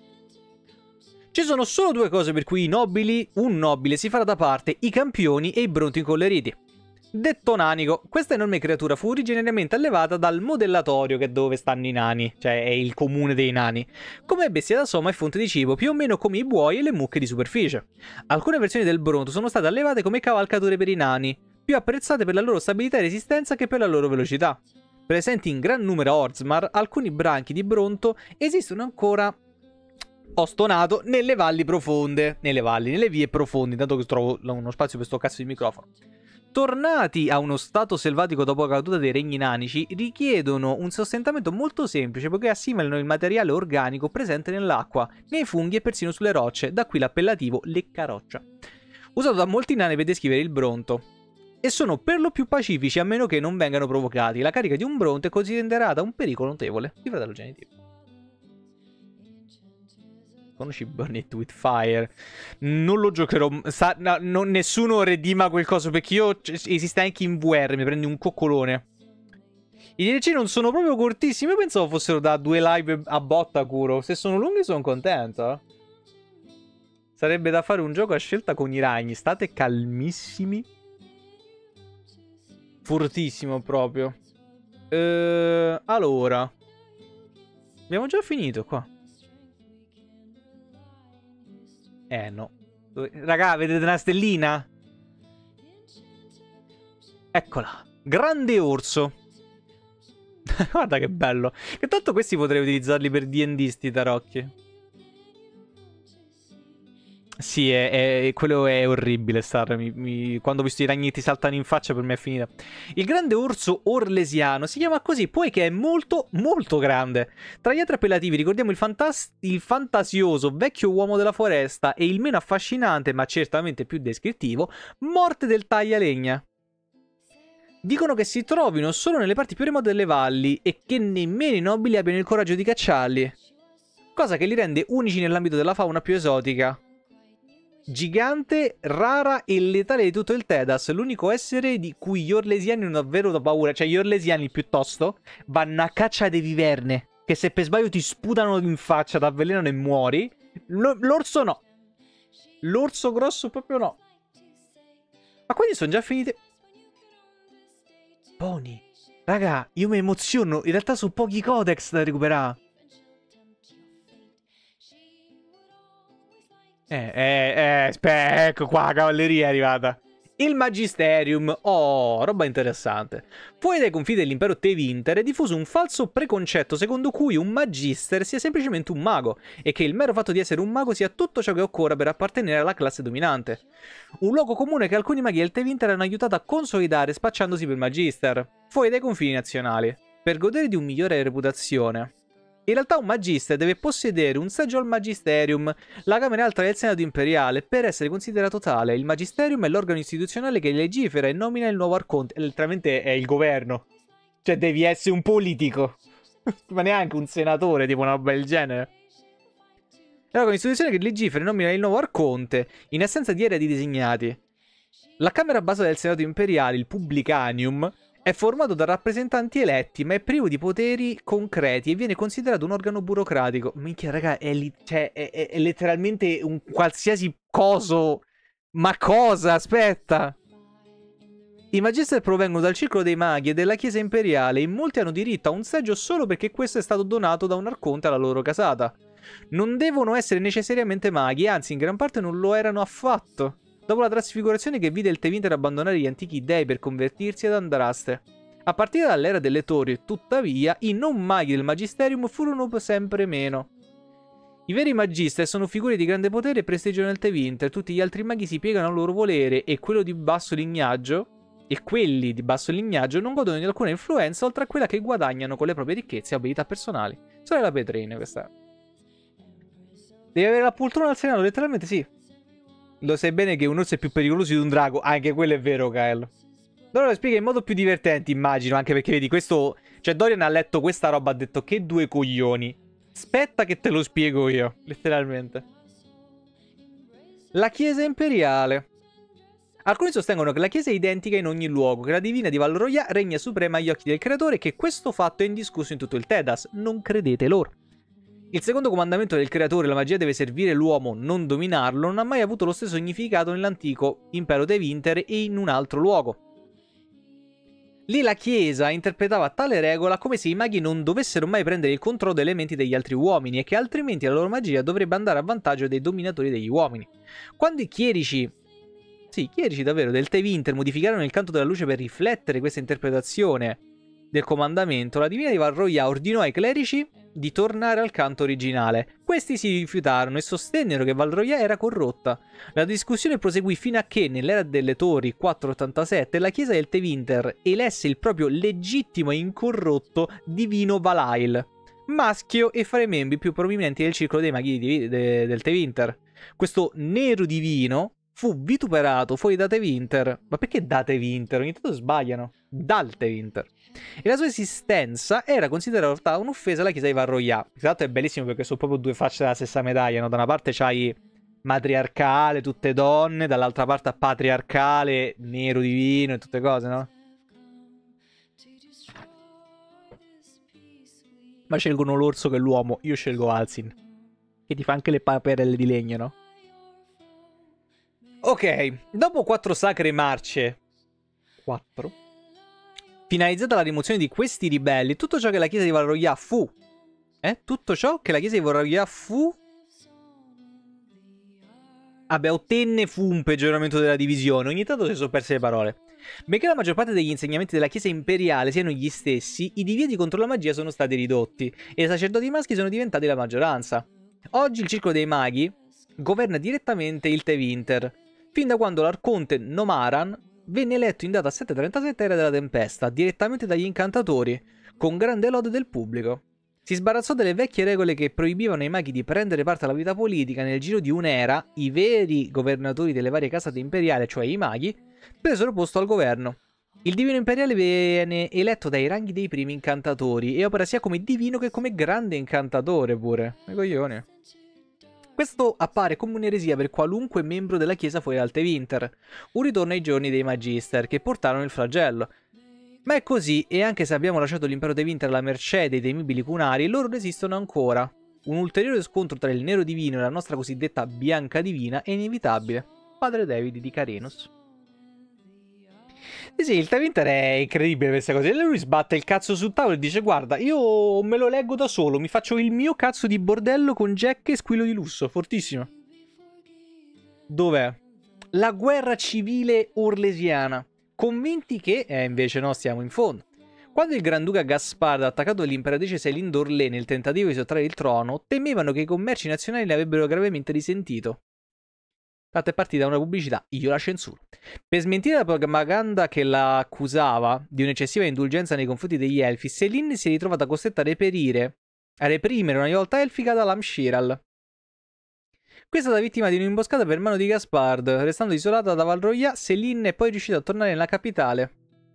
Ci sono solo due cose per cui un nobile si farà da parte: i campioni e i Bronti incolleriti. Detto nanico, questa enorme creatura fu originariamente allevata dal modellatorio, che è dove stanno i nani, cioè è il comune dei nani, come bestia da somma e fonte di cibo, più o meno come i buoi e le mucche di superficie. Alcune versioni del Bronto sono state allevate come cavalcature per i nani, più apprezzate per la loro stabilità e resistenza che per la loro velocità. Presenti in gran numero a Orzammar, alcuni branchi di Bronto esistono ancora ostonato nelle valli profonde, nelle vie profonde, intanto che trovo uno spazio per sto cazzo di microfono. Tornati a uno stato selvatico dopo la caduta dei regni nanici, richiedono un sostentamento molto semplice poiché assimilano il materiale organico presente nell'acqua, nei funghi e persino sulle rocce, da qui l'appellativo leccaroccia, usato da molti nani per descrivere il Bronto. E sono per lo più pacifici a meno che non vengano provocati. La carica di un Bronto è considerata un pericolo notevole di fratello genitivo. Conosci Burn It With Fire? Non lo giocherò. Nessuno redima quel coso, perché io esiste anche in VR, mi prendi un coccolone. I DLC non sono proprio cortissimi. Io pensavo fossero da 2 live a botta, Kuro. Se sono lunghi sono contento. Sarebbe da fare un gioco a scelta con i ragni. State calmissimi. Fortissimo proprio. Allora, abbiamo già finito qua. No. Raga, vedete una stellina? Eccola. Grande orso. Guarda che bello. Che tanto questi potrei utilizzarli per D&D sti tarocchi. Sì, quello è orribile, Star. Quando ho visto i ragnetti saltano in faccia, per me è finita. Il grande orso orlesiano si chiama così poiché è molto, molto grande. Tra gli altri appellativi ricordiamo il fantasioso vecchio uomo della foresta e il meno affascinante, ma certamente più descrittivo, morte del taglialegna. Dicono che si trovino solo nelle parti più remote delle valli e che nemmeno i nobili abbiano il coraggio di cacciarli. cosa che li rende unici nell'ambito della fauna più esotica. Gigante, rara e letale di tutto il Tedas, l'unico essere di cui gli orlesiani hanno davvero paura. Cioè gli orlesiani piuttosto vanno a caccia dei viverne, che se per sbaglio ti sputano in faccia, ti avvelenano e muori. L'orso no. L'orso grosso proprio no. Ma quindi sono già finite. Pony. Raga, io mi emoziono. In realtà sono pochi codex da recuperare. Ecco qua, cavalleria è arrivata. Il Magisterium. Oh, roba interessante. Fuori dai confini dell'impero Tevinter è diffuso un falso preconcetto secondo cui un Magister sia semplicemente un mago e che il mero fatto di essere un mago sia tutto ciò che occorre per appartenere alla classe dominante. Un luogo comune che alcuni maghi del Tevinter hanno aiutato a consolidare spacciandosi per Magister, fuori dai confini nazionali, per godere di un migliore reputazione. In realtà un Magister deve possedere un seggio al Magisterium, la Camera Alta del Senato Imperiale, per essere considerato tale. Il Magisterium è l'organo istituzionale che legifera e nomina il nuovo Arconte. Letteralmente è il governo. Cioè devi essere un politico. Ma neanche un senatore, tipo una roba del genere. È l'organo istituzionale che legifera e nomina il nuovo Arconte, in assenza di eredi designati. La Camera Bassa del Senato Imperiale, il Publicanium, è formato da rappresentanti eletti, ma è privo di poteri concreti e viene considerato un organo burocratico. Minchia, raga, è letteralmente un qualsiasi coso. Ma cosa? Aspetta. I Magister provengono dal Circolo dei Maghi e della Chiesa Imperiale e molti hanno diritto a un seggio solo perché questo è stato donato da un arconte alla loro casata. Non devono essere necessariamente maghi, anzi in gran parte non lo erano affatto. Dopo la trasfigurazione che vide il Tevinter abbandonare gli antichi dei per convertirsi ad Andraste. A partire dall'era delle torri, tuttavia, i non maghi del Magisterium furono sempre meno. I veri Magister sono figure di grande potere e prestigio nel Tevinter, tutti gli altri maghi si piegano al loro volere e quelli di basso lignaggio non godono di alcuna influenza oltre a quella che guadagnano con le proprie ricchezze e abilità personali. Sorella Petrine, questa. Devi avere la poltrona al Senato, letteralmente sì. Lo sai bene che un orso è più pericoloso di un drago. Anche quello è vero, Kyle. Allora lo spiega in modo più divertente, immagino. Anche perché vedi, questo... Cioè, Dorian ha letto questa roba, ha detto che due coglioni. Aspetta che te lo spiego io. Letteralmente. La Chiesa Imperiale. Alcuni sostengono che la Chiesa è identica in ogni luogo, che la divina di Val Royale regna suprema agli occhi del creatore e che questo fatto è indiscusso in tutto il Tedas. Non credete loro. Il secondo comandamento del creatore, la magia deve servire l'uomo, non dominarlo, non ha mai avuto lo stesso significato nell'antico impero Tevinter e in un altro luogo. Lì la Chiesa interpretava tale regola come se i maghi non dovessero mai prendere il controllo delle menti degli altri uomini e che altrimenti la loro magia dovrebbe andare a vantaggio dei dominatori degli uomini. Quando i chierici davvero del Tevinter modificarono il canto della luce per riflettere questa interpretazione del comandamento, la divina di Val Royale ordinò ai clerici di tornare al canto originale. Questi si rifiutarono e sostennero che Val Royale era corrotta. La discussione proseguì fino a che, nell'era delle torri 487, la chiesa del Tevinter elesse il proprio legittimo e incorrotto divino Valail, maschio e fra i membri più prominenti del circolo dei maghi del Tevinter. Questo nero divino fu vituperato fuori da Tevinter. Ma perché da Tevinter? Ogni tanto sbagliano. Dal Tevinter. E la sua esistenza era considerata un'offesa alla chiesa di Val Royale. Tra l'altro è bellissimo perché sono proprio due facce della stessa medaglia, no? Da una parte c'hai matriarcale, tutte donne, dall'altra parte patriarcale, nero divino e tutte cose, no? Ma scelgono l'orso che l'uomo, io scelgo Alcin, che ti fa anche le paperelle di legno, no? Ok, dopo 4 sacre marce, 4, finalizzata alla rimozione di questi ribelli, tutto ciò che la chiesa di Val Royale fu, tutto ciò che la chiesa di Val Royale fu, ottenne fu un peggioramento della divisione. Ogni tanto si sono perse le parole. Benché la maggior parte degli insegnamenti della chiesa imperiale siano gli stessi, i divieti contro la magia sono stati ridotti e i sacerdoti maschi sono diventati la maggioranza. Oggi il circolo dei maghi governa direttamente il Tevinter, fin da quando l'arconte Nomaran venne eletto in data 737 era della tempesta, direttamente dagli incantatori, con grande lode del pubblico. Si sbarazzò delle vecchie regole che proibivano ai maghi di prendere parte alla vita politica. Nel giro di un'era, i veri governatori delle varie casate imperiali, cioè i maghi, presero posto al governo. Il divino imperiale viene eletto dai ranghi dei primi incantatori e opera sia come divino che come grande incantatore pure. Ma coglione. Questo appare come un'eresia per qualunque membro della chiesa fuori dal Tevinter. Un ritorno ai giorni dei Magister che portarono il flagello. Ma è così, e anche se abbiamo lasciato l'impero Tevinter alla mercé dei temibili cunari, loro resistono ancora. Un ulteriore scontro tra il nero divino e la nostra cosiddetta bianca divina è inevitabile. Padre David di Carenus. Sì, il Tevinter è incredibile questa cosa. E lui sbatte il cazzo sul tavolo e dice: guarda, io me lo leggo da solo, mi faccio il mio cazzo di bordello con Jack e squillo di lusso. Fortissimo. Dov'è? La guerra civile orlesiana. Convinti che... invece no, stiamo in fondo. Quando il Granduca Gaspard ha attaccato l'imperatrice Céline d'Orlé nel tentativo di sottrarre il trono, temevano che i commerci nazionali ne avrebbero gravemente risentito. Tanto è partita una pubblicità, io la censuro. Per smentire la propaganda che la accusava di un'eccessiva indulgenza nei confronti degli Elfi, Céline si è ritrovata costretta a reprimere una rivolta elfica da Lamshiral. Questa è stata vittima di un'imboscata per mano di Gaspard. Restando isolata da Val Royat, Céline è poi riuscita a tornare nella capitale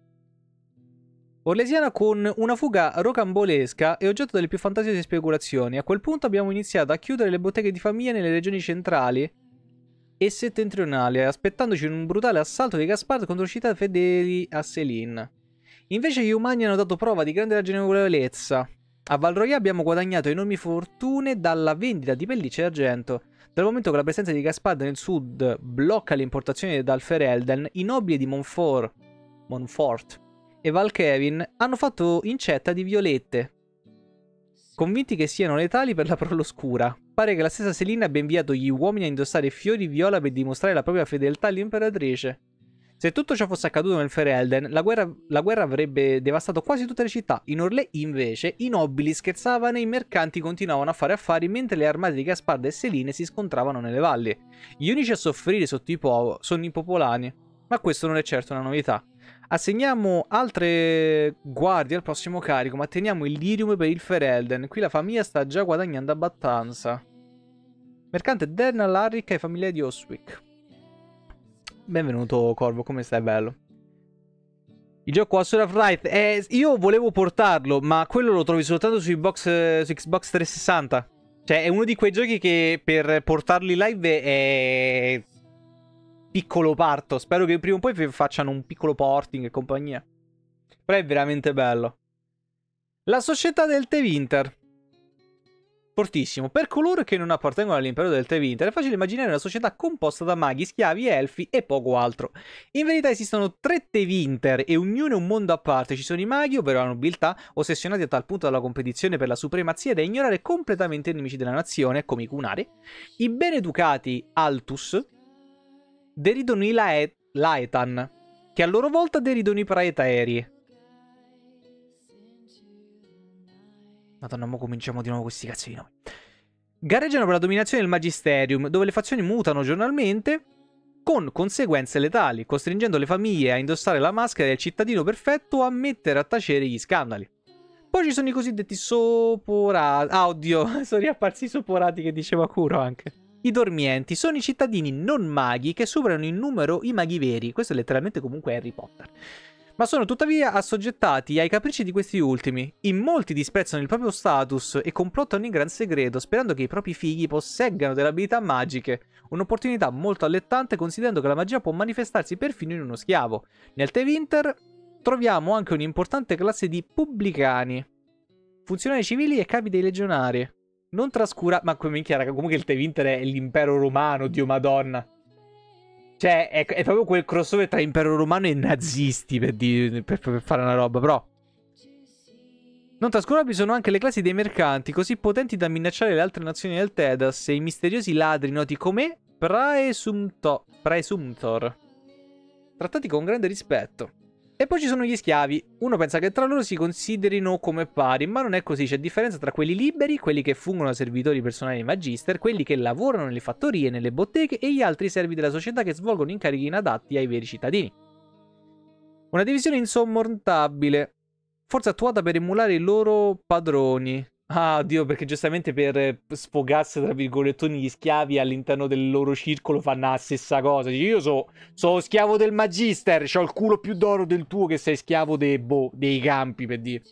orlesiana con una fuga rocambolesca e oggetto delle più fantasiose speculazioni. A quel punto abbiamo iniziato a chiudere le botteghe di famiglia nelle regioni centrali e settentrionali, aspettandoci un brutale assalto di Gaspard contro città fedeli a Céline. Invece gli umani hanno dato prova di grande ragionevolezza. A Val Royat abbiamo guadagnato enormi fortune dalla vendita di pellicce d'argento. Dal momento che la presenza di Gaspard nel sud blocca le importazioni dal Ferelden, i nobili di Montfort e Val Kevin hanno fatto incetta di violette, convinti che siano letali per la prole oscura. Pare che la stessa Céline abbia inviato gli uomini a indossare fiori viola per dimostrare la propria fedeltà all'imperatrice. Se tutto ciò fosse accaduto nel Ferelden, la guerra avrebbe devastato quasi tutte le città. In Orlé, invece, i nobili scherzavano e i mercanti continuavano a fare affari mentre le armate di Gaspard e Céline si scontravano nelle valli. Gli unici a soffrire sono i popolani, ma questo non è certo una novità. Assegniamo altre guardie al prossimo carico, ma teniamo il Lirium per il Ferelden. Qui la famiglia sta già guadagnando abbastanza. Mercante Dernal Larrick e famiglia di Oswick. Benvenuto Corvo, come stai? Bello. Il gioco Asura of Right, io volevo portarlo, ma quello lo trovi soltanto su Xbox 360. Cioè è uno di quei giochi che per portarli live è piccolo parto. Spero che prima o poi facciano un piccolo porting e compagnia. Però è veramente bello. La società del Tevinter. Fortissimo. Per coloro che non appartengono all'impero del Tevinter è facile immaginare una società composta da maghi, schiavi, elfi e poco altro. In verità esistono 3 Tevinter e ognuno è un mondo a parte. Ci sono i maghi, ovvero la nobiltà, ossessionati a tal punto dalla competizione per la supremazia da ignorare completamente i nemici della nazione, come i Cunari. I ben educati Altus deridono i Laetan, che a loro volta deridono i Praeteri. Madonna, mo cominciamo di nuovo questi cazzo di nomi. Gareggiano per la dominazione del Magisterium, dove le fazioni mutano giornalmente, con conseguenze letali, costringendo le famiglie a indossare la maschera del cittadino perfetto o a mettere a tacere gli scandali. Poi ci sono i cosiddetti soporati. Ah, oddio, sono riapparsi i soporati che diceva Kuro anche. I dormienti sono i cittadini non maghi che superano in numero i maghi veri. Questo è letteralmente comunque Harry Potter. Ma sono tuttavia assoggettati ai capricci di questi ultimi. In molti disprezzano il proprio status e complottano in gran segreto, sperando che i propri figli posseggano delle abilità magiche. Un'opportunità molto allettante considerando che la magia può manifestarsi perfino in uno schiavo. Nel Tevinter troviamo anche un'importante classe di pubblicani, funzionari civili e capi dei legionari. Non trascura... Ma come minchia, raga, comunque il Tevinter è l'impero romano, Dio madonna. Cioè, è proprio quel crossover tra impero romano e nazisti, per fare una roba, però. Non trascurabili sono anche le classi dei mercanti, così potenti da minacciare le altre nazioni del Tedas, e i misteriosi ladri noti come Praesumtor, trattati con grande rispetto. E poi ci sono gli schiavi. Uno pensa che tra loro si considerino come pari, ma non è così. C'è differenza tra quelli liberi, quelli che fungono da servitori personali dei Magister, quelli che lavorano nelle fattorie, nelle botteghe e gli altri servi della società che svolgono incarichi inadatti ai veri cittadini. Una divisione insormontabile, forse attuata per emulare i loro padroni. Ah, oddio, perché giustamente per sfogarsi, tra virgolettoni, gli schiavi all'interno del loro circolo fanno la stessa cosa. Dici, io so schiavo del Magister, c'ho il culo più d'oro del tuo che sei schiavo dei campi, per dire.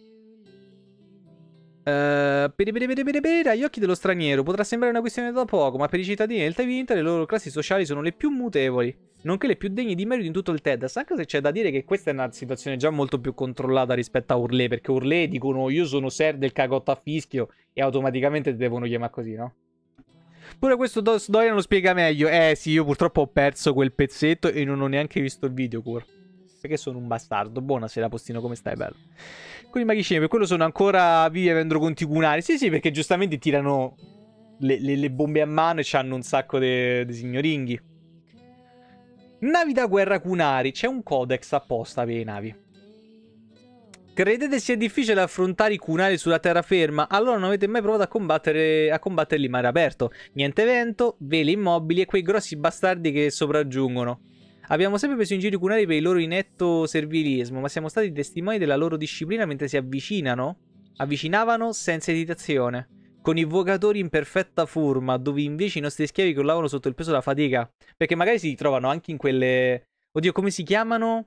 Agli occhi dello straniero potrà sembrare una questione da poco, ma per i cittadini del Tevinter le loro classi sociali sono le più mutevoli, nonché le più degne di merito in tutto il Tedas. Anche se c'è da dire che questa è una situazione già molto più controllata rispetto a Urlé, perché Urlé dicono io sono Ser del cagotto a fischio e automaticamente ti devono chiamare così, no? Pure questo Dorian lo spiega meglio. Sì, io purtroppo ho perso quel pezzetto e non ho neanche visto il video, Cur. Perché sono un bastardo. Buonasera, Postino, come stai, bello? Con i magicini, per quello sono ancora vivi avendo conti cunari. Sì, perché giustamente tirano le bombe a mano e hanno un sacco di signoringhi. Navi da guerra cunari. C'è un codex apposta per le navi. Credete sia difficile affrontare i cunari sulla terraferma? Allora non avete mai provato a combatterli in mare aperto. Niente vento, vele immobili e quei grossi bastardi che sopraggiungono. Abbiamo sempre preso in giro i cunari per il loro inetto servilismo, ma siamo stati testimoni della loro disciplina mentre si avvicinavano senza esitazione, con i vocatori in perfetta forma, dove invece i nostri schiavi crollavano sotto il peso della fatica. Perché magari si trovano anche in quelle... Oddio, come si chiamano?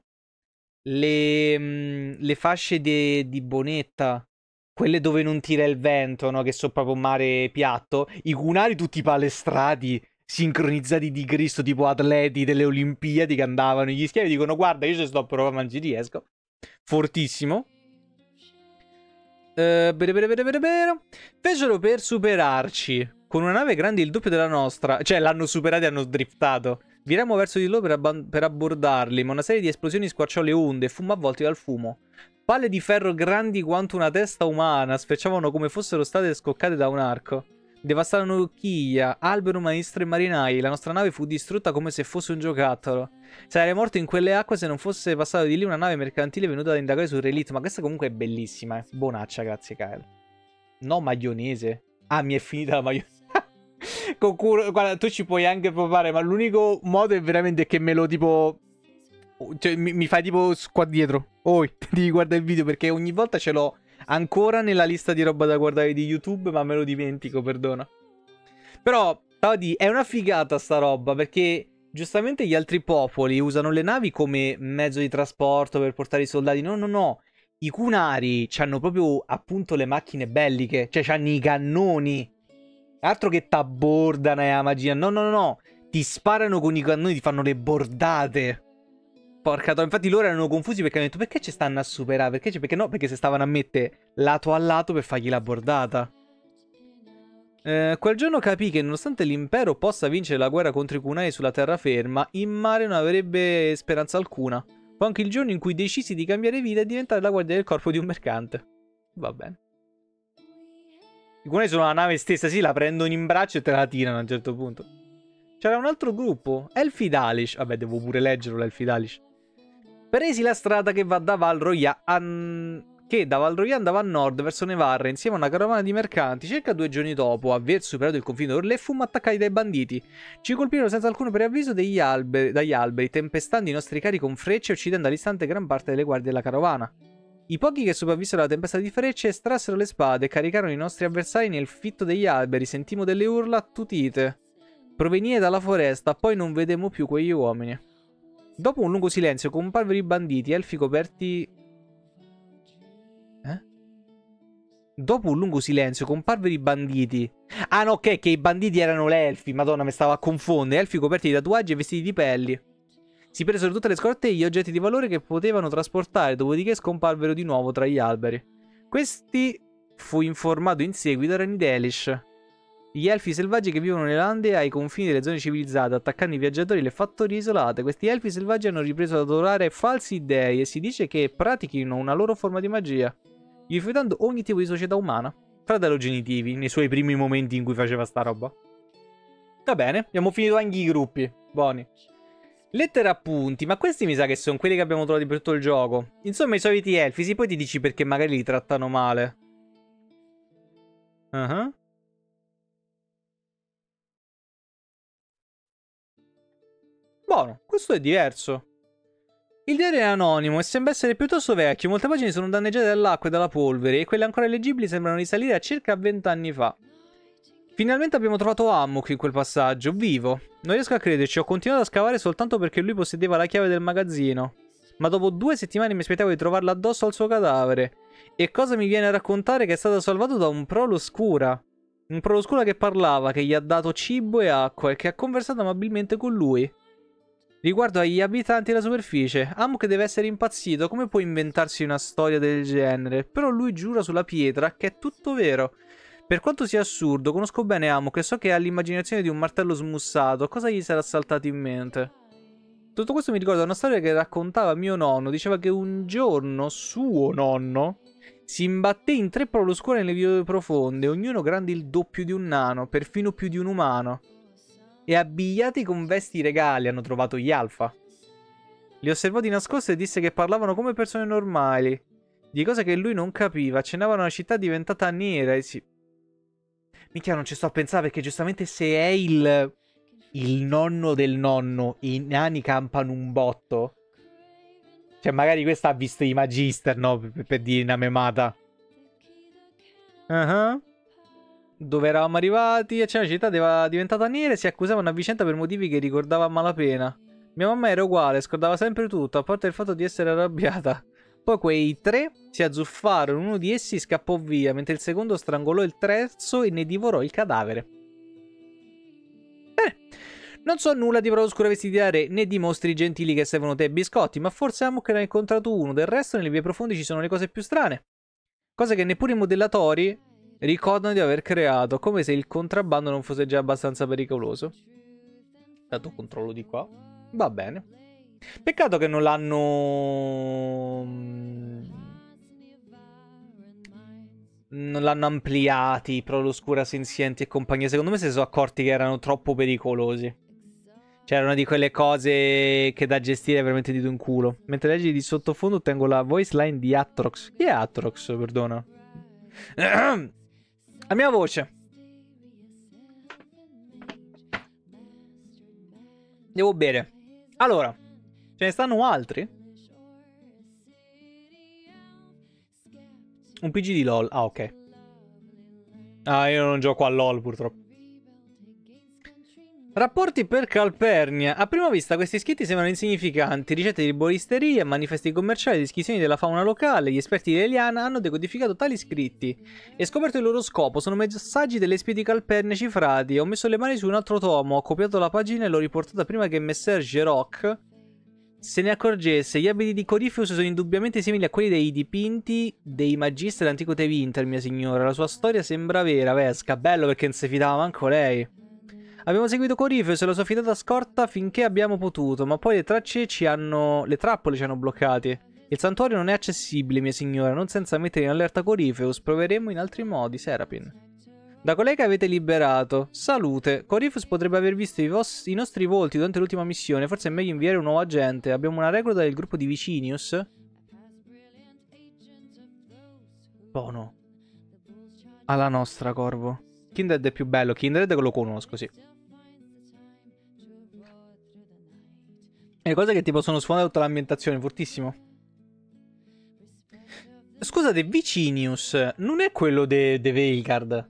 Le fasce di Bonetta, quelle dove non tira il vento, no? Che sono proprio mare piatto. I cunari tutti palestrati, sincronizzati di Cristo, tipo atleti delle Olimpiadi che andavano. Gli schiavi dicono: guarda, io ci sto provando, non ci riesco. Fortissimo. Fecero per superarci con una nave grande il doppio della nostra. Cioè, l'hanno superata e hanno driftato. Virammo verso di loro per abbordarli, ma una serie di esplosioni squarciò le onde e fummo avvolti dal fumo. Palle di ferro grandi quanto una testa umana sfrecciavano come fossero state scoccate da un arco. Devastarono chiglia, albero, maestro e marinai. La nostra nave fu distrutta come se fosse un giocattolo. Sarei morto in quelle acque se non fosse passato di lì una nave mercantile venuta ad indagare sul relitto. Ma questa comunque è bellissima, eh. Bonaccia, grazie Kyle. No, maionese. Ah, mi è finita la maionese. Guarda, tu ci puoi anche provare, ma l'unico modo è veramente che me lo tipo... Cioè, mi fai tipo qua dietro. Devi guardare il video perché ogni volta ce l'ho ancora nella lista di roba da guardare di YouTube, ma me lo dimentico, perdona. Però, è una figata sta roba, perché giustamente gli altri popoli usano le navi come mezzo di trasporto per portare i soldati. No. I cunari hanno proprio, appunto, le macchine belliche. Cioè, hanno i cannoni. Altro che t'abbordano e la magia. No. Ti sparano con i cannoni, ti fanno le bordate. Porca troia. Infatti loro erano confusi perché hanno detto: perché ci stanno a superare? Perché no? Perché se stavano a mettere lato a lato per fargli la bordata. Quel giorno capì che nonostante l'impero possa vincere la guerra contro i cunai sulla terraferma, in mare non avrebbe speranza alcuna. Fu anche il giorno in cui decisi di cambiare vita e diventare la guardia del corpo di un mercante. Va bene. I cunai sono la nave stessa, sì, la prendono in braccio e te la tirano a un certo punto. C'era un altro gruppo, Elfi Dalish. Vabbè, devo pure leggerlo l'Elfi Dalish. Presi la strada che va da Val Royan, che da Val Royan andava a nord verso Nevarra insieme a una carovana di mercanti. Circa 2 giorni dopo aver superato il confine d'Orlé fummo attaccati dai banditi. Ci colpirono senza alcun preavviso dagli alberi, tempestando i nostri carri con frecce e uccidendo all'istante gran parte delle guardie della carovana. I pochi che sopravvissero alla tempesta di frecce estrassero le spade e caricarono i nostri avversari nel fitto degli alberi. Sentimmo delle urla attutite. Provenire dalla foresta, poi non vedemmo più quegli uomini. Dopo un lungo silenzio comparvero i banditi, elfi coperti... Dopo un lungo silenzio comparvero i banditi. Ah no, ok, che i banditi erano le elfi. Madonna, mi stavo a confondere. Elfi coperti di tatuaggi e vestiti di pelli. Si presero tutte le scorte e gli oggetti di valore che potevano trasportare, dopodiché scomparvero di nuovo tra gli alberi. Questi, fu informato in seguito, erano i Delish, gli elfi selvaggi che vivono nelle lande ai confini delle zone civilizzate, attaccando i viaggiatori e le fattorie isolate. Questi elfi selvaggi hanno ripreso ad adorare falsi dei e si dice che pratichino una loro forma di magia, rifiutando ogni tipo di società umana. Fratello Genitivi, nei suoi primi momenti in cui faceva sta roba. Va bene, abbiamo finito anche i gruppi. Buoni. Lettere appunti, ma questi mi sa che sono quelli che abbiamo trovato per tutto il gioco. Insomma, i soliti elfi, sì, poi ti dici perché magari li trattano male. Buono, questo è diverso. Il diario è anonimo e sembra essere piuttosto vecchio. Molte pagine sono danneggiate dall'acqua e dalla polvere e quelle ancora leggibili sembrano risalire a circa 20 anni fa. Finalmente abbiamo trovato Amok in quel passaggio, vivo. Non riesco a crederci, ho continuato a scavare soltanto perché lui possedeva la chiave del magazzino. Ma dopo 2 settimane mi aspettavo di trovarla addosso al suo cadavere. E cosa mi viene a raccontare che è stato salvato da un prolo oscura? Un prolo oscura che parlava, che gli ha dato cibo e acqua e che ha conversato amabilmente con lui. Riguardo agli abitanti della superficie, Amok deve essere impazzito, come può inventarsi una storia del genere? Però lui giura sulla pietra che è tutto vero. Per quanto sia assurdo, conosco bene Amok e so che ha l'immaginazione di un martello smussato, cosa gli sarà saltato in mente? Tutto questo mi ricorda una storia che raccontava mio nonno, diceva che un giorno suo nonno si imbatté in 3 prole oscure nelle vie profonde, ognuno grande il doppio di un nano, perfino più di un umano. E abbigliati con vesti regali hanno trovato gli Alfa. Li osservò di nascosto e disse che parlavano come persone normali, di cose che lui non capiva, accennavano a una città diventata nera e si... Minchia, non ci sto a pensare perché giustamente se è il nonno del nonno, i nani campano un botto. Cioè magari questa ha visto i Magister, no? Per dire una memata. Dove eravamo arrivati? Cioè, la città era diventata nera e si accusavano a vicenda per motivi che ricordava a malapena. Mia mamma era uguale, scordava sempre tutto, a parte il fatto di essere arrabbiata. Poi quei 3 si azzuffarono, uno di essi scappò via, mentre il secondo strangolò il terzo e ne divorò il cadavere. Bene, non so nulla di prole oscure vestiti da re, né di mostri gentili che servono tè e biscotti, ma forse Amok ne ha incontrato uno, del resto nelle vie profonde ci sono le cose più strane. Cose che neppure i modellatori ricordano di aver creato, come se il contrabbando non fosse già abbastanza pericoloso. Dato controllo di qua. Va bene. Peccato che non l'hanno ampliati, Pro l'Oscura Senzienti e compagnia. Secondo me si sono accorti che erano troppo pericolosi. Cioè, era una di quelle cose che da gestire è veramente dito in culo. Mentre leggi di sottofondo ottengo la voice line di Atrox. Chi è Atrox, perdona? La mia voce. Devo bere. Allora, ce ne stanno altri? Un PG di LOL. Ah, ok. Ah, io non gioco a LOL, purtroppo. Rapporti per Calpernia. A prima vista questi scritti sembrano insignificanti. Ricette di erboristeria, manifesti commerciali, descrizioni della fauna locale. Gli esperti di Eliana hanno decodificato tali scritti e scoperto il loro scopo. Sono messaggi delle spie di Calpernia cifrati. Ho messo le mani su un altro tomo, ho copiato la pagina e l'ho riportata prima che Messer Geroc se ne accorgesse. Gli abiti di Corypheus sono indubbiamente simili a quelli dei dipinti dei Magister dell'antico Tevinter, mia signora. La sua storia sembra vera, Vesca. Bello perché non si fidava manco lei. Abbiamo seguito Corypheus e la sua fidata scorta finché abbiamo potuto, ma poi le trappole ci hanno bloccati. Il santuario non è accessibile, mia signora, non senza mettere in allerta Corypheus. Proveremo in altri modi, Serapin. Da colei che avete liberato, salute. Corypheus potrebbe aver visto i nostri volti durante l'ultima missione, forse è meglio inviare un nuovo agente. Abbiamo una recluta del gruppo di Vicinius. Buono. Alla nostra, Corvo. Kindred è più bello, Kindred che lo conosco, sì. E le cose che ti possono sfondare tutta l'ambientazione, fortissimo. Scusate, Vicinius non è quello de Veilguard?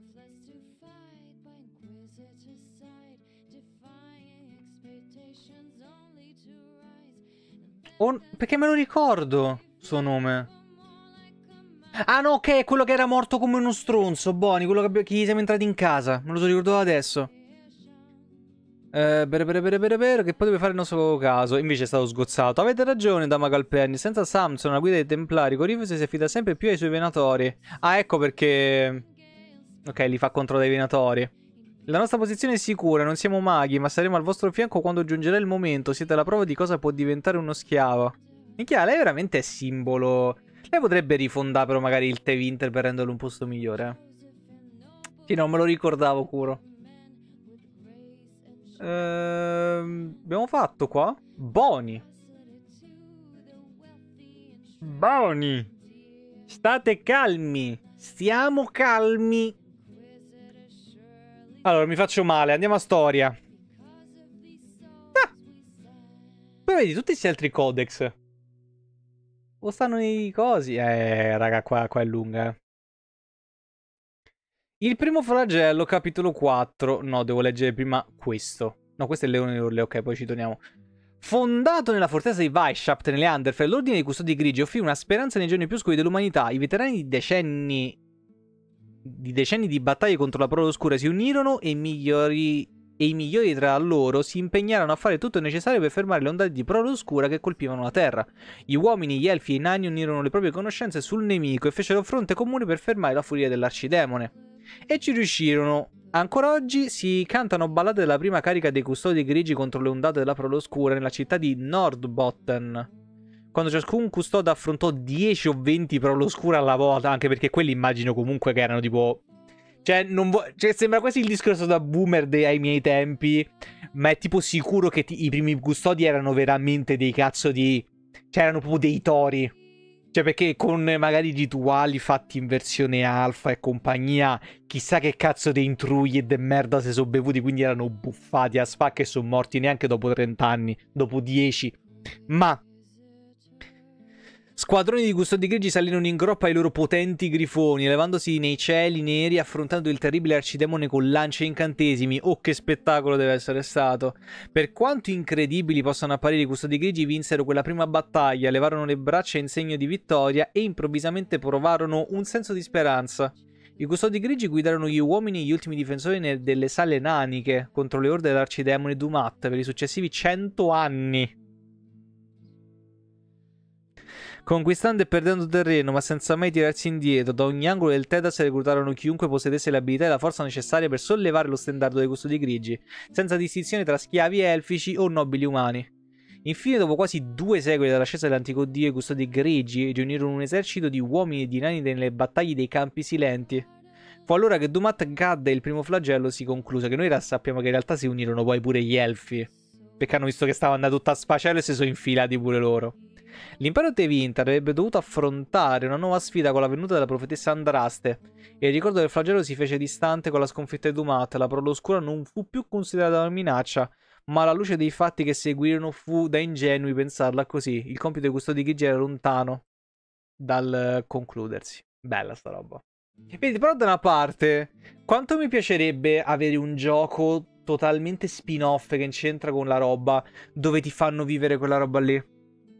Perché me lo ricordo, suo nome. Ah no, ok, è quello che era morto come uno stronzo, Boni, quello che gli siamo entrati in casa. Me lo sono ricordato adesso. Che potrebbe fare il nostro caso. Invece è stato sgozzato. Avete ragione, Dama Calperni. Senza Samson, la guida dei Templari, Corypheus si affida sempre più ai suoi venatori. Ah, ecco perché... Ok, li fa contro dei venatori. La nostra posizione è sicura, non siamo maghi, ma saremo al vostro fianco quando giungerà il momento. Siete la prova di cosa può diventare uno schiavo. Minchia, lei veramente è simbolo. Lei potrebbe rifondare però magari il Tevinter per renderlo un posto migliore. Sì, non me lo ricordavo, Kuro. Abbiamo fatto qua? Boni. Boni. State calmi. Stiamo calmi. Allora, mi faccio male. Andiamo a storia. Ah. Poi vedi tutti questi altri codex. O stanno nei cosi? Raga, qua è lunga, Il primo flagello, capitolo 4. No, devo leggere prima questo. No, questo è il Leone di Orle, ok, poi ci torniamo. Fondato nella fortezza di Weishaupt, nelle Underfell, l'ordine dei custodi grigi offrì una speranza nei giorni più oscuri dell'umanità. I veterani di decenni di battaglie contro la Prole Oscura si unirono e i migliori tra loro si impegnarono a fare tutto il necessario per fermare le ondate di Prole Oscura che colpivano la Terra. Gli uomini, gli elfi e i nani unirono le proprie conoscenze sul nemico e fecero fronte comune per fermare la furia dell'arcidemone. E ci riuscirono. Ancora oggi si cantano ballate della prima carica dei custodi grigi contro le ondate della Prole Oscura nella città di Nordbotten, quando ciascun custode affrontò 10 o 20 Prole Oscura alla volta, anche perché quelli immagino comunque che erano tipo... Cioè, sembra quasi il discorso da boomer ai miei tempi, ma è tipo sicuro che i primi custodi erano veramente dei cazzo di... Cioè, erano proprio dei tori. Cioè, perché con magari rituali fatti in versione alfa e compagnia, chissà che cazzo di intrugli e de merda si sono bevuti, quindi erano buffati a spacca e sono morti neanche dopo 30 anni, dopo 10. Ma squadroni di custodi grigi salirono in groppa ai loro potenti grifoni, elevandosi nei cieli neri, affrontando il terribile arcidemone con lance e incantesimi. Oh, che spettacolo deve essere stato! Per quanto incredibili possano apparire, i custodi grigi vinsero quella prima battaglia, levarono le braccia in segno di vittoria e improvvisamente provarono un senso di speranza. I custodi grigi guidarono gli uomini e gli ultimi difensori delle sale naniche contro le orde dell'arcidemone Dumat per i successivi 100 anni. Conquistando e perdendo terreno, ma senza mai tirarsi indietro, da ogni angolo del Thedas reclutarono chiunque possedesse le abilità e la forza necessarie per sollevare lo stendardo dei custodi grigi, senza distinzione tra schiavi elfici o nobili umani. Infine, dopo quasi 2 secoli dall'ascesa dell'antico dio, i custodi grigi riunirono un esercito di uomini e di nani nelle battaglie dei Campi Silenti. Fu allora che Dumat cadde e il primo flagello si concluse, che noi sappiamo che in realtà si unirono poi pure gli elfi, perché hanno visto che stava andando tutta a sfascello e si sono infilati pure loro. L'impero Tevinter avrebbe dovuto affrontare una nuova sfida con la venuta della profetessa Andraste, e il ricordo del flagello si fece distante con la sconfitta di Dumat. La Prole Oscura non fu più considerata una minaccia, ma alla luce dei fatti che seguirono fu da ingenui pensarla così. Il compito dei custodi grigi era lontano dal concludersi. Bella sta roba. Vedi, però da una parte, quanto mi piacerebbe avere un gioco totalmente spin-off che c'entra con la roba, dove ti fanno vivere quella roba lì.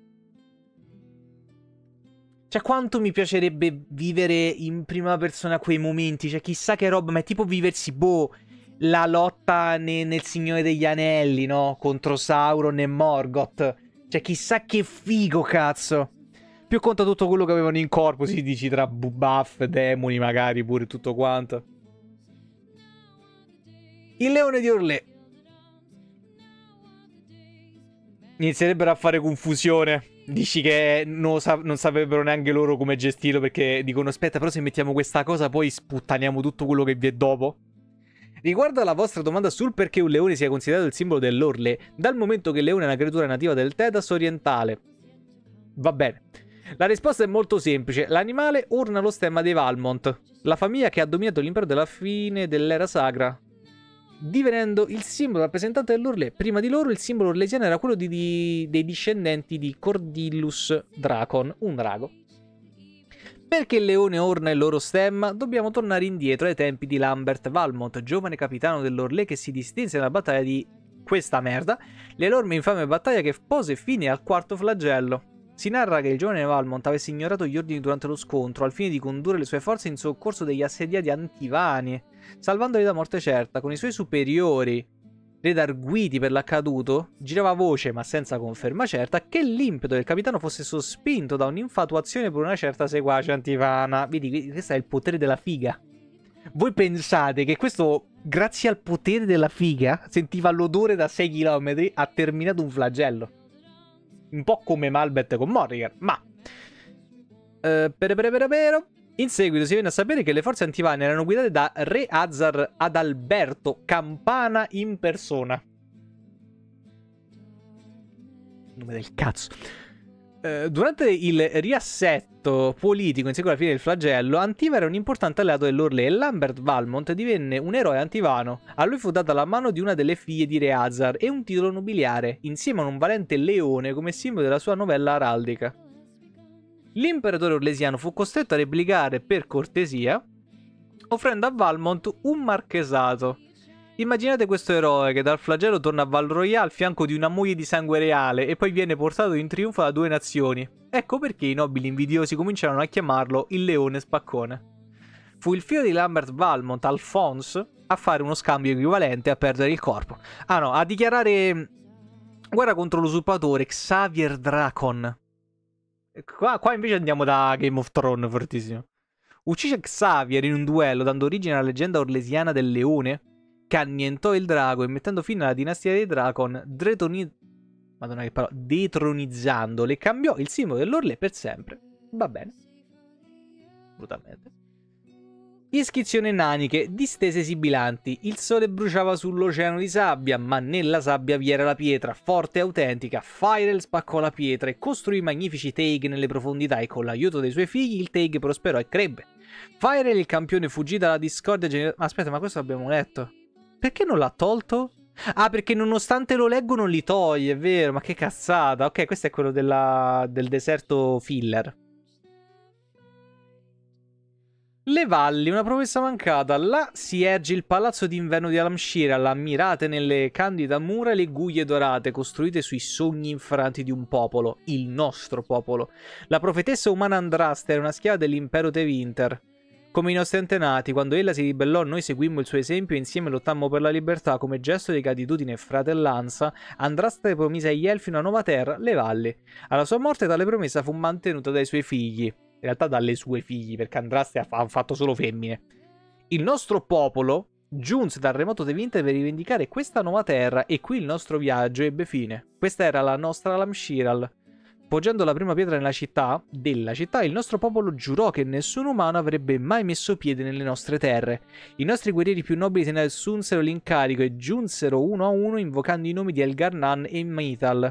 Cioè, quanto mi piacerebbe vivere in prima persona quei momenti. Cioè, chissà che roba, ma è tipo viversi, la lotta nel Signore degli Anelli, no? Contro Sauron e Morgoth. Cioè, chissà che figo, cazzo. Più conta tutto quello che avevano in corpo, si dici, tra buff, demoni, magari, pure tutto quanto. Il Leone di Orle. Inizierebbero a fare confusione. Dici che non saprebbero neanche loro come gestirlo, perché dicono aspetta, però se mettiamo questa cosa poi sputtaniamo tutto quello che vi è dopo. Riguardo alla vostra domanda sul perché un leone sia considerato il simbolo dell'Orle, dal momento che il leone è una creatura nativa del Thedas orientale. Va bene. La risposta è molto semplice. L'animale orna lo stemma dei Valmont, la famiglia che ha dominato l'impero della fine dell'era sacra, divenendo il simbolo rappresentante dell'Orle. Prima di loro il simbolo orlesiano era quello dei discendenti di Cordillus Dracon, un drago. Perché il leone orna il loro stemma, dobbiamo tornare indietro ai tempi di Lambert Valmont, giovane capitano dell'Orle che si distinse nella battaglia di questa merda, l'enorme e infame battaglia che pose fine al quarto flagello. Si narra che il giovane Valmont avesse ignorato gli ordini durante lo scontro al fine di condurre le sue forze in soccorso degli assediati antivani, salvandoli da morte certa. Con i suoi superiori redarguiti per l'accaduto, girava voce, ma senza conferma certa, che l'impeto del capitano fosse sospinto da un'infatuazione per una certa seguace antivana. Vedi, questo è il potere della figa. Voi pensate che questo, grazie al potere della figa, sentiva l'odore da 6 km, ha terminato un flagello. Un po' come Malbeth con Morrigan, ma... In seguito si viene a sapere che le forze antivane erano guidate da Re Azar Adalberto Campana in persona. Nome del cazzo. Durante il riassetto politico in seguito alla fine del flagello, Antiva era un importante alleato dell'Orle e Lambert Valmont divenne un eroe antivano. A lui fu data la mano di una delle figlie di Re Azar e un titolo nobiliare, insieme a un valente leone come simbolo della sua novella araldica. L'imperatore orlesiano fu costretto a replicare per cortesia, offrendo a Valmont un marchesato. Immaginate questo eroe che dal flagello torna a Val Royale al fianco di una moglie di sangue reale e poi viene portato in trionfo da 2 nazioni. Ecco perché i nobili invidiosi cominciarono a chiamarlo il leone spaccone. Fu il figlio di Lambert Valmont, Alphonse, a fare uno scambio equivalente a perdere il corpo. Ah no, a dichiarare guerra contro l'usurpatore Xavier Dracon. Qua invece andiamo da Game of Thrones, fortissimo. Uccise Xavier in un duello, dando origine alla leggenda orlesiana del leone, che annientò il drago e mettendo fine alla dinastia dei Dracon, detronizzandole, cambiò il simbolo dell'Orlè per sempre. Va bene. Brutalmente. Iscrizioni naniche, distese sibilanti. Il sole bruciava sull'oceano di sabbia, ma nella sabbia vi era la pietra, forte e autentica. Firel spaccò la pietra e costruì magnifici teighi nelle profondità e con l'aiuto dei suoi figli il teig prosperò e crebbe. Firel, il campione, fuggì dalla discordia Aspetta, ma questo l'abbiamo letto. Perché non l'ha tolto? Ah, perché nonostante lo leggo non li toglie, è vero, ma che cazzata. Ok, questo è quello del deserto filler. Le valli, una promessa mancata. Là si erge il palazzo d'inverno di Alamshira, ammirate nelle candida mura le guglie dorate, costruite sui sogni infranti di un popolo, il nostro popolo. La profetessa umana Andraste era una schiava dell'impero Tevinter. Come i nostri antenati, quando ella si ribellò noi seguimmo il suo esempio e insieme lottammo per la libertà come gesto di gratitudine e fratellanza. Andraste promise agli Elfi una nuova terra, le valli. Alla sua morte tale promessa fu mantenuta dai suoi figli. In realtà dalle sue figli, perché Andraste ha fatto solo femmine. Il nostro popolo giunse dal remoto Tevinter per rivendicare questa nuova terra e qui il nostro viaggio ebbe fine. Questa era la nostra Alamshiral. Poggiando la prima pietra della città, il nostro popolo giurò che nessun umano avrebbe mai messo piede nelle nostre terre. I nostri guerrieri più nobili se ne assunsero l'incarico e giunsero uno a uno invocando i nomi di Elgarnan e Mithal,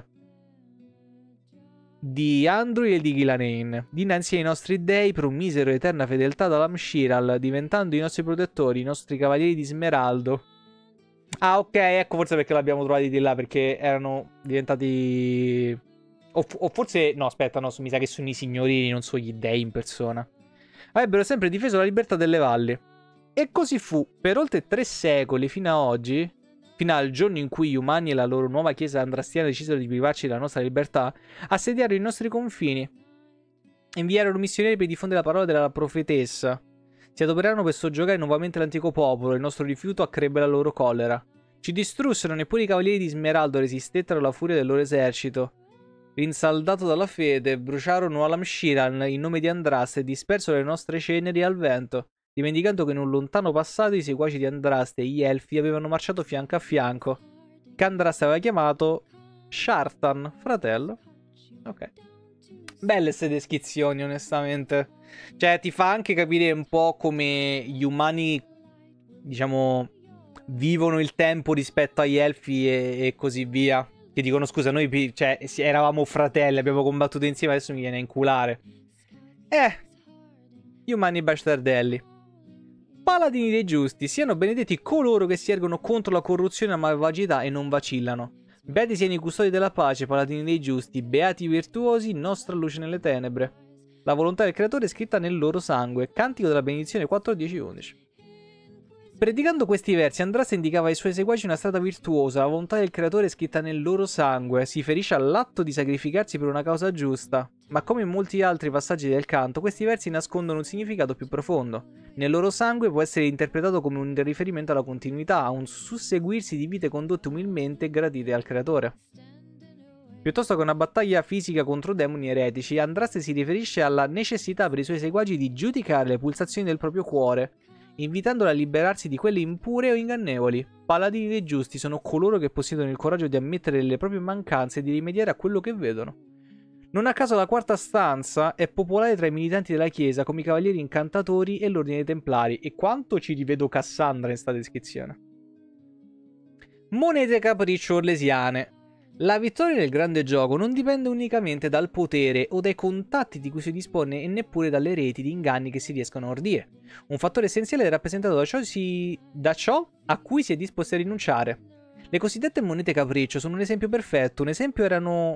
di Andrew e di Ghilanane. Dinanzi ai nostri dei promisero eterna fedeltà ad Alamshiral, diventando i nostri protettori, i nostri cavalieri di smeraldo. Ah, ok, ecco forse perché l'abbiamo trovati di là, perché erano diventati... O forse... No, aspetta, no, mi sa che sono i signorini, non sono gli dei in persona. Avrebbero sempre difeso la libertà delle valli. E così fu, per oltre 3 secoli, fino a oggi, fino al giorno in cui gli umani e la loro nuova chiesa andrastiana decisero di privarci della nostra libertà, assediarono i nostri confini. Inviarono missionieri per diffondere la parola della profetessa. Si adoperarono per soggiogare nuovamente l'antico popolo, il nostro rifiuto accrebbe la loro collera. Ci distrussero, neppure i cavalieri di Smeraldo resistettero alla furia del loro esercito. Rinsaldato dalla fede, bruciarono Alamshiran in nome di Andraste e dispersero le nostre ceneri al vento, dimenticando che in un lontano passato i seguaci di Andraste e gli Elfi avevano marciato fianco a fianco, che Andraste aveva chiamato Shartan, fratello. Ok. Belle queste descrizioni, onestamente. Cioè, ti fa anche capire un po' come gli umani, diciamo, vivono il tempo rispetto agli Elfi e così via. Che dicono, scusa, noi cioè, eravamo fratelli, abbiamo combattuto insieme, adesso mi viene a inculare. Gli umani bastardelli. Paladini dei giusti, siano benedetti coloro che si ergono contro la corruzione e la malvagità e non vacillano. Beati siano i custodi della pace, paladini dei giusti, beati i virtuosi, nostra luce nelle tenebre. La volontà del creatore è scritta nel loro sangue. Cantico della benedizione 4, 10, 11. Predicando questi versi, Andraste indicava ai suoi seguaci una strada virtuosa, la volontà del creatore è scritta nel loro sangue, si riferisce all'atto di sacrificarsi per una causa giusta. Ma come in molti altri passaggi del canto, questi versi nascondono un significato più profondo. Nel loro sangue può essere interpretato come un riferimento alla continuità, a un susseguirsi di vite condotte umilmente e gradite al creatore. Piuttosto che una battaglia fisica contro demoni eretici, Andraste si riferisce alla necessità per i suoi seguaci di giudicare le pulsazioni del proprio cuore, invitandolo a liberarsi di quelle impure o ingannevoli. Paladini dei giusti sono coloro che possiedono il coraggio di ammettere le proprie mancanze e di rimediare a quello che vedono. Non a caso la quarta stanza è popolare tra i militanti della chiesa come i cavalieri incantatori e l'ordine dei templari. E quanto ci rivedo Cassandra in sta descrizione. Monete capriccio orlesiane. La vittoria nel grande gioco non dipende unicamente dal potere o dai contatti di cui si dispone e neppure dalle reti di inganni che si riescono a ordire. Un fattore essenziale è rappresentato da ciò a cui si è disposti a rinunciare. Le cosiddette monete capriccio sono un esempio perfetto. Un esempio erano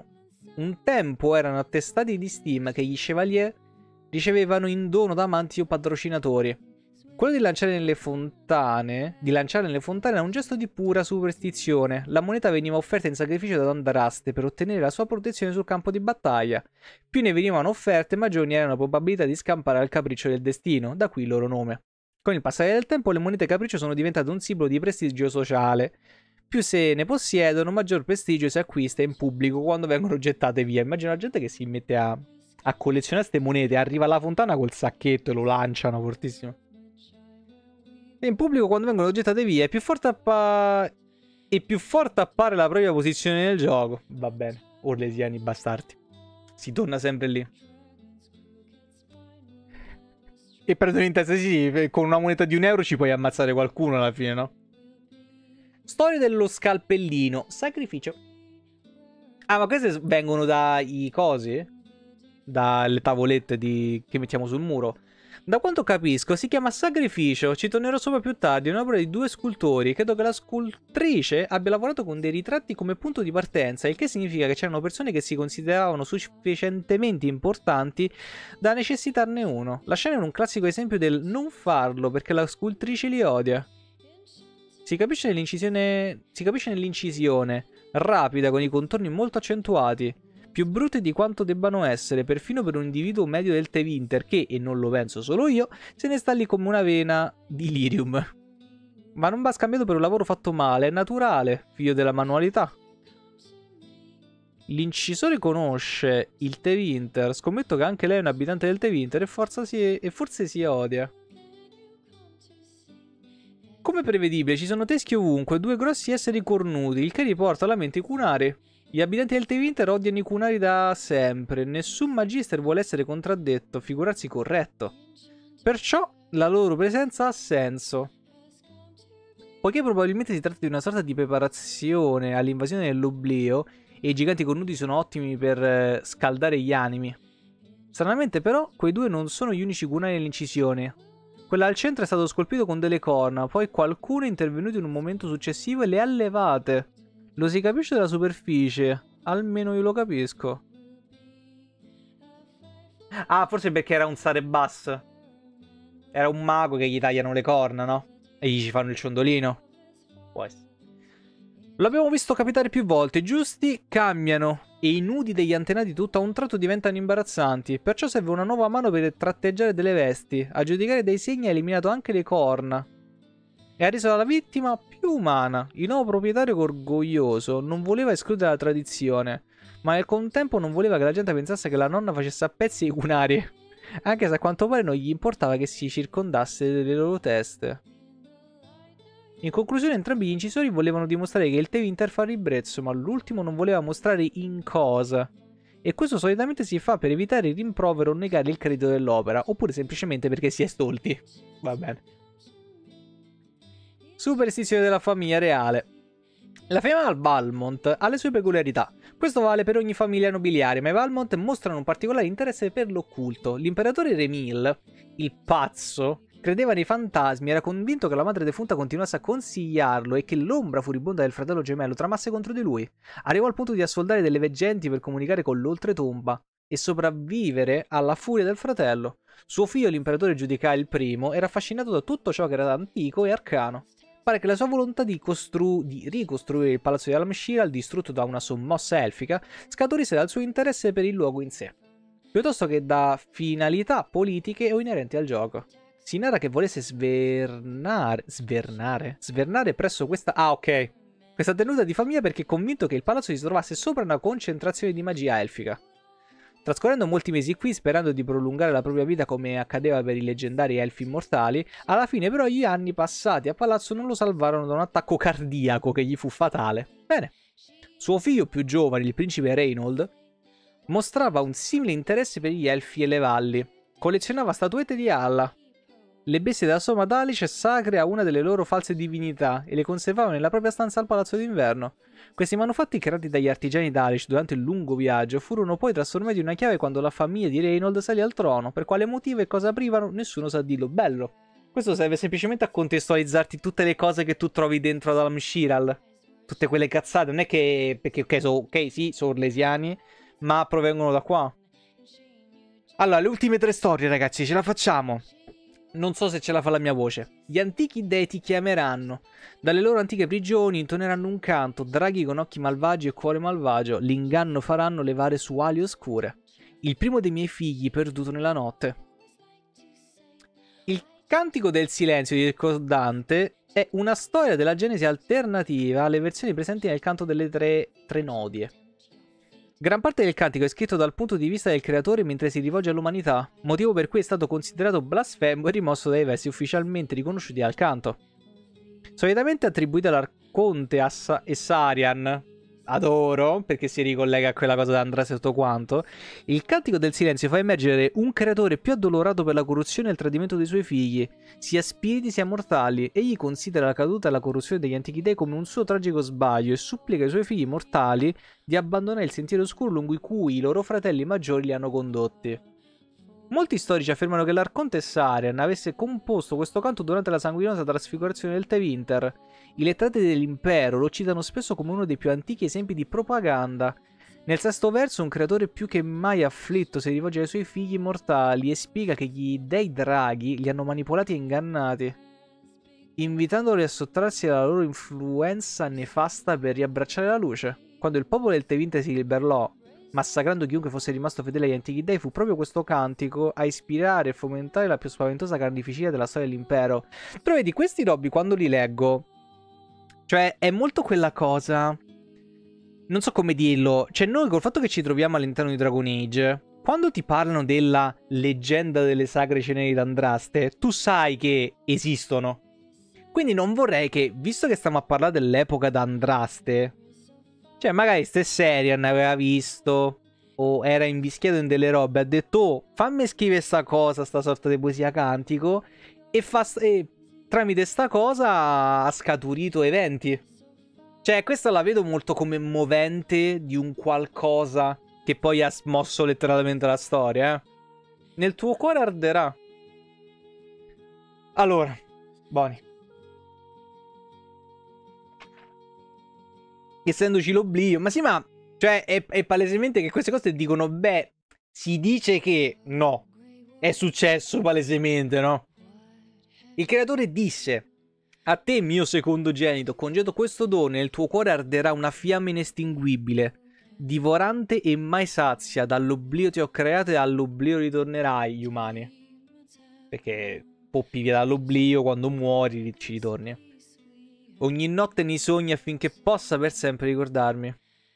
Un tempo erano attestati di stima che gli chevalier ricevevano in dono da amanti o patrocinatori. Quello di lanciare nelle fontane era un gesto di pura superstizione. La moneta veniva offerta in sacrificio da Andraste per ottenere la sua protezione sul campo di battaglia. Più ne venivano offerte, maggiori erano le probabilità di scampare al capriccio del destino, da qui il loro nome. Con il passare del tempo le monete capriccio sono diventate un simbolo di prestigio sociale. Più se ne possiedono, maggior prestigio si acquista in pubblico quando vengono gettate via. Immagino la gente che si mette a collezionare queste monete, arriva alla fontana col sacchetto e lo lanciano fortissimo. E in pubblico quando vengono gettate via e più forte appare la propria posizione nel gioco. Va bene, orlesiani bastardi. Si torna sempre lì. E prendono in testa, sì, con una moneta di €1 ci puoi ammazzare qualcuno alla fine, no? Storia dello scalpellino. Sacrificio. Ah, ma queste vengono dai cosi? Dalle tavolette che mettiamo sul muro. Da quanto capisco si chiama sacrificio, ci tornerò sopra più tardi, è un'opera di 2 scultori, credo che la scultrice abbia lavorato con dei ritratti come punto di partenza, il che significa che c'erano persone che si consideravano sufficientemente importanti da necessitarne uno. La scena è un classico esempio del non farlo perché la scultrice li odia. Si capisce nell'incisione, rapida con i contorni molto accentuati. Più brutte di quanto debbano essere, perfino per un individuo medio del Tevinter che, e non lo penso solo io, se ne sta lì come una vena di lirium. Ma non va scambiato per un lavoro fatto male, è naturale, figlio della manualità. L'incisore conosce il Tevinter, scommetto che anche lei è un abitante del Tevinter e forse si odia. Come prevedibile ci sono teschi ovunque, 2 grossi esseri cornuti, il che riporta alla mente i Cunari. Gli abitanti del Tevinter odiano i Cunari da sempre, nessun magister vuole essere contraddetto, figurarsi corretto. Perciò la loro presenza ha senso. Poiché probabilmente si tratta di una sorta di preparazione all'invasione dell'oblio, e i giganti cornuti sono ottimi per scaldare gli animi. Stranamente però, quei 2 non sono gli unici Cunari nell'incisione. Quella al centro è stato scolpito con delle corna, poi qualcuno è intervenuto in un momento successivo e le ha levate. Lo si capisce dalla superficie, almeno io lo capisco. Ah, forse perché era un Sarebas. Era un mago che gli tagliano le corna, no? E gli ci fanno il ciondolino. Può essere. L'abbiamo visto capitare più volte, i giusti cambiano e i nudi degli antenati tutto a un tratto diventano imbarazzanti, perciò serve una nuova mano per tratteggiare delle vesti. A giudicare dai segni ha eliminato anche le corna e ha reso la vittima più umana. Il nuovo proprietario orgoglioso non voleva escludere la tradizione, ma al contempo non voleva che la gente pensasse che la nonna facesse a pezzi i Cunari, anche se a quanto pare non gli importava che si circondasse delle loro teste. In conclusione, entrambi gli incisori volevano dimostrare che il Tevinter fa ribrezzo, ma l'ultimo non voleva mostrare in cosa. E questo solitamente si fa per evitare il rimprovero o negare il credito dell'opera, oppure semplicemente perché si è stolti. Va bene. Superstizione della famiglia reale. La famiglia Valmont ha le sue peculiarità. Questo vale per ogni famiglia nobiliare, ma i Valmont mostrano un particolare interesse per l'occulto. L'imperatore Remil, il pazzo, credeva nei fantasmi e era convinto che la madre defunta continuasse a consigliarlo e che l'ombra furibonda del fratello gemello tramasse contro di lui. Arrivò al punto di assoldare delle veggenti per comunicare con l'oltretomba e sopravvivere alla furia del fratello. Suo figlio, l'imperatore Giudica il primo, era affascinato da tutto ciò che era antico e arcano. Pare che la sua volontà di ricostruire il palazzo di Al-Mshira, distrutto da una sommossa elfica, scaturisse dal suo interesse per il luogo in sé, piuttosto che da finalità politiche o inerenti al gioco. Si narra che volesse svernare presso questa... Ah, ok. Questa tenuta di famiglia perché è convinto che il palazzo si trovasse sopra una concentrazione di magia elfica. Trascorrendo molti mesi qui, sperando di prolungare la propria vita come accadeva per i leggendari elfi immortali, alla fine però gli anni passati a palazzo non lo salvarono da un attacco cardiaco che gli fu fatale. Bene. Suo figlio più giovane, il principe Reynold, mostrava un simile interesse per gli elfi e le valli. Collezionava statuette di Allah, le bestie della somma Dalice sacre a una delle loro false divinità e le conservava nella propria stanza al palazzo d'inverno. Questi manufatti creati dagli artigiani Dalish durante il lungo viaggio furono poi trasformati in una chiave quando la famiglia di Reynold salì al trono. Per quale motivo e cosa aprivano, nessuno sa dirlo. Bello. Questo serve semplicemente a contestualizzarti tutte le cose che tu trovi dentro ad Al-Mshira. Tutte quelle cazzate. Non è che... perché ok, sì, sono orlesiani, ma provengono da qua. Allora, le ultime 3 storie, ragazzi, ce la facciamo. Non so se ce la fa la mia voce. Gli antichi dei ti chiameranno. Dalle loro antiche prigioni intoneranno un canto. Draghi con occhi malvagi e cuore malvagio. L'inganno faranno levare su ali oscure. Il primo dei miei figli perduto nella notte. Il cantico del silenzio di Dante è una storia della Genesi alternativa alle versioni presenti nel canto delle tre nodie. Gran parte del cantico è scritto dal punto di vista del creatore mentre si rivolge all'umanità, motivo per cui è stato considerato blasfemo e rimosso dai versi ufficialmente riconosciuti al canto. Solitamente attribuito all'arconte Essarian, adoro, perché si ricollega a quella cosa da Andraste e tutto quanto, il cantico del silenzio fa emergere un creatore più addolorato per la corruzione e il tradimento dei suoi figli, sia spiriti sia mortali. Egli considera la caduta e la corruzione degli antichi dei come un suo tragico sbaglio e supplica ai suoi figli mortali di abbandonare il sentiero oscuro lungo cui i loro fratelli maggiori li hanno condotti. Molti storici affermano che l'Arconte Sarian avesse composto questo canto durante la sanguinosa trasfigurazione del Tevinter. I lettrati dell'impero lo citano spesso come uno dei più antichi esempi di propaganda. Nel sesto verso un creatore più che mai afflitto si rivolge ai suoi figli mortali e spiega che gli dei draghi li hanno manipolati e ingannati, invitandoli a sottrarsi alla loro influenza nefasta per riabbracciare la luce. Quando il popolo del Tevinter si ribellò, massacrando chiunque fosse rimasto fedele agli antichi dei, fu proprio questo cantico a ispirare e fomentare la più spaventosa carneficina della storia dell'impero. Però vedi, questi robi quando li leggo, cioè è molto quella cosa, non so come dirlo, cioè noi col fatto che ci troviamo all'interno di Dragon Age, quando ti parlano della leggenda delle sagre ceneri d'Andraste, tu sai che esistono. Quindi non vorrei che, visto che stiamo a parlare dell'epoca d'Andraste, cioè magari ste serie ne aveva visto o era invischiato in delle robe, ha detto oh, fammi scrivere sta cosa, sta sorta di poesia cantico, e tramite sta cosa ha scaturito eventi. Cioè questa la vedo molto come movente di un qualcosa che poi ha smosso letteralmente la storia, eh. Nel tuo cuore arderà. Allora, Boni, essendoci l'oblio, ma sì, ma cioè è palesemente che queste cose dicono beh, si dice che no, è successo palesemente, no? Il creatore disse: a te, mio secondogenito, concedo questo dono e nel tuo cuore arderà una fiamma inestinguibile, divorante e mai sazia. Dall'oblio ti ho creato e all'oblio ritornerai, gli umani. Perché poppi via dall'oblio, quando muori ci ritorni. Ogni notte nei sogni affinché possa per sempre ricordarmi.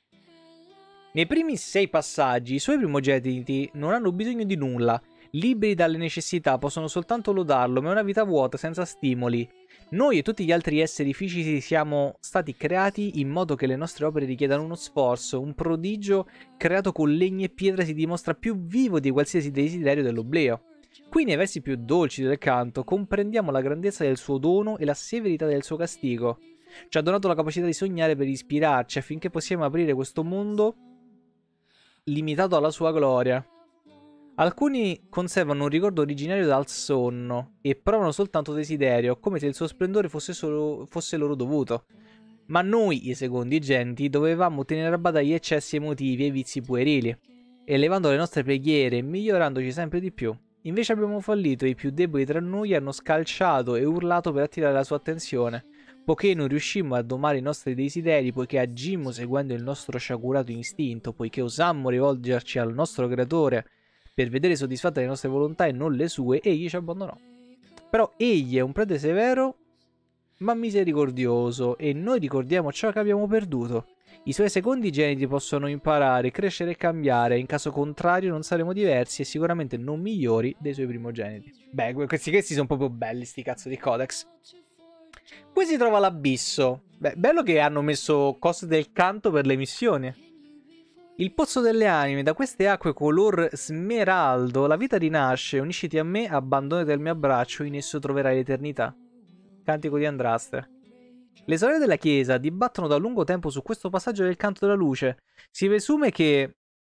Nei primi 6 passaggi, i suoi primogeniti non hanno bisogno di nulla. Liberi dalle necessità, possono soltanto lodarlo, ma è una vita vuota, senza stimoli. Noi e tutti gli altri esseri fisici siamo stati creati in modo che le nostre opere richiedano uno sforzo. Un prodigio creato con legno e pietra si dimostra più vivo di qualsiasi desiderio dell'oblio. Qui nei versi più dolci del canto comprendiamo la grandezza del suo dono e la severità del suo castigo. Ci ha donato la capacità di sognare per ispirarci affinché possiamo aprire questo mondo limitato alla sua gloria. Alcuni conservano un ricordo originario dal sonno e provano soltanto desiderio, come se il suo splendore fosse loro dovuto. Ma noi, i secondigenti, dovevamo tenere a bada gli eccessi emotivi e i vizi puerili, elevando le nostre preghiere e migliorandoci sempre di più. Invece abbiamo fallito e i più deboli tra noi hanno scalciato e urlato per attirare la sua attenzione. Poiché non riuscimmo a domare i nostri desideri, poiché agimmo seguendo il nostro sciagurato istinto, poiché osammo rivolgerci al nostro creatore per vedere soddisfatte le nostre volontà e non le sue, egli ci abbandonò. Però egli è un prete severo ma misericordioso e noi ricordiamo ciò che abbiamo perduto. I suoi secondigeniti possono imparare, crescere e cambiare, in caso contrario non saremo diversi e sicuramente non migliori dei suoi primogeniti. Beh, questi sono proprio belli, sti cazzo di codex. Poi si trova l'abisso. Beh, bello che hanno messo cose del canto per le missioni. Il pozzo delle anime, da queste acque color smeraldo, la vita rinasce, unisciti a me, abbandonati al mio abbraccio, in esso troverai l'eternità. Cantico di Andraste. Le sorelle della chiesa dibattono da lungo tempo su questo passaggio del canto della luce. Si presume che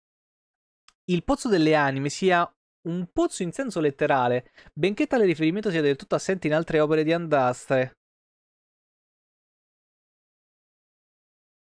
il pozzo delle anime sia un pozzo in senso letterale, benché tale riferimento sia del tutto assente in altre opere di Andraste.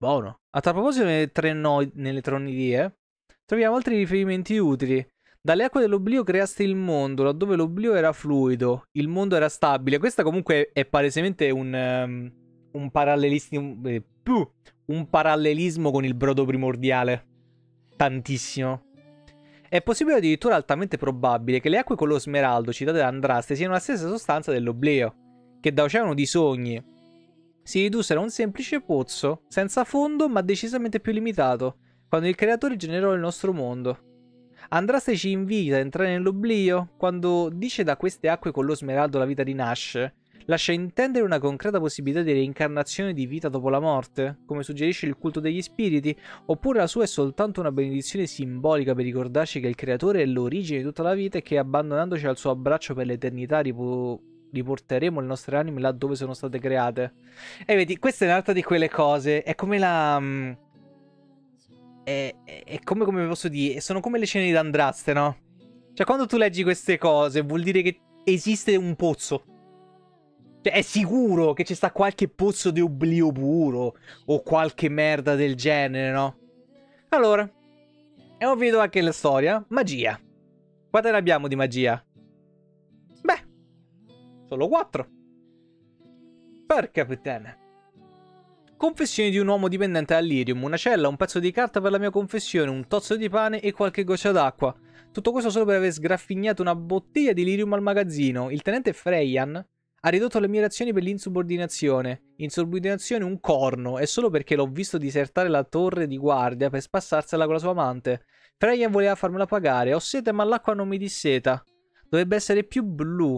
Buono. A tal proposito, nelle tre onidie troviamo altri riferimenti utili. Dalle acque dell'oblio creaste il mondo, laddove l'oblio era fluido, il mondo era stabile. Questa comunque è palesemente un parallelismo, un parallelismo con il brodo primordiale. Tantissimo. È possibile, addirittura altamente probabile, che le acque con lo smeraldo citate da Andraste siano la stessa sostanza dell'oblio, che da oceano di sogni si ridussero a un semplice pozzo, senza fondo ma decisamente più limitato, quando il creatore generò il nostro mondo. Andraste ci invita a entrare nell'oblio. Quando dice da queste acque con lo smeraldo la vita rinasce, lascia intendere una concreta possibilità di reincarnazione di vita dopo la morte, come suggerisce il culto degli spiriti, oppure la sua è soltanto una benedizione simbolica per ricordarci che il creatore è l'origine di tutta la vita e che abbandonandoci al suo abbraccio per l'eternità riporteremo le nostre anime là dove sono state create. E vedi, questa è un'altra di quelle cose, è come la... È come posso dire, sono come le scene di Andraste, no? Cioè, quando tu leggi queste cose, vuol dire che esiste un pozzo. Cioè, è sicuro che ci sta qualche pozzo di oblio puro, o qualche merda del genere, no? Allora, abbiamo finito anche la storia. Magia. Quante ne abbiamo di magia? Beh, solo 4. Porca puttana. Confessioni di un uomo dipendente dall'Irium, una cella, un pezzo di carta per la mia confessione, un tozzo di pane e qualche goccia d'acqua. Tutto questo solo per aver sgraffignato una bottiglia di Lirium al magazzino. Il tenente Freyan ha ridotto le mie reazioni per l'insubordinazione. Insubordinazione un corno, e solo perché l'ho visto disertare la torre di guardia per spassarsela con la sua amante. Freyan voleva farmela pagare. Ho sete ma l'acqua non mi disseta. Dovrebbe essere più blu.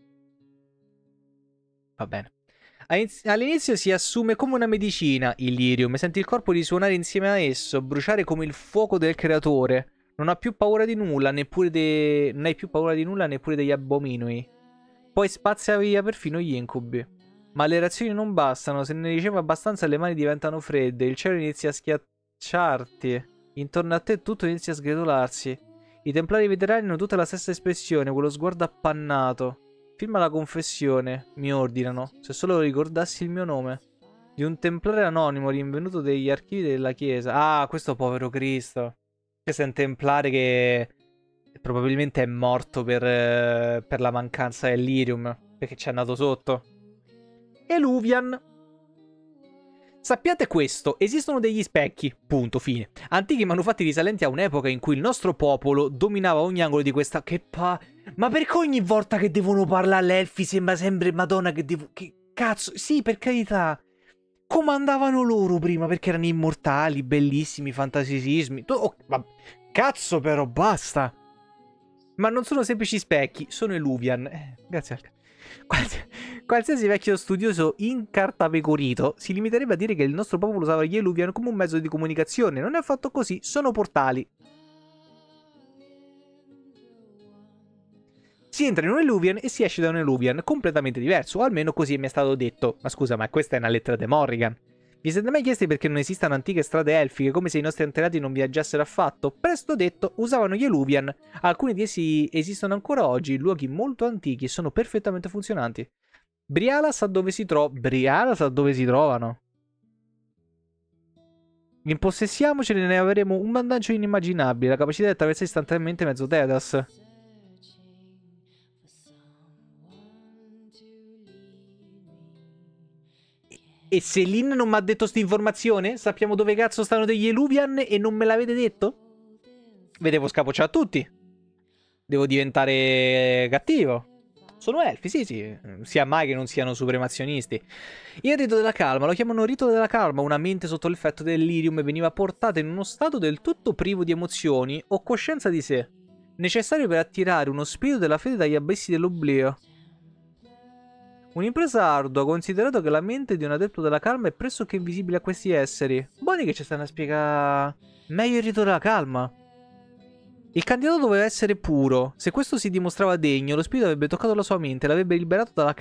Va bene. All'inizio si assume come una medicina, il Lirium, senti il corpo risuonare insieme a esso, bruciare come il fuoco del creatore. Non ha più paura di nulla, neppure non hai più paura di nulla neppure degli abominui. Poi spazia via perfino gli incubi. Ma le reazioni non bastano, se ne riceve abbastanza le mani diventano fredde, il cielo inizia a schiacciarti, intorno a te tutto inizia a sgretolarsi. I templari veterani hanno tutta la stessa espressione, quello sguardo appannato. Firma la confessione, mi ordinano, se solo ricordassi il mio nome. Di un templare anonimo rinvenuto dagli archivi della chiesa. Ah, questo povero Cristo. Questo è un templare che probabilmente è morto per la mancanza del Lirium, perché ci è andato sotto. Eluvian. Sappiate questo, esistono degli specchi, punto, fine. Antichi manufatti risalenti a un'epoca in cui il nostro popolo dominava ogni angolo di questa... Ma perché ogni volta che devono parlare gli elfi sembra sempre Madonna che devo... Che cazzo? Sì, per carità. Comandavano loro prima perché erano immortali, bellissimi, fantasisismi. Cazzo però, basta. Ma non sono semplici specchi, sono Eluvian. Grazie al... Qualsiasi vecchio studioso incartapecorito si limiterebbe a dire che il nostro popolo usava gli Eluvian come un mezzo di comunicazione. Non è affatto così, sono portali. Si entra in un Eluvian e si esce da un Eluvian completamente diverso, o almeno così mi è stato detto. Ma scusa, ma questa è una lettera di Morrigan. Vi siete mai chiesti perché non esistano antiche strade elfiche, come se i nostri antenati non viaggiassero affatto? Presto detto, usavano gli Eluvian. Alcuni di essi esistono ancora oggi, in luoghi molto antichi e sono perfettamente funzionanti. Briala sa dove si trovano. Impossessiamocene e ne avremo un vantaggio inimmaginabile, la capacità di attraversare istantaneamente mezzo Tedas. E se Lynn non mi ha detto sta informazione, sappiamo dove cazzo stanno degli Eluvian e non me l'avete detto? Vi devo scapocciare a tutti. Devo diventare cattivo. Sono elfi, sì. Sia mai che non siano supremazionisti. Il rito della calma, lo chiamano rito della calma. Una mente sotto l'effetto del Lirium veniva portata in uno stato del tutto privo di emozioni o coscienza di sé, necessario per attirare uno spirito della fede dagli abissi dell'oblio. Un'impresa ardua, considerato che la mente di un adepto della calma è pressoché invisibile a questi esseri. Buoni che ci stanno a spiegare meglio il rito della calma. Il candidato doveva essere puro. Se questo si dimostrava degno, lo spirito avrebbe toccato la sua mente e l'avrebbe liberato dalla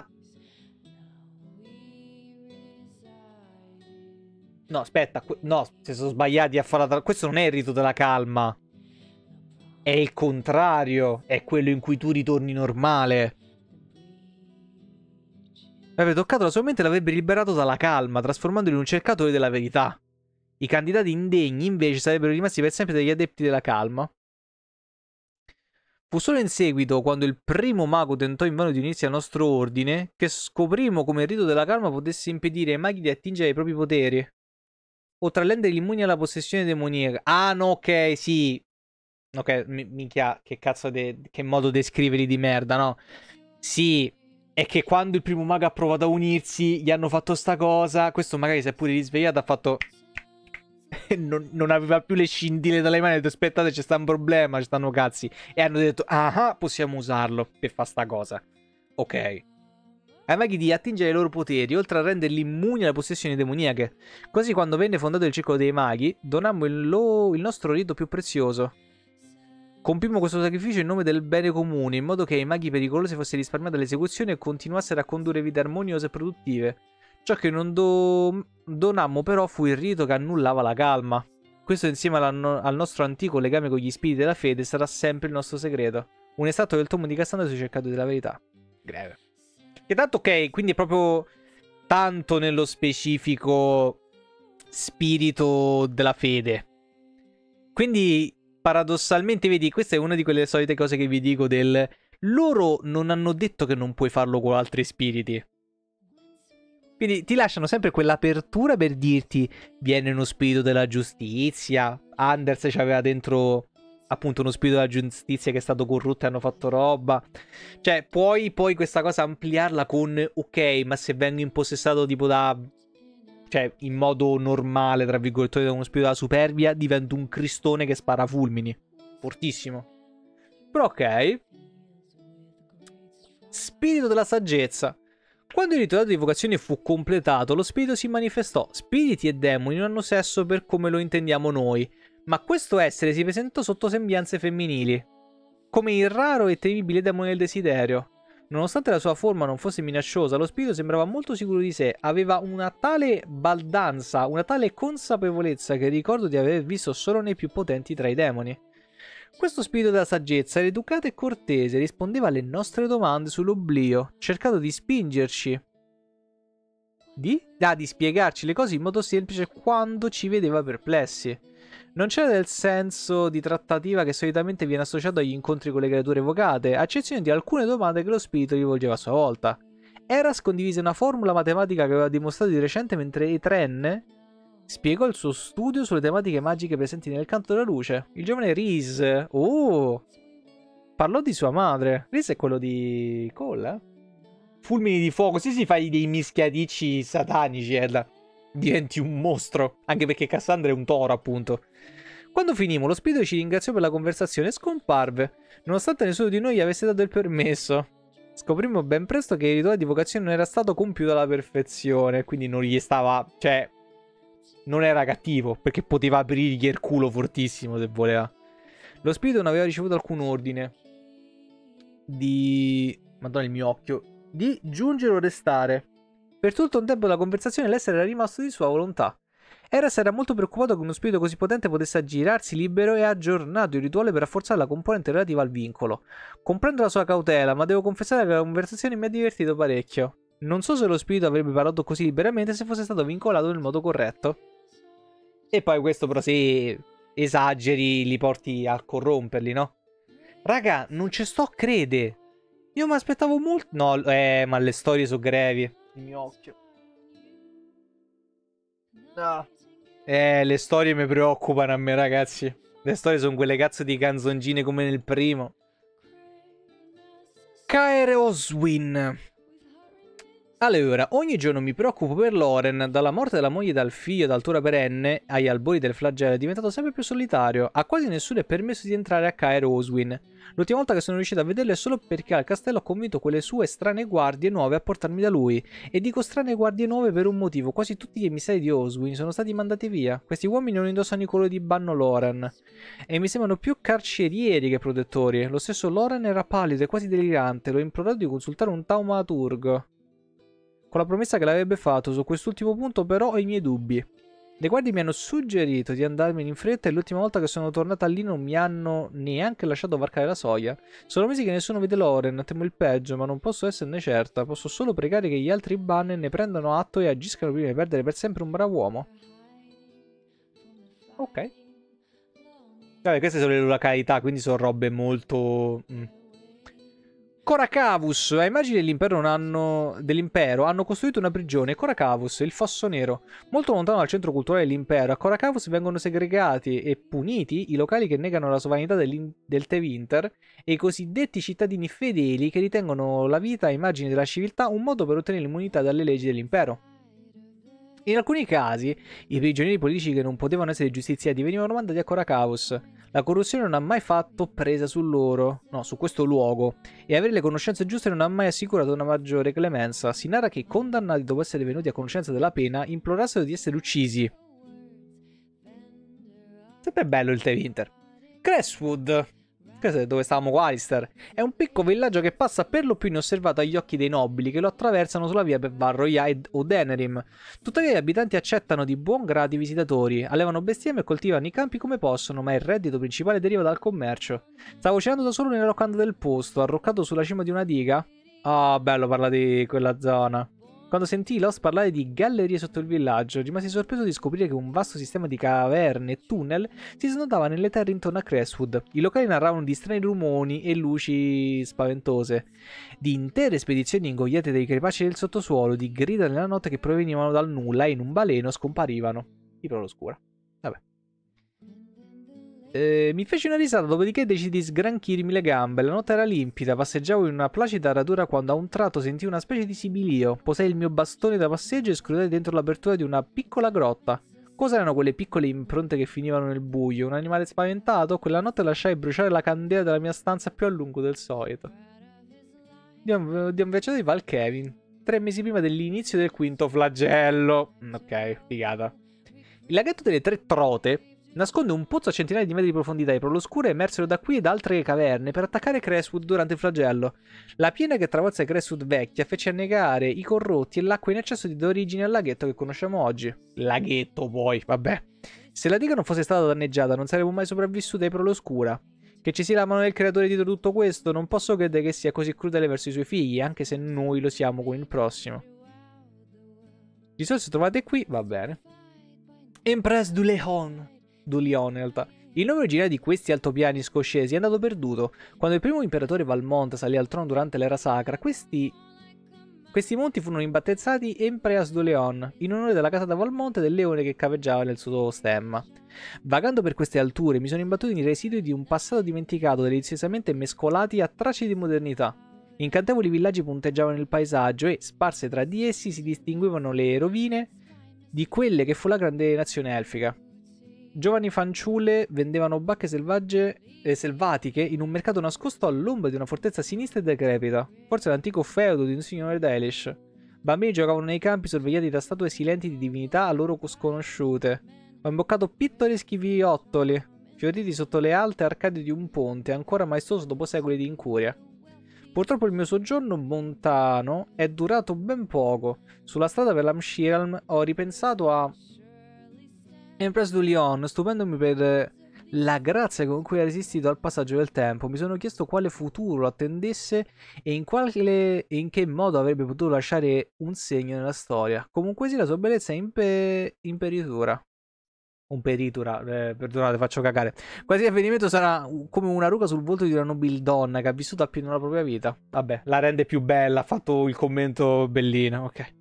No, aspetta. No, si sono sbagliati a fare questo non è il rito della calma. È il contrario. È quello in cui tu ritorni normale. Avrebbe toccato la sua mente e l'avrebbe liberato dalla calma, trasformandolo in un cercatore della verità. I candidati indegni, invece, sarebbero rimasti per sempre degli adepti della calma. Fu solo in seguito, quando il primo mago tentò invano di unirsi al nostro ordine, che scoprimmo come il rito della calma potesse impedire ai maghi di attingere ai propri poteri. Oltre a renderli immuni alla possessione demoniaca. Ah, no, ok, sì. Ok, minchia, che cazzo che modo di scriverli di merda, no? Sì, è che quando il primo mago ha provato a unirsi, gli hanno fatto sta cosa. Questo magari si è pure risvegliato, ha fatto... non aveva più le scintille dalle mani. Ha detto, aspettate, c'è sta un problema, ci stanno cazzi. E hanno detto, ah, possiamo usarlo per fare sta cosa. Ok. Ai maghi di attingere ai loro poteri, oltre a renderli immuni alle possessioni demoniache. Così, quando venne fondato il Circolo dei Maghi, donammo il nostro rito più prezioso. Compimmo questo sacrificio in nome del bene comune, in modo che ai maghi pericolosi fosse risparmiata l'esecuzione e continuassero a condurre vite armoniose e produttive. Ciò che non donammo però fu il rito che annullava la calma. Questo, insieme al nostro antico legame con gli spiriti della fede, sarà sempre il nostro segreto. Un estratto del tomo di Cassandra sui cercatori della verità. Greve. Che tanto, ok, quindi è proprio tanto nello specifico spirito della fede. Quindi, paradossalmente, vedi, questa è una di quelle solite cose che vi dico del... Loro non hanno detto che non puoi farlo con altri spiriti. Quindi ti lasciano sempre quell'apertura per dirti viene uno spirito della giustizia. Anders c'aveva dentro appunto uno spirito della giustizia che è stato corrotto e hanno fatto roba. Cioè puoi poi questa cosa ampliarla con ok, ma se vengo impossessato tipo da... Cioè in modo normale, tra virgolette, da uno spirito della superbia, divento un cristone che spara fulmini. Fortissimo. Però ok. Spirito della saggezza. Quando il rituale di evocazione fu completato, lo spirito si manifestò. Spiriti e demoni non hanno sesso per come lo intendiamo noi, ma questo essere si presentò sotto sembianze femminili, come il raro e temibile demone del desiderio. Nonostante la sua forma non fosse minacciosa, lo spirito sembrava molto sicuro di sé, aveva una tale baldanza, una tale consapevolezza che ricordo di aver visto solo nei più potenti tra i demoni. Questo spirito della saggezza era educato e cortese, rispondeva alle nostre domande sull'oblio, cercando di spingerci. Di spiegarci le cose in modo semplice quando ci vedeva perplessi. Non c'era del senso di trattativa che solitamente viene associato agli incontri con le creature evocate, a eccezione di alcune domande che lo spirito rivolgeva a sua volta. Eras condivise una formula matematica che aveva dimostrato di recente mentre Etren spiegò il suo studio sulle tematiche magiche presenti nel Canto della Luce. Il giovane Rhys, parlò di sua madre. Rhys è quello di Cole, eh? Fulmini di fuoco, sì, fai dei mischiaticci satanici, diventi un mostro. Anche perché Cassandra è un toro, appunto. Quando finimmo, lo spirito ci ringraziò per la conversazione e scomparve, nonostante nessuno di noi gli avesse dato il permesso. Scoprimmo ben presto che il rituale di vocazione non era stato compiuto alla perfezione, quindi non gli stava... Cioè, non era cattivo, perché poteva aprirgli il culo fortissimo se voleva. Lo spirito non aveva ricevuto alcun ordine di... Madonna, il mio occhio. Di giungere o restare. Per tutto un tempo della conversazione l'essere era rimasto di sua volontà. Eras era molto preoccupato che uno spirito così potente potesse aggirarsi libero e ha aggiornato il rituale per rafforzare la componente relativa al vincolo. Comprendo la sua cautela, ma devo confessare che la conversazione mi ha divertito parecchio. Non so se lo spirito avrebbe parlato così liberamente se fosse stato vincolato nel modo corretto. E poi questo però se esageri li porti a corromperli, no? Raga, non ci sto a crede. Io mi aspettavo molto... No, ma le storie sono grevi. Il mio occhio. No. Le storie mi preoccupano a me, ragazzi. Le storie sono quelle cazzo di canzoncine come nel primo. Caer Oswin. Allora, ogni giorno mi preoccupo per Loren. Dalla morte della moglie e dal figlio d'altura perenne agli albori del flagello è diventato sempre più solitario. A quasi nessuno è permesso di entrare a Caer Oswin. L'ultima volta che sono riuscito a vederlo è solo perché al castello ho convinto quelle sue strane guardie nuove a portarmi da lui. E dico strane guardie nuove per un motivo. Quasi tutti gli emissari di Oswin sono stati mandati via. Questi uomini non indossano i colori di Banno Loren. E mi sembrano più carcerieri che protettori. Lo stesso Loren era pallido e quasi delirante. L'ho implorato di consultare un taumaturgo, con la promessa che l'avrebbe fatto. Su quest'ultimo punto però ho i miei dubbi. Le guardie mi hanno suggerito di andarmene in fretta e l'ultima volta che sono tornata lì non mi hanno neanche lasciato varcare la soglia. Sono mesi che nessuno vede Loren, temo il peggio, ma non posso esserne certa. Posso solo pregare che gli altri Bannen ne prendano atto e agiscano prima di perdere per sempre un bravo uomo. Ok. Vabbè, queste sono le località, quindi sono robe molto... Coracavus, ai margini dell'impero hanno costruito una prigione, Coracavus, il fosso nero. Molto lontano dal centro culturale dell'impero, a Coracavus vengono segregati e puniti i locali che negano la sovranità del Tevinter e i cosiddetti cittadini fedeli che ritengono la vita ai margini della civiltà un modo per ottenere l'immunità dalle leggi dell'impero. In alcuni casi, i prigionieri politici che non potevano essere giustiziati venivano mandati a Coracavus. La corruzione non ha mai fatto presa su questo luogo, e avere le conoscenze giuste non ha mai assicurato una maggiore clemenza. Si narra che i condannati, dopo essere venuti a conoscenza della pena, implorassero di essere uccisi. Sempre bello il Tevinter. Crestwood, dove stavamo con Alistair, è un piccolo villaggio che passa per lo più inosservato agli occhi dei nobili che lo attraversano sulla via per Varroy o Denerim. Tuttavia gli abitanti accettano di buon grado i visitatori, allevano bestiame e coltivano i campi come possono, ma il reddito principale deriva dal commercio. Stavo cenando da solo nella locanda del posto, arroccato sulla cima di una diga. Ah, bello parlare di quella zona. Quando sentii Lost parlare di gallerie sotto il villaggio, rimasi sorpreso di scoprire che un vasto sistema di caverne e tunnel si snodava nelle terre intorno a Crestwood. I locali narravano di strani rumori e luci spaventose, di intere spedizioni ingoiate dai crepaci del sottosuolo, di grida nella notte che provenivano dal nulla e in un baleno scomparivano. Tipo l'oscura. Vabbè. Mi feci una risata, dopodiché decisi di sgranchirmi le gambe. La notte era limpida, passeggiavo in una placida radura quando a un tratto sentii una specie di sibilio. Posai il mio bastone da passeggio e scrutai dentro l'apertura di una piccola grotta. Cos'erano quelle piccole impronte che finivano nel buio? Un animale spaventato? Quella notte lasciai bruciare la candela della mia stanza più a lungo del solito. Di un viaggiato di Val Kevin. 3 mesi prima dell'inizio del quinto flagello. Ok, figata. Il laghetto delle 3 trote nasconde un pozzo a centinaia di metri di profondità. I Proloscure emersero da qui e da altre caverne per attaccare Crestwood durante il flagello. La piena che travolse Crestwood vecchia fece annegare i corrotti e l'acqua in eccesso di dà origine al laghetto che conosciamo oggi. Laghetto poi, vabbè. Se la diga non fosse stata danneggiata non saremmo mai sopravvissuti ai Proloscura. Che ci sia la mano del creatore dietro tutto questo, non posso credere che sia così crudele verso i suoi figli, anche se noi lo siamo con il prossimo. Risorse trovate qui, va bene. Empress du Lion in realtà. Il nome originale di questi altopiani scoscesi è andato perduto. Quando il primo imperatore Valmont salì al trono durante l'era sacra, questi monti furono imbattezzati Empress du Lion, in onore della casa da Valmont e del leone che caveggiava nel suo stemma. Vagando per queste alture mi sono imbattuto nei residui di un passato dimenticato, deliziosamente mescolati a tracce di modernità. Incantevoli villaggi punteggiavano il paesaggio e, sparse tra di essi, si distinguevano le rovine di quelle che fu la grande nazione elfica. Giovani fanciulle vendevano bacche selvatiche in un mercato nascosto all'ombra di una fortezza sinistra e decrepita, forse l'antico feudo di un signore d'Elish. Bambini giocavano nei campi sorvegliati da statue silenti di divinità a loro sconosciute. Ho imboccato pittoreschi viottoli, fioriti sotto le alte arcate di un ponte, ancora maestoso dopo secoli di incuria. Purtroppo il mio soggiorno montano è durato ben poco. Sulla strada per l'Amshiralm ho ripensato a Empress du Lion, stupendomi per la grazia con cui ha resistito al passaggio del tempo. Mi sono chiesto quale futuro lo attendesse e in che modo avrebbe potuto lasciare un segno nella storia. Comunque sia, la sua bellezza è imperitura. Perdonate, faccio cagare. Quasi avvenimento sarà come una ruga sul volto di una nobildonna che ha vissuto appieno la propria vita. Vabbè, la rende più bella, ha fatto il commento bellino, ok.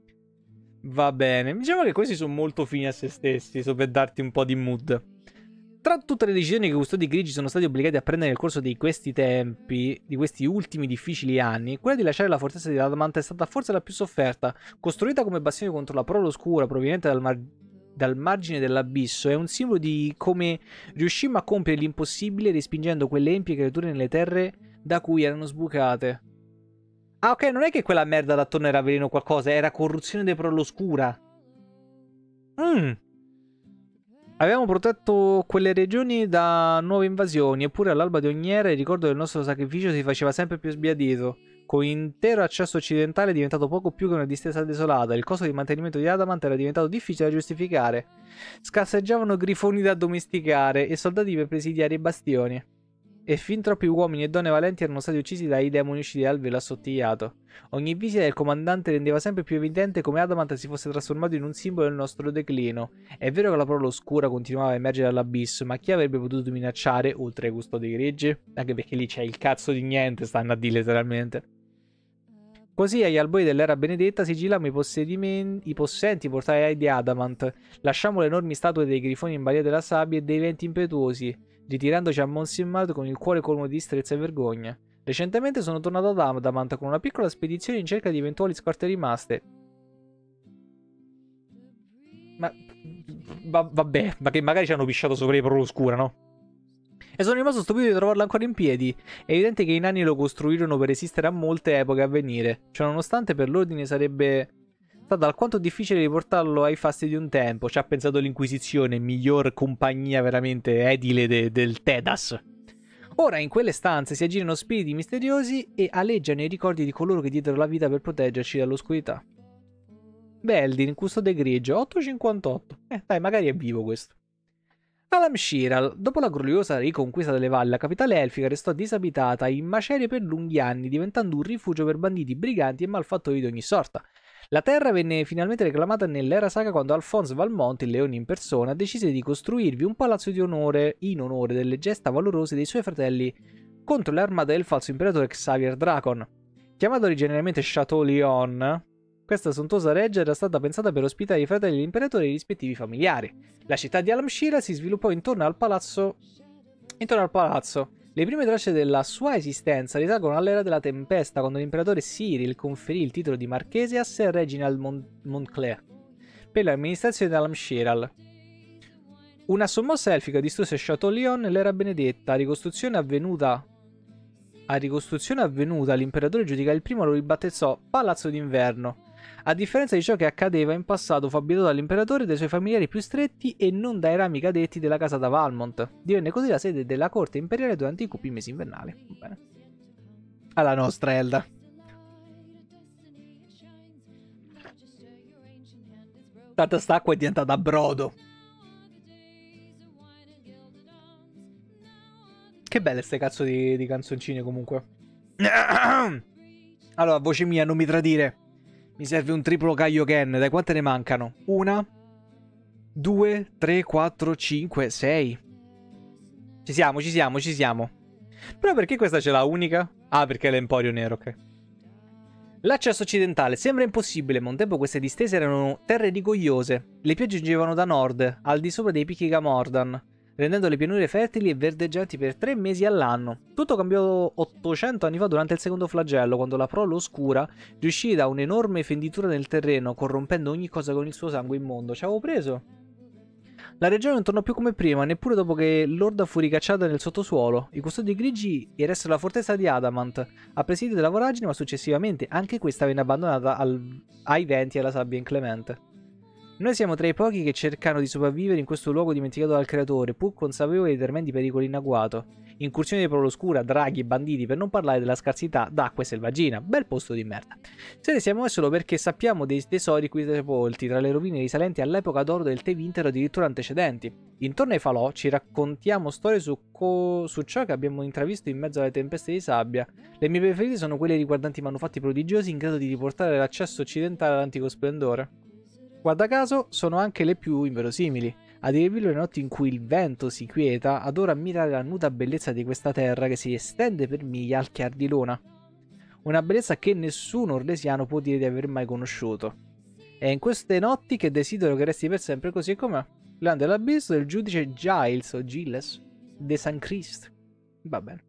Va bene, diciamo che questi sono molto fini a se stessi, so per darti un po' di mood. Tra tutte le decisioni che i custodi grigi sono stati obbligati a prendere nel corso di questi tempi, di questi ultimi difficili anni, quella di lasciare la fortezza di Adamant è stata forse la più sofferta. Costruita come bastione contro la prole oscura proveniente dal margine dell'abisso, è un simbolo di come riuscimmo a compiere l'impossibile respingendo quelle empie creature nelle terre da cui erano sbucate. Ah, ok, non è che quella merda d'attorno era veleno o qualcosa, era corruzione dei prole oscura. Avevamo protetto quelle regioni da nuove invasioni, eppure all'alba di ogni era il ricordo del nostro sacrificio si faceva sempre più sbiadito. Con l'intero accesso occidentale è diventato poco più che una distesa desolata. Il costo di mantenimento di Adamant era diventato difficile da giustificare. Scarseggiavano grifoni da addomesticare e soldati per presidiare i bastioni. E fin troppi uomini e donne valenti erano stati uccisi dai demoni usciti dal velo assottigliato. Ogni visita del comandante rendeva sempre più evidente come Adamant si fosse trasformato in un simbolo del nostro declino. È vero che la parola oscura continuava a emergere dall'abisso, ma chi avrebbe potuto minacciare, oltre ai custodi grigi? Anche perché lì c'è il cazzo di niente, stanno a dire letteralmente. Così agli albori dell'era benedetta sigillammo i possenti portali di Adamant, lasciamo le enormi statue dei grifoni in balia della sabbia e dei venti impetuosi, ritirandoci a Monsimmad con il cuore colmo di distrezza e vergogna. Recentemente sono tornato ad Adamant con una piccola spedizione in cerca di eventuali scorte rimaste. Ma vabbè, ma che magari ci hanno pisciato sopra i Pro Oscura, no? E sono rimasto stupito di trovarlo ancora in piedi. È evidente che i nani lo costruirono per resistere a molte epoche a venire. Cioè, nonostante per l'ordine sarebbe stato alquanto difficile riportarlo ai fasti di un tempo. Ci ha pensato l'Inquisizione, miglior compagnia veramente edile del Tedas. Ora in quelle stanze si aggirano spiriti misteriosi e aleggiano i ricordi di coloro che diedero la vita per proteggerci dall'oscurità. Beldin, custode grigio, 858. Dai, magari è vivo questo. Alam Shiral, dopo la gloriosa riconquista delle valli, la capitale elfica restò disabitata in macerie per lunghi anni, diventando un rifugio per banditi, briganti e malfattori di ogni sorta. La terra venne finalmente reclamata nell'era sacra quando Alphonse Valmont, il leone in persona, decise di costruirvi un palazzo di onore in onore delle gesta valorose dei suoi fratelli contro le armate del falso imperatore Xavier Dracon. Chiamato originariamente Château Lion, questa sontuosa reggia era stata pensata per ospitare i fratelli dell'imperatore e i rispettivi familiari. La città di Alam Shira si sviluppò intorno al palazzo. Le prime tracce della sua esistenza risalgono all'era della tempesta, quando l'imperatore Cyril conferì il titolo di marchese a Sir Reginald Montclair per l'amministrazione di Alam Shiral. Una sommossa elfica distrusse Château Lion nell'era benedetta. A ricostruzione avvenuta, l'imperatore Giudica I lo ribattezzò Palazzo d'Inverno. A differenza di ciò che accadeva in passato, fu abitato dall'imperatore e dai suoi familiari più stretti e non dai rami cadetti della casa da Valmont. Divenne così la sede della corte imperiale durante i cupi mesi invernali. Bene. Alla nostra Elda. Tanta st'acqua è diventata brodo. Che belle ste cazzo di canzoncine comunque. Allora, voce mia, non mi tradire. Mi serve un triplo Kaioken. Dai, quante ne mancano? 1, 2, 3, 4, 5, 6. Ci siamo. Però perché questa ce l'ha unica? Ah, perché è l'Emporio Nero, ok. L'accesso occidentale sembra impossibile, ma un tempo queste distese erano terre rigogliose. Le piogge giungevano da nord, al di sopra dei picchi Gamordan, rendendo le pianure fertili e verdeggianti per 3 mesi all'anno. Tutto cambiò 800 anni fa durante il secondo flagello, quando la prole oscura riuscì da un'enorme fenditura nel terreno, corrompendo ogni cosa con il suo sangue immondo. Ci avevo preso. La regione non tornò più come prima, neppure dopo che l'orda fu ricacciata nel sottosuolo. I custodi grigi eressero la fortezza di Adamant, a presidio della voragine, ma successivamente anche questa venne abbandonata ai venti e alla sabbia inclemente. Noi siamo tra i pochi che cercano di sopravvivere in questo luogo dimenticato dal creatore, pur consapevoli dei tremendi pericoli in agguato. Incursioni di prole oscura, draghi e banditi, per non parlare della scarsità d'acqua e selvaggina. Bel posto di merda. Se ne siamo solo perché sappiamo dei tesori qui sepolti, tra le rovine risalenti all'epoca d'oro del Tevinter o addirittura antecedenti. Intorno ai falò ci raccontiamo storie su ciò che abbiamo intravisto in mezzo alle tempeste di sabbia. Le mie preferite sono quelle riguardanti manufatti prodigiosi in grado di riportare l'accesso occidentale all'antico splendore. Guarda caso, sono anche le più inverosimili. A dirvelo, le notti in cui il vento si quieta, adoro ammirare la nuda bellezza di questa terra che si estende per miglia al chiar di luna. Una bellezza che nessun orlesiano può dire di aver mai conosciuto. È in queste notti che desidero che resti per sempre così com'è. Land dell'abisso del giudice Giles o Gilles de St. Christ. Va bene.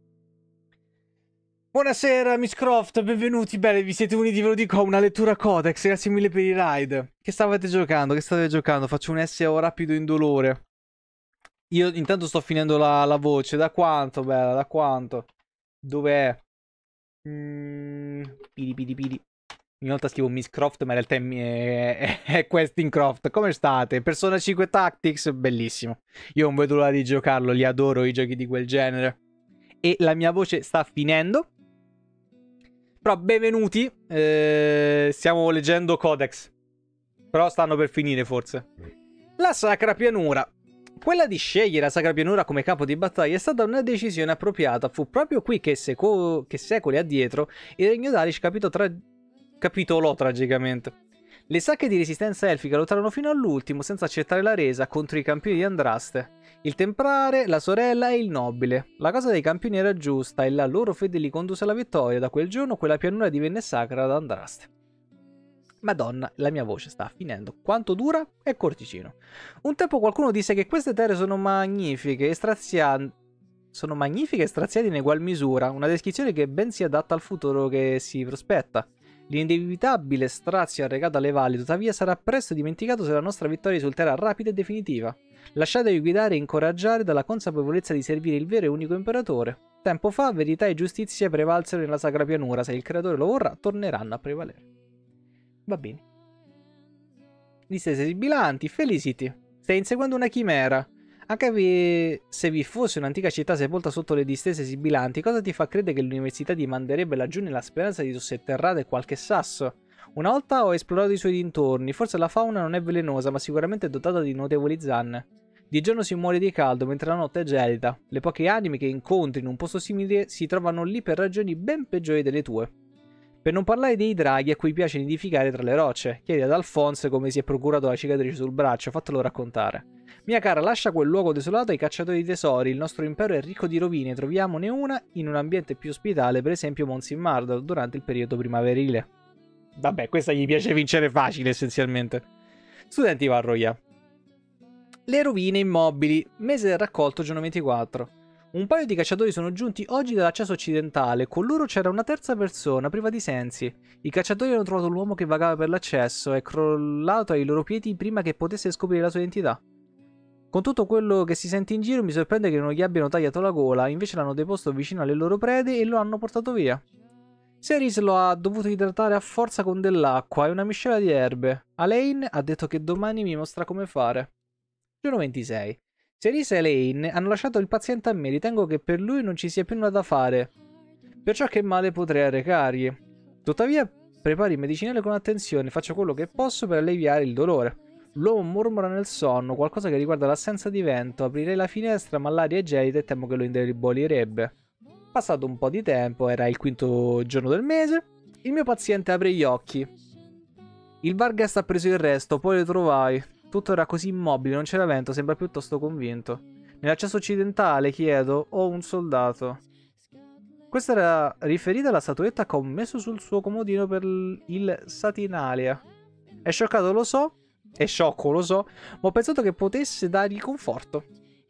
Buonasera Miss Croft, benvenuti, bene, vi siete uniti, ve lo dico, a una lettura codex, grazie mille per i raid. Che state giocando? Faccio un SEO rapido indolore. Io intanto sto finendo la voce, da quanto, bella, da quanto? Dov'è? Pidi. Ogni volta scrivo Miss Croft, ma in realtà è Questing Croft. Come state? Persona 5 Tactics, bellissimo. Io non vedo l'ora di giocarlo, li adoro i giochi di quel genere. E la mia voce sta finendo. Però benvenuti, stiamo leggendo Codex. Però stanno per finire forse. La Sacra Pianura. Quella di scegliere la Sacra Pianura come campo di battaglia è stata una decisione appropriata. Fu proprio qui che secoli addietro il Regno d'Alish capitolò tragicamente. Le sacche di resistenza elfica lottarono fino all'ultimo senza accettare la resa contro i campioni di Andraste. Il templare, la sorella e il nobile. La cosa dei campioni era giusta e la loro fede li condusse alla vittoria. Da quel giorno quella pianura divenne sacra ad Andraste. Madonna, la mia voce sta finendo. Quanto dura? È corticino. Un tempo qualcuno disse che queste terre sono magnifiche e strazianti in egual misura, una descrizione che ben si adatta al futuro che si prospetta. L'inevitabile strazio arrecato alle valli, tuttavia, sarà presto dimenticato se la nostra vittoria risulterà rapida e definitiva. Lasciatevi guidare e incoraggiare dalla consapevolezza di servire il vero e unico imperatore. Tempo fa, verità e giustizia prevalsero nella Sacra Pianura. Se il creatore lo vorrà, torneranno a prevalere. Va bene. Distese sibilanti, Felicity. Stai inseguendo una chimera. Anche se vi fosse un'antica città sepolta sotto le distese sibilanti, cosa ti fa credere che l'università ti manderebbe laggiù nella speranza di sotterrare qualche sasso? Una volta ho esplorato i suoi dintorni, forse la fauna non è velenosa, ma sicuramente è dotata di notevoli zanne. Di giorno si muore di caldo, mentre la notte è gelida. Le poche anime che incontri in un posto simile si trovano lì per ragioni ben peggiori delle tue. Per non parlare dei draghi a cui piace nidificare tra le rocce. Chiedi ad Alphonse come si è procurato la cicatrice sul braccio, fatelo raccontare. Mia cara, lascia quel luogo desolato ai cacciatori di tesori, il nostro impero è ricco di rovine, troviamone una in un ambiente più ospitale, per esempio Mons Mardor, durante il periodo primaverile. Vabbè, questa gli piace vincere facile, essenzialmente. Studenti Varroia. Le rovine immobili, mese del raccolto, giorno 24. Un paio di cacciatori sono giunti oggi dall'accesso occidentale, con loro c'era una terza persona, priva di sensi. I cacciatori hanno trovato l'uomo che vagava per l'accesso, è crollato ai loro piedi prima che potesse scoprire la sua identità. Con tutto quello che si sente in giro mi sorprende che non gli abbiano tagliato la gola, invece l'hanno deposto vicino alle loro prede e lo hanno portato via. Ceris lo ha dovuto idratare a forza con dell'acqua e una miscela di erbe. Alain ha detto che domani mi mostra come fare. Giorno 26. Ceris e Alain hanno lasciato il paziente a me, ritengo che per lui non ci sia più nulla da fare. Perciò che male potrei arrecargli. Tuttavia, prepari il medicinale con attenzione, faccio quello che posso per alleviare il dolore. L'uomo mormora nel sonno, qualcosa che riguarda l'assenza di vento. Aprirei la finestra, ma l'aria è gelida e temo che lo indebolirebbe. Passato un po' di tempo, era il 5° giorno del mese, il mio paziente apre gli occhi. Il Vargas ha preso il resto, poi lo trovai. Tutto era così immobile, non c'era vento, sembra piuttosto convinto. Nell'accesso occidentale, chiedo, ho un soldato. Questa era riferita alla statuetta che ho messo sul suo comodino per il Satinalia. È scioccato, lo so. È sciocco, lo so, ma ho pensato che potesse dargli conforto.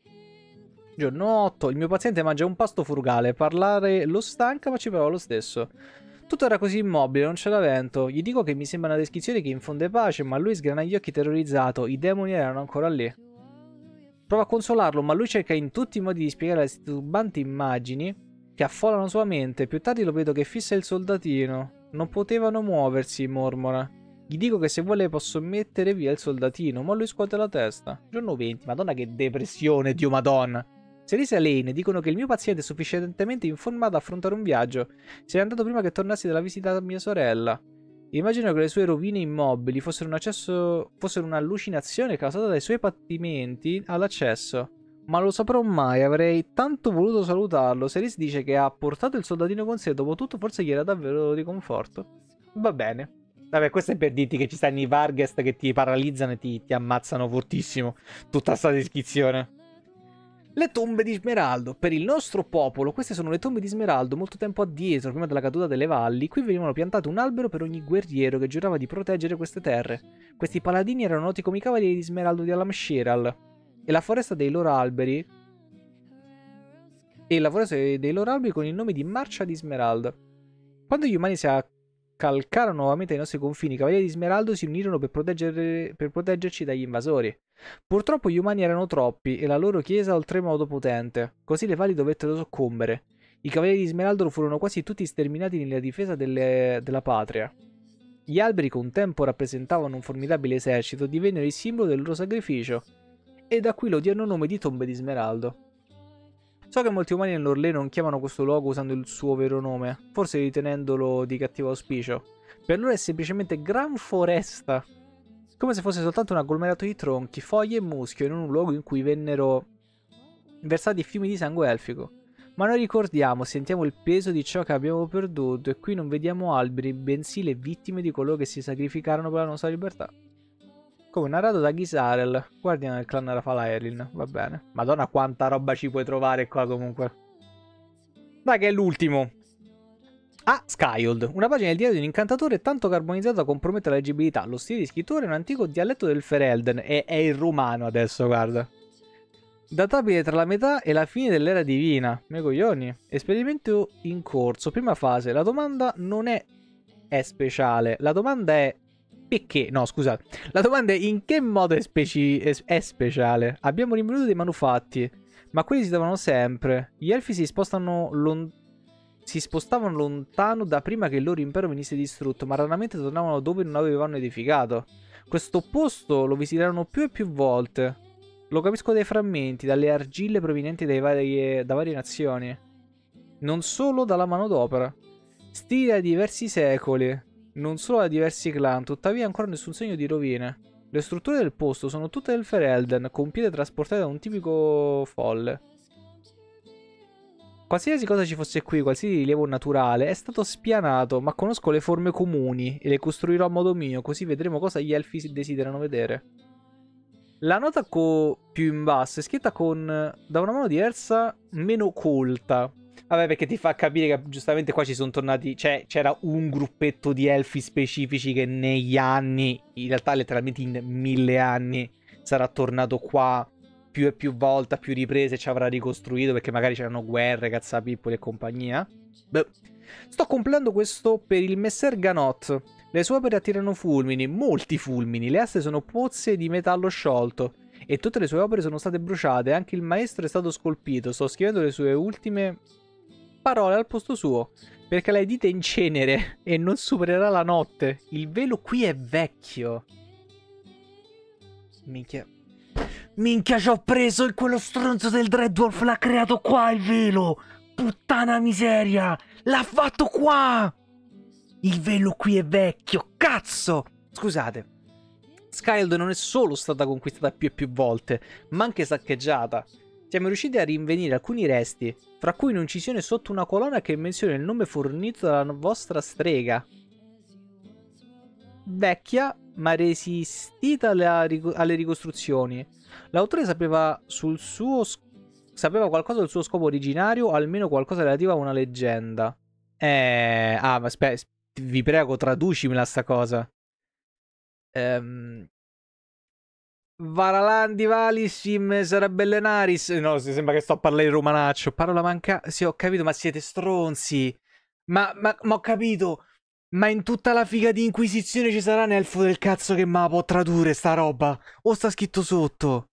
Giorno 8, il mio paziente mangia un pasto frugale, parlare lo stanca ma ci prova lo stesso. Tutto era così immobile, non c'era vento. Gli dico che mi sembra una descrizione che infonde pace, ma lui sgrana gli occhi terrorizzato, i demoni erano ancora lì. Prova a consolarlo, ma lui cerca in tutti i modi di spiegare le disturbanti immagini che affollano sua mente. Più tardi lo vedo che fissa il soldatino. Non potevano muoversi, mormora. Gli dico che se vuole posso mettere via il soldatino, ma lui scuote la testa. Giorno 20, madonna che depressione, Dio madonna. Cerise e Lane dicono che il mio paziente è sufficientemente in forma ad affrontare un viaggio. Se n'è andato prima che tornassi dalla visita a mia sorella. Immagino che le sue rovine immobili fossero un'allucinazione causata dai suoi patimenti all'accesso. Ma lo saprò mai, avrei tanto voluto salutarlo. Cerise dice che ha portato il soldatino con sé, dopo tutto forse gli era davvero di conforto. Va bene. Vabbè, questo è per dirti che ci stanno i Vargas che ti paralizzano e ti ammazzano fortissimo. Tutta sta descrizione. Le tombe di Smeraldo. Per il nostro popolo, queste sono le tombe di Smeraldo. Molto tempo addietro, prima della caduta delle valli, qui venivano piantate un albero per ogni guerriero che giurava di proteggere queste terre. Questi paladini erano noti come i cavalieri di Smeraldo di Alamshiral. E la foresta dei loro alberi con il nome di Marcia di Smeraldo. Quando gli umani si calcarono nuovamente ai nostri confini, i cavalieri di Smeraldo si unirono per proteggerci dagli invasori. Purtroppo gli umani erano troppi e la loro chiesa oltremodo potente, così le valli dovettero soccombere. I cavalieri di Smeraldo furono quasi tutti sterminati nella difesa della patria. Gli alberi che un tempo rappresentavano un formidabile esercito divennero il simbolo del loro sacrificio, e da qui l'odierno nome di Tombe di Smeraldo. So che molti umani nell'Orlé non chiamano questo luogo usando il suo vero nome, forse ritenendolo di cattivo auspicio. Per loro è semplicemente Gran Foresta, come se fosse soltanto un agglomerato di tronchi, foglie e muschio, in un luogo in cui vennero versati fiumi di sangue elfico. Ma noi ricordiamo, sentiamo il peso di ciò che abbiamo perduto, e qui non vediamo alberi, bensì le vittime di coloro che si sacrificarono per la nostra libertà. Come narrato da Ghisarel, guardiano del clan Rafalaelin, va bene. Madonna quanta roba ci puoi trovare qua comunque. Dai che è l'ultimo. Ah, Skyhold, una pagina del diario di un incantatore tanto carbonizzato da compromettere la leggibilità. Lo stile di scrittura è un antico dialetto del Ferelden, e è il romano adesso, guarda. Databile tra la metà e la fine dell'era divina. Me coglioni. Esperimento in corso. Prima fase. La domanda non è speciale. La domanda è perché? No, scusate. La domanda è in che modo è speciale. Abbiamo rinvenuto dei manufatti, ma quelli si trovano sempre. Gli elfi si spostavano lontano da prima che il loro impero venisse distrutto, ma raramente tornavano dove non avevano edificato. Questo posto lo visitarono più e più volte. Lo capisco dai frammenti, dalle argille provenienti da varie nazioni. Non solo dalla manodopera. Stili da diversi secoli, non solo da diversi clan, tuttavia ancora nessun segno di rovine. Le strutture del posto sono tutte del Ferelden, con piede trasportate da un tipico folle. Qualsiasi cosa ci fosse qui, qualsiasi rilievo naturale, è stato spianato, ma conosco le forme comuni e le costruirò a modo mio, così vedremo cosa gli elfi desiderano vedere. La nota più in basso è scritta da una mano diversa, meno colta. Vabbè, perché ti fa capire che giustamente qua ci sono tornati... Cioè, c'era un gruppetto di elfi specifici che negli anni, in realtà letteralmente in 1000 anni, sarà tornato qua più e più volte, a più riprese, ci avrà ricostruito, perché magari c'erano guerre, cazzapippoli e compagnia. Beh, sto compilando questo per il Messer Ganot. Le sue opere attirano fulmini, molti fulmini, le aste sono pozze di metallo sciolto, e tutte le sue opere sono state bruciate, anche il maestro è stato scolpito. Sto scrivendo le sue ultime parole al posto suo, perché le dita in cenere e non supererà la notte. Il velo qui è vecchio. Minchia, ci ho preso e quello stronzo del Dreadwolf l'ha creato qua il velo. Puttana miseria, l'ha fatto qua. Il velo qui è vecchio, cazzo! Scusate, Skyhold non è solo stata conquistata più e più volte, ma anche saccheggiata. Siamo riusciti a rinvenire alcuni resti, fra cui un'incisione sotto una colonna che menziona il nome fornito dalla vostra strega. Vecchia, ma resistita alle ricostruzioni. L'autore sapeva qualcosa del suo scopo originario, o almeno qualcosa relativo a una leggenda. Ma aspetta, vi prego, traducimela sta cosa. Varalandi Valissim Sarabellenaris. No, sembra che sto a parlare in romanaccio. Parola manca. Sì, ho capito, ma siete stronzi. Ma ho capito. Ma in tutta la figa di Inquisizione ci sarà un elfo del cazzo che me la può tradurre sta roba? O sta scritto sotto?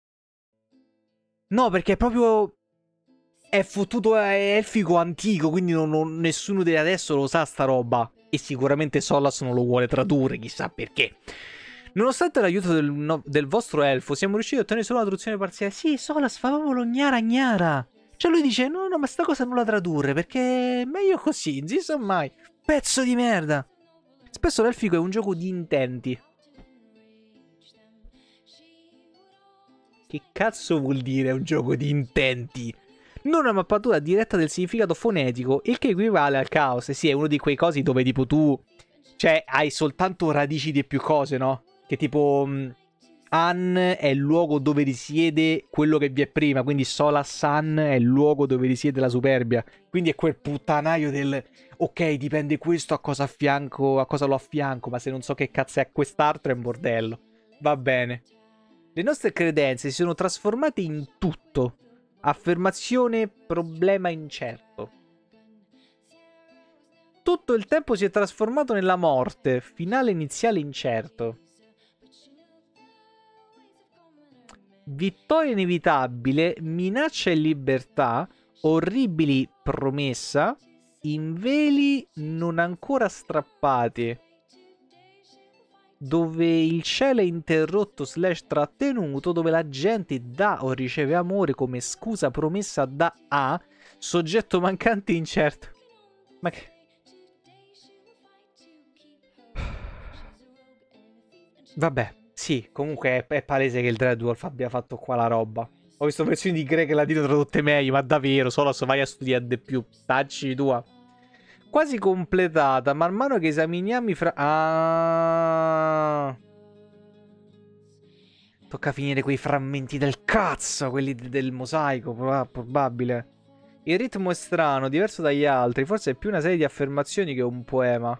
No, perché è proprio... È fottuto, è elfico antico, quindi nessuno di adesso lo sa sta roba. E sicuramente Solas non lo vuole tradurre, chissà perché. Nonostante l'aiuto del vostro elfo, siamo riusciti a ottenere solo una traduzione parziale. Sì, Solas, favolo gnara gnara. Cioè lui dice, no, ma sta cosa non la tradurre, perché è meglio così, non si sa mai. Pezzo di merda. Spesso l'elfico è un gioco di intenti. Che cazzo vuol dire un gioco di intenti? Non una mappatura diretta del significato fonetico, il che equivale al caos. Sì, è uno di quei cosi dove tipo tu... Cioè, hai soltanto radici di più cose, no? Che tipo... An è il luogo dove risiede quello che vi è prima, quindi Solas An è il luogo dove risiede la superbia. Quindi è quel puttanaio del... Ok, dipende questo a cosa affianco, a cosa lo affianco, ma se non so che cazzo è quest'altro è un bordello. Va bene. Le nostre credenze si sono trasformate in tutto. Affermazione, problema incerto. Tutto il tempo si è trasformato nella morte, finale iniziale incerto. Vittoria inevitabile, minaccia e libertà, orribili promessa, inveli non ancora strappati. dove il cielo è interrotto / trattenuto, dove la gente dà o riceve amore come scusa promessa da A, soggetto mancante incerto. Ma che... Vabbè, sì, comunque è palese che il Dreadwolf abbia fatto qua la roba. Ho visto versioni di greco e latino tradotte meglio, ma davvero, solo se vai a studiare di più. Tacci tua. Quasi completata, man mano che esaminiamo i Tocca finire quei frammenti del cazzo, quelli del mosaico, probabile. Il ritmo è strano, diverso dagli altri, forse è più una serie di affermazioni che un poema.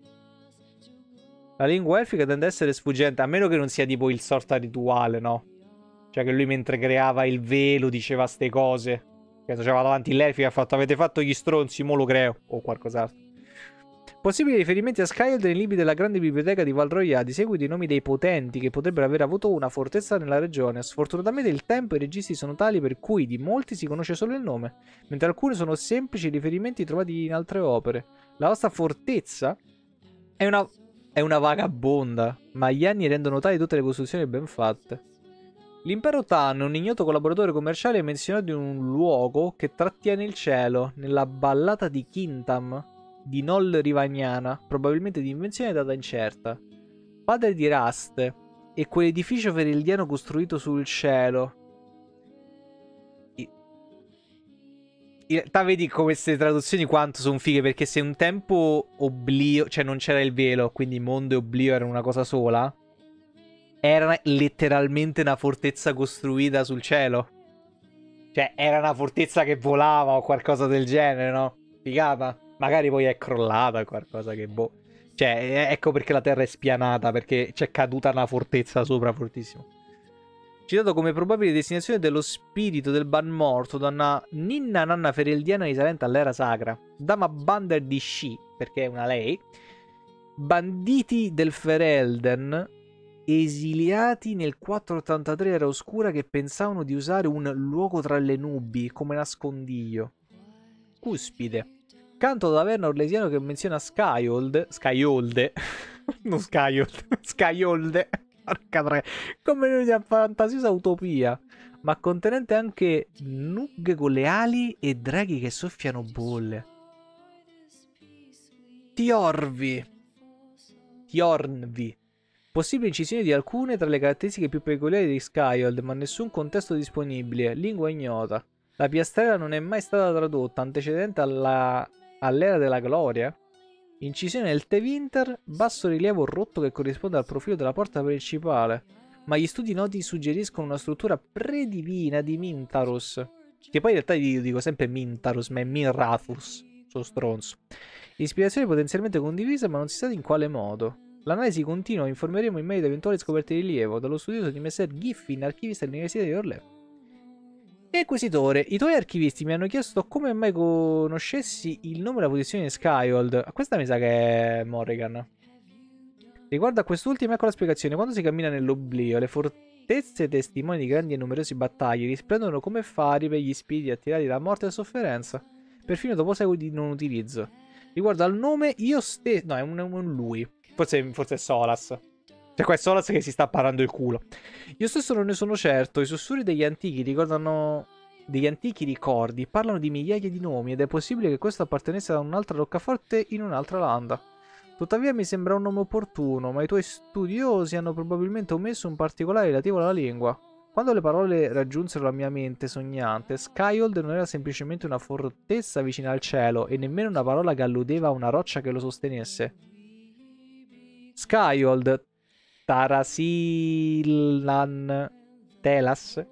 La lingua elfica tende ad essere sfuggente, a meno che non sia tipo il sorta rituale, no? Cioè che lui mentre creava il velo diceva ste cose. Che faceva davanti l'elfica e ha fatto avete fatto gli stronzi, mo lo creo. O qualcos'altro. Possibili riferimenti a Skyhold nei libri della grande biblioteca di Val Royale, di seguito i nomi dei potenti che potrebbero aver avuto una fortezza nella regione. Sfortunatamente il tempo e i registri sono tali per cui di molti si conosce solo il nome, mentre alcuni sono semplici riferimenti trovati in altre opere. La vostra fortezza è una vagabonda, ma gli anni rendono tali tutte le costruzioni ben fatte. L'impero Tan, un ignoto collaboratore commerciale, è menzionato in un luogo che trattiene il cielo, nella ballata di Kintam, di Nol Rivagnana, probabilmente di invenzione data incerta. Padre di Rast e quell'edificio verildiano costruito sul cielo. Vedi come queste traduzioni quanto sono fighe, perché se un tempo Oblio, cioè non c'era il velo, quindi mondo e Oblio erano una cosa sola, era letteralmente una fortezza costruita sul cielo. Cioè era una fortezza che volava o qualcosa del genere, no? Figata. Magari poi è crollata o qualcosa che boh. Cioè ecco perché la terra è spianata, perché c'è caduta una fortezza sopra fortissima. Citato come probabile destinazione dello spirito del ban morto da una ninna nanna ferildiana risalente all'era sacra. Dama Bander di Sci, perché è una lei. Banditi del Ferelden, esiliati nel 483 era oscura, che pensavano di usare un luogo tra le nubi come nascondiglio. Cuspide. Canto da taverna orlesiano che menziona Skyhold, non Skyhold, Skyhold, porca tre, come una fantasiosa utopia, ma contenente anche nughe con le ali e draghi che soffiano bolle. Tiornvi. Possibile incisione di alcune tra le caratteristiche più peculiari di Skyhold, ma nessun contesto disponibile, lingua ignota. La piastrella non è mai stata tradotta, antecedente all'era della gloria. Incisione nel Tevinter, basso rilievo rotto che corrisponde al profilo della porta principale, ma gli studi noti suggeriscono una struttura predivina di Mintaros, che poi in realtà io dico sempre Mintaros, ma è Minrathus, sono stronzo. Ispirazione potenzialmente condivisa, ma non si sa in quale modo. L'analisi continua, informeremo in merito a eventuali scoperte di rilievo dallo studioso di Messer Giffin, archivista dell'Università di Orlea. Inquisitore, i tuoi archivisti mi hanno chiesto come mai conoscessi il nome e la posizione di Skyhold. Questa mi sa che è Morrigan. Riguardo a quest'ultima, ecco la spiegazione. Quando si cammina nell'oblio, le fortezze testimoni di grandi e numerose battaglie risplendono come fari per gli spiriti attirati da morte e sofferenza, perfino dopo secoli di non utilizzo. Riguardo al nome, io stesso... No, è un lui. Forse è Solas. Cioè qua è Solas che si sta parando il culo. Io stesso non ne sono certo. I sussurri degli antichi ricordi parlano di migliaia di nomi, ed è possibile che questo appartenesse a un'altra roccaforte in un'altra landa. Tuttavia mi sembra un nome opportuno, ma i tuoi studiosi hanno probabilmente omesso un particolare relativo alla lingua. Quando le parole raggiunsero la mia mente sognante, Skyhold non era semplicemente una fortezza vicina al cielo, e nemmeno una parola che alludeva a una roccia che lo sostenesse. Skyhold, Tarasilan Telas,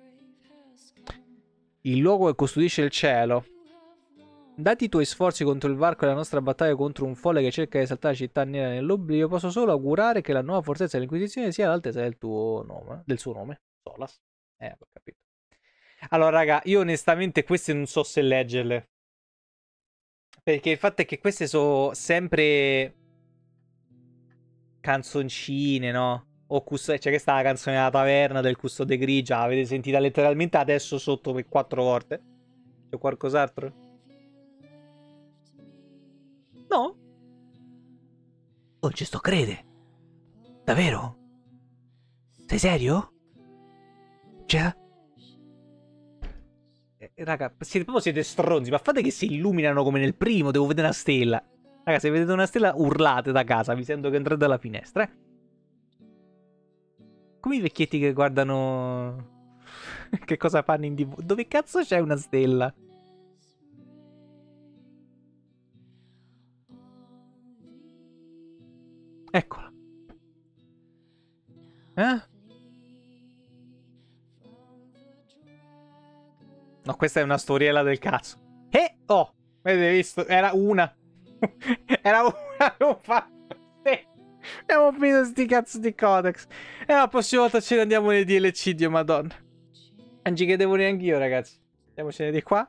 il luogo che custodisce il cielo. Dati i tuoi sforzi contro il varco e la nostra battaglia contro un folle che cerca di saltare la città nera nell'oblio, posso solo augurare che la nuova fortezza dell'Inquisizione sia all'altezza del suo nome, Solas. Ho capito. Allora, raga, io onestamente queste non so se leggerle, perché il fatto è che queste sono sempre canzoncine, no? O cioè questa è la canzone della taverna del custode grigia, l'avete sentita letteralmente adesso sotto per 4 volte? C'è qualcos'altro? No? Non ci sto crede. Davvero? Sei serio? Cioè... raga, siete stronzi, ma fate che si illuminano come nel primo, devo vedere una stella. Raga, se vedete una stella urlate da casa, vi sento che entrate dalla finestra, Come i vecchietti che guardano... che cosa fanno in TV? Dove cazzo c'è una stella? Eccola. No, questa è una storiella del cazzo. Oh! Avete visto? Era una. Era una. Non fa... Abbiamo finito sti cazzo di codex. E la prossima volta ce ne andiamo nei DLC, Dio madonna. Non ci credevo neanche io, ragazzi. Andiamocene di qua.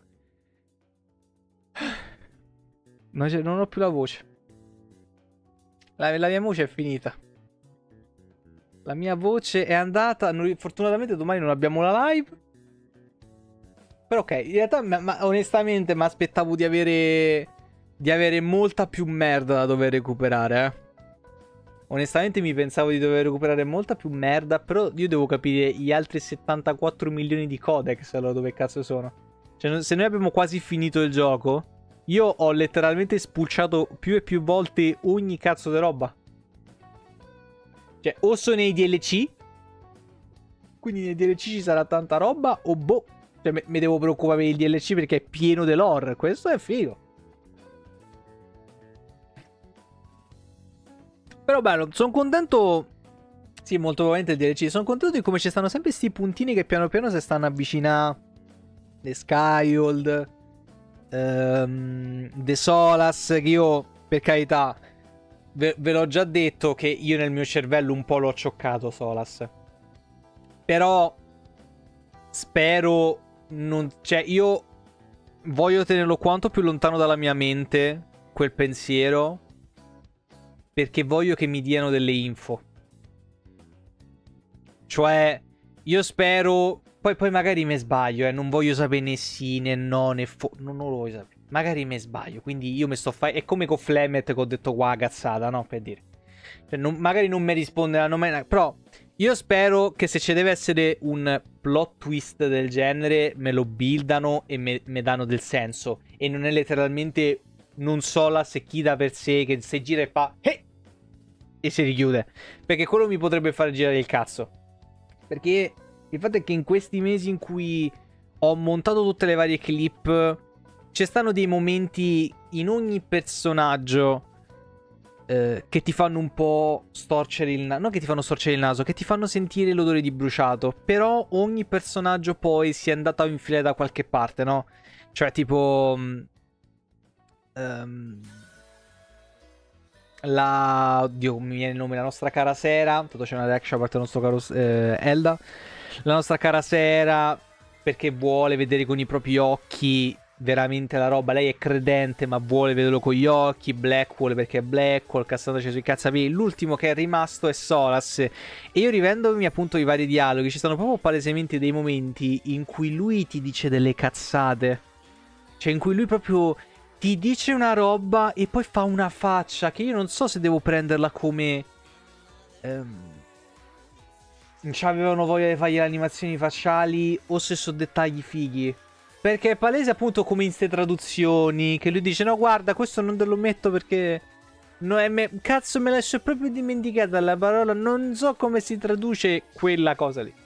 Non ho più la voce. La mia voce è finita. La mia voce è andata. Fortunatamente domani non abbiamo la live. Però ok, in realtà onestamente mi aspettavo di avere molta più merda da dover recuperare, Onestamente mi pensavo di dover recuperare molta più merda, però io devo capire gli altri 74 milioni di codex, allora dove cazzo sono. Cioè, se noi abbiamo quasi finito il gioco, io ho letteralmente spulciato più e più volte ogni cazzo di roba. Cioè, o sono nei DLC, quindi nei DLC ci sarà tanta roba, o boh. Cioè, mi devo preoccupare per il DLC perché è pieno di lore. Questo è figo. Però bello, sono contento. Sì, molto probabilmente il DLC. Sono contento di come ci stanno sempre sti puntini che piano piano si stanno avvicinando. The Skyhold, The Solas. Che io, per carità, ve l'ho già detto che io nel mio cervello un po' l'ho cioccato Solas. Però spero non... Cioè, io voglio tenerlo quanto più lontano dalla mia mente quel pensiero, perché voglio che mi diano delle info. Cioè, io spero... Poi magari me sbaglio, non voglio sapere né sì, né no, né non lo voglio sapere. Magari me sbaglio, quindi io mi sto è come con Flemet che ho detto qua cazzata, no? Per dire. Cioè, magari non mi risponderanno mai, però io spero che se ci deve essere un plot twist del genere me lo buildano e me danno del senso. E non è letteralmente non Solas e chi da per sé che se gira e fa e si richiude. Perché quello mi potrebbe fare girare il cazzo. Perché il fatto è che in questi mesi in cui ho montato tutte le varie clip, ci stanno dei momenti in ogni personaggio che ti fanno un po' storcere il naso. Non che ti fanno storcere il naso, che ti fanno sentire l'odore di bruciato. Però ogni personaggio poi si è andato a infilare da qualche parte, no? Cioè tipo oddio, mi viene il nome, la nostra cara Sera. Tanto c'è una reaction a parte il nostro caro Elda. La nostra cara Sera, perché vuole vedere con i propri occhi veramente la roba. Lei è credente ma vuole vederlo con gli occhi. Blackwall perché è Blackwall, cassandoci sui cazzapiedi. L'ultimo che è rimasto è Solas. E io rivendomi appunto i vari dialoghi, ci stanno proprio palesemente dei momenti in cui lui ti dice delle cazzate. Cioè in cui lui proprio ti dice una roba e poi fa una faccia che io non so se devo prenderla come c'avevano voglia di fargli le animazioni facciali o se sono dettagli fighi. Perché è palese appunto come in ste traduzioni che lui dice no guarda questo non te lo metto perché cazzo me l'ho proprio dimenticata la parola, non so come si traduce quella cosa lì.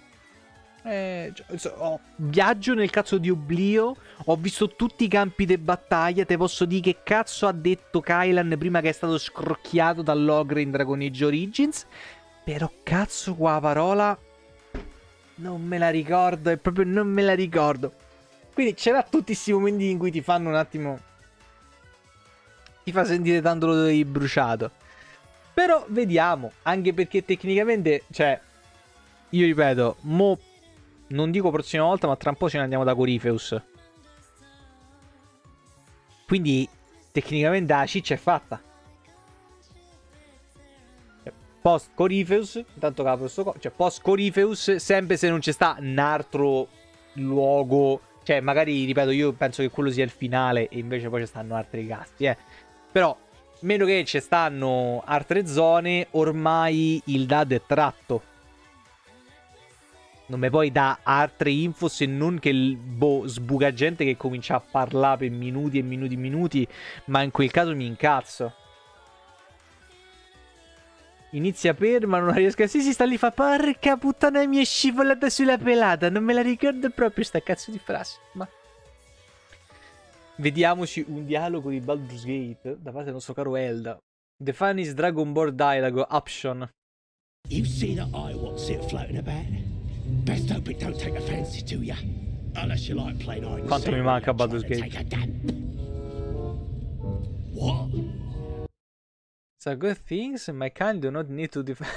Viaggio nel cazzo di oblio, ho visto tutti i campi di battaglia, te posso dire che cazzo ha detto Kylan prima che è stato scrocchiato dall'ogre in Dragon Age Origins. Però cazzo qua parola non me la ricordo, è proprio non me la ricordo. Quindi c'era tutti questi momenti in cui ti fanno un attimo, ti fa sentire tanto l'odore di bruciato. Però vediamo, anche perché tecnicamente, cioè, io ripeto, mo non dico prossima volta, ma tra un po' ce ne andiamo da Corypheus. Quindi tecnicamente la ciccia è fatta. Post Corypheus, intanto capo cioè post Corypheus, sempre se non c'è sta un altro luogo, cioè magari ripeto io penso che quello sia il finale e invece poi ci stanno altri casti, però Meno che ci stanno altre zone, ormai il dad è tratto. Non mi puoi dare altre info se non che il sbuca gente che comincia a parlare per minuti e minuti e minuti. Ma in quel caso mi incazzo. Inizia per, ma non riesco a... Sì, sta lì, fa porca puttana, mi è scivolata sulla pelata. Non me la ricordo proprio sta cazzo di frase. Ma... Vediamoci un dialogo di Baldur's Gate da parte del nostro caro Elda. The funniest Dragon Ball dialogue option. You see that eye what's it floating about? Best hope it don't take a fancy to ya. Unless you like plain hide and Quanto mi manca Baldur's Gate. What? So good things my kind do not need to defend.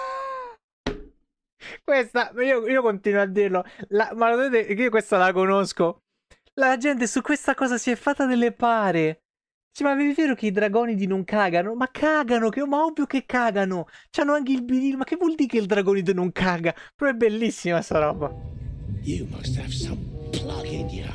Questa, io continuo a dirlo. Ma lo vedete, io questa la conosco. La gente su questa cosa si è fatta delle pare. Cioè, ma è vero che i dragonidi non cagano? Ma cagano, ma ovvio che cagano. C'hanno anche il biril, ma che vuol dire che il dragonide non caga? Però è bellissima sta roba. You must have some plug in ya.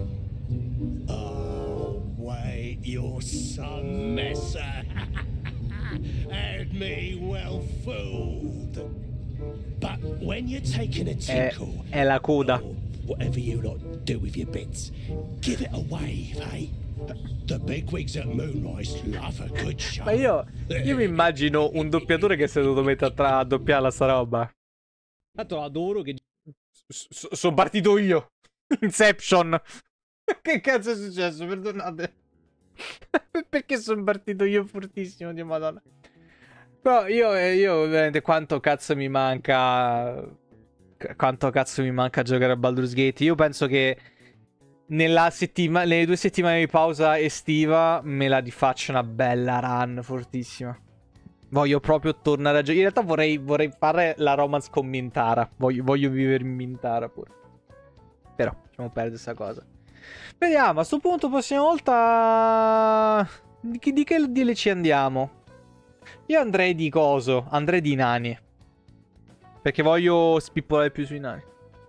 Oh, wait, you're some messer. Had me well fooled. But when you're taking a tinkle... È la coda. Whatever you lot do with your bits, give it a wave, eh? The bigwigs at Moonrise love a good show. Ma io mi immagino un doppiatore che si è dovuto mettere a doppiare sta roba. Tanto adoro che... Sono partito io. Inception. Che cazzo è successo? Perdonate. Perché sono partito io fortissimo, Dio madonna. Però io veramente quanto cazzo mi manca... Quanto cazzo mi manca giocare a Baldur's Gate. Io penso che nelle 2 settimane di pausa estiva me la rifaccio una bella run fortissima. Voglio proprio tornare a giocare. In realtà vorrei fare la romance con Mintara. Voglio vivermi Mintara pure. Però lasciamo perdere questa cosa. Vediamo, a sto punto prossima volta di che DLC andiamo? Io andrei di coso. Andrei di nani. Perché voglio spippolare più sui nani.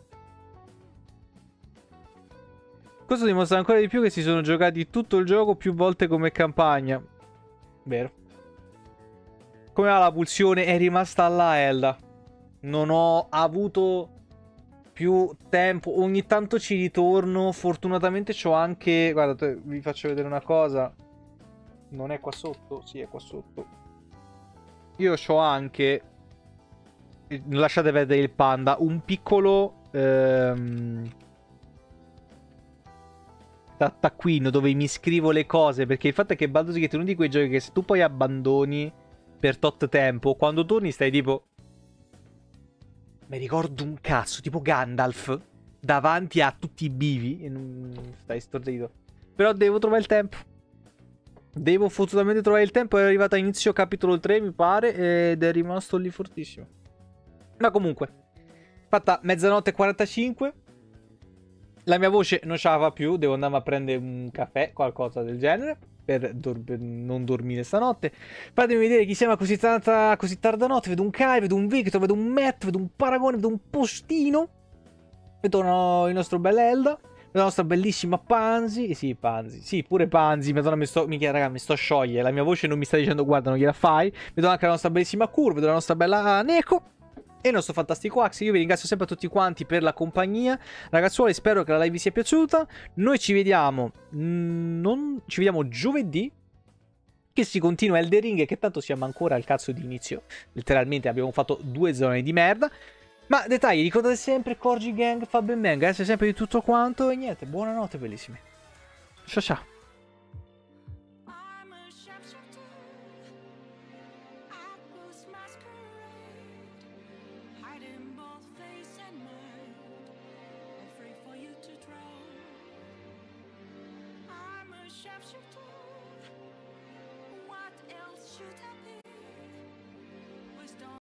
Questo dimostra ancora di più che si sono giocati tutto il gioco più volte come campagna. Vero. Come va la pulsione? È rimasta là, Elda. Non ho avuto più tempo. Ogni tanto ci ritorno. Fortunatamente c'ho anche... Guardate, vi faccio vedere una cosa. Non è qua sotto? Sì, è qua sotto. Io c'ho anche... Lasciate vedere il panda. Un piccolo taccuino dove mi scrivo le cose. Perché il fatto è che Baldur's Gate è uno di quei giochi che se tu poi abbandoni per tot tempo, quando torni stai tipo... Mi ricordo un cazzo, tipo Gandalf davanti a tutti i bivi e non stai stordito. Però devo trovare il tempo. Devo fottutamente trovare il tempo. È arrivato a inizio capitolo 3 mi pare ed è rimasto lì fortissimo. Ma comunque, fatta mezzanotte e 45. La mia voce non ce la fa più. Devo andare a prendere un caffè, qualcosa del genere, per non dormire stanotte. Fatemi vedere chi siamo così tarda notte. Vedo un Kai, vedo un Victor, vedo un Matt, vedo un Paragone, vedo un Postino. Vedo il nostro bel Elda. Vedo la nostra bellissima Panzi. Sì, Panzi. Sì, pure Panzi. Madonna, raga, mi sto a sciogliere. La mia voce non mi sta dicendo guarda, non gliela fai. Vedo anche la nostra bellissima Kur. Vedo la nostra bella Neko. E il nostro fantastico Axe. Io vi ringrazio sempre a tutti quanti per la compagnia. Ragazzuoli, spero che la live vi sia piaciuta. Noi ci vediamo ci vediamo giovedì, che si continua Elden Ring, che tanto siamo ancora al cazzo di inizio. Letteralmente abbiamo fatto 2 zone di merda. Ma dettagli, ricordate sempre Corgi Gang fa ben venga, essere sempre di tutto quanto. E niente, buonanotte bellissimi. Ciao ciao. What else should I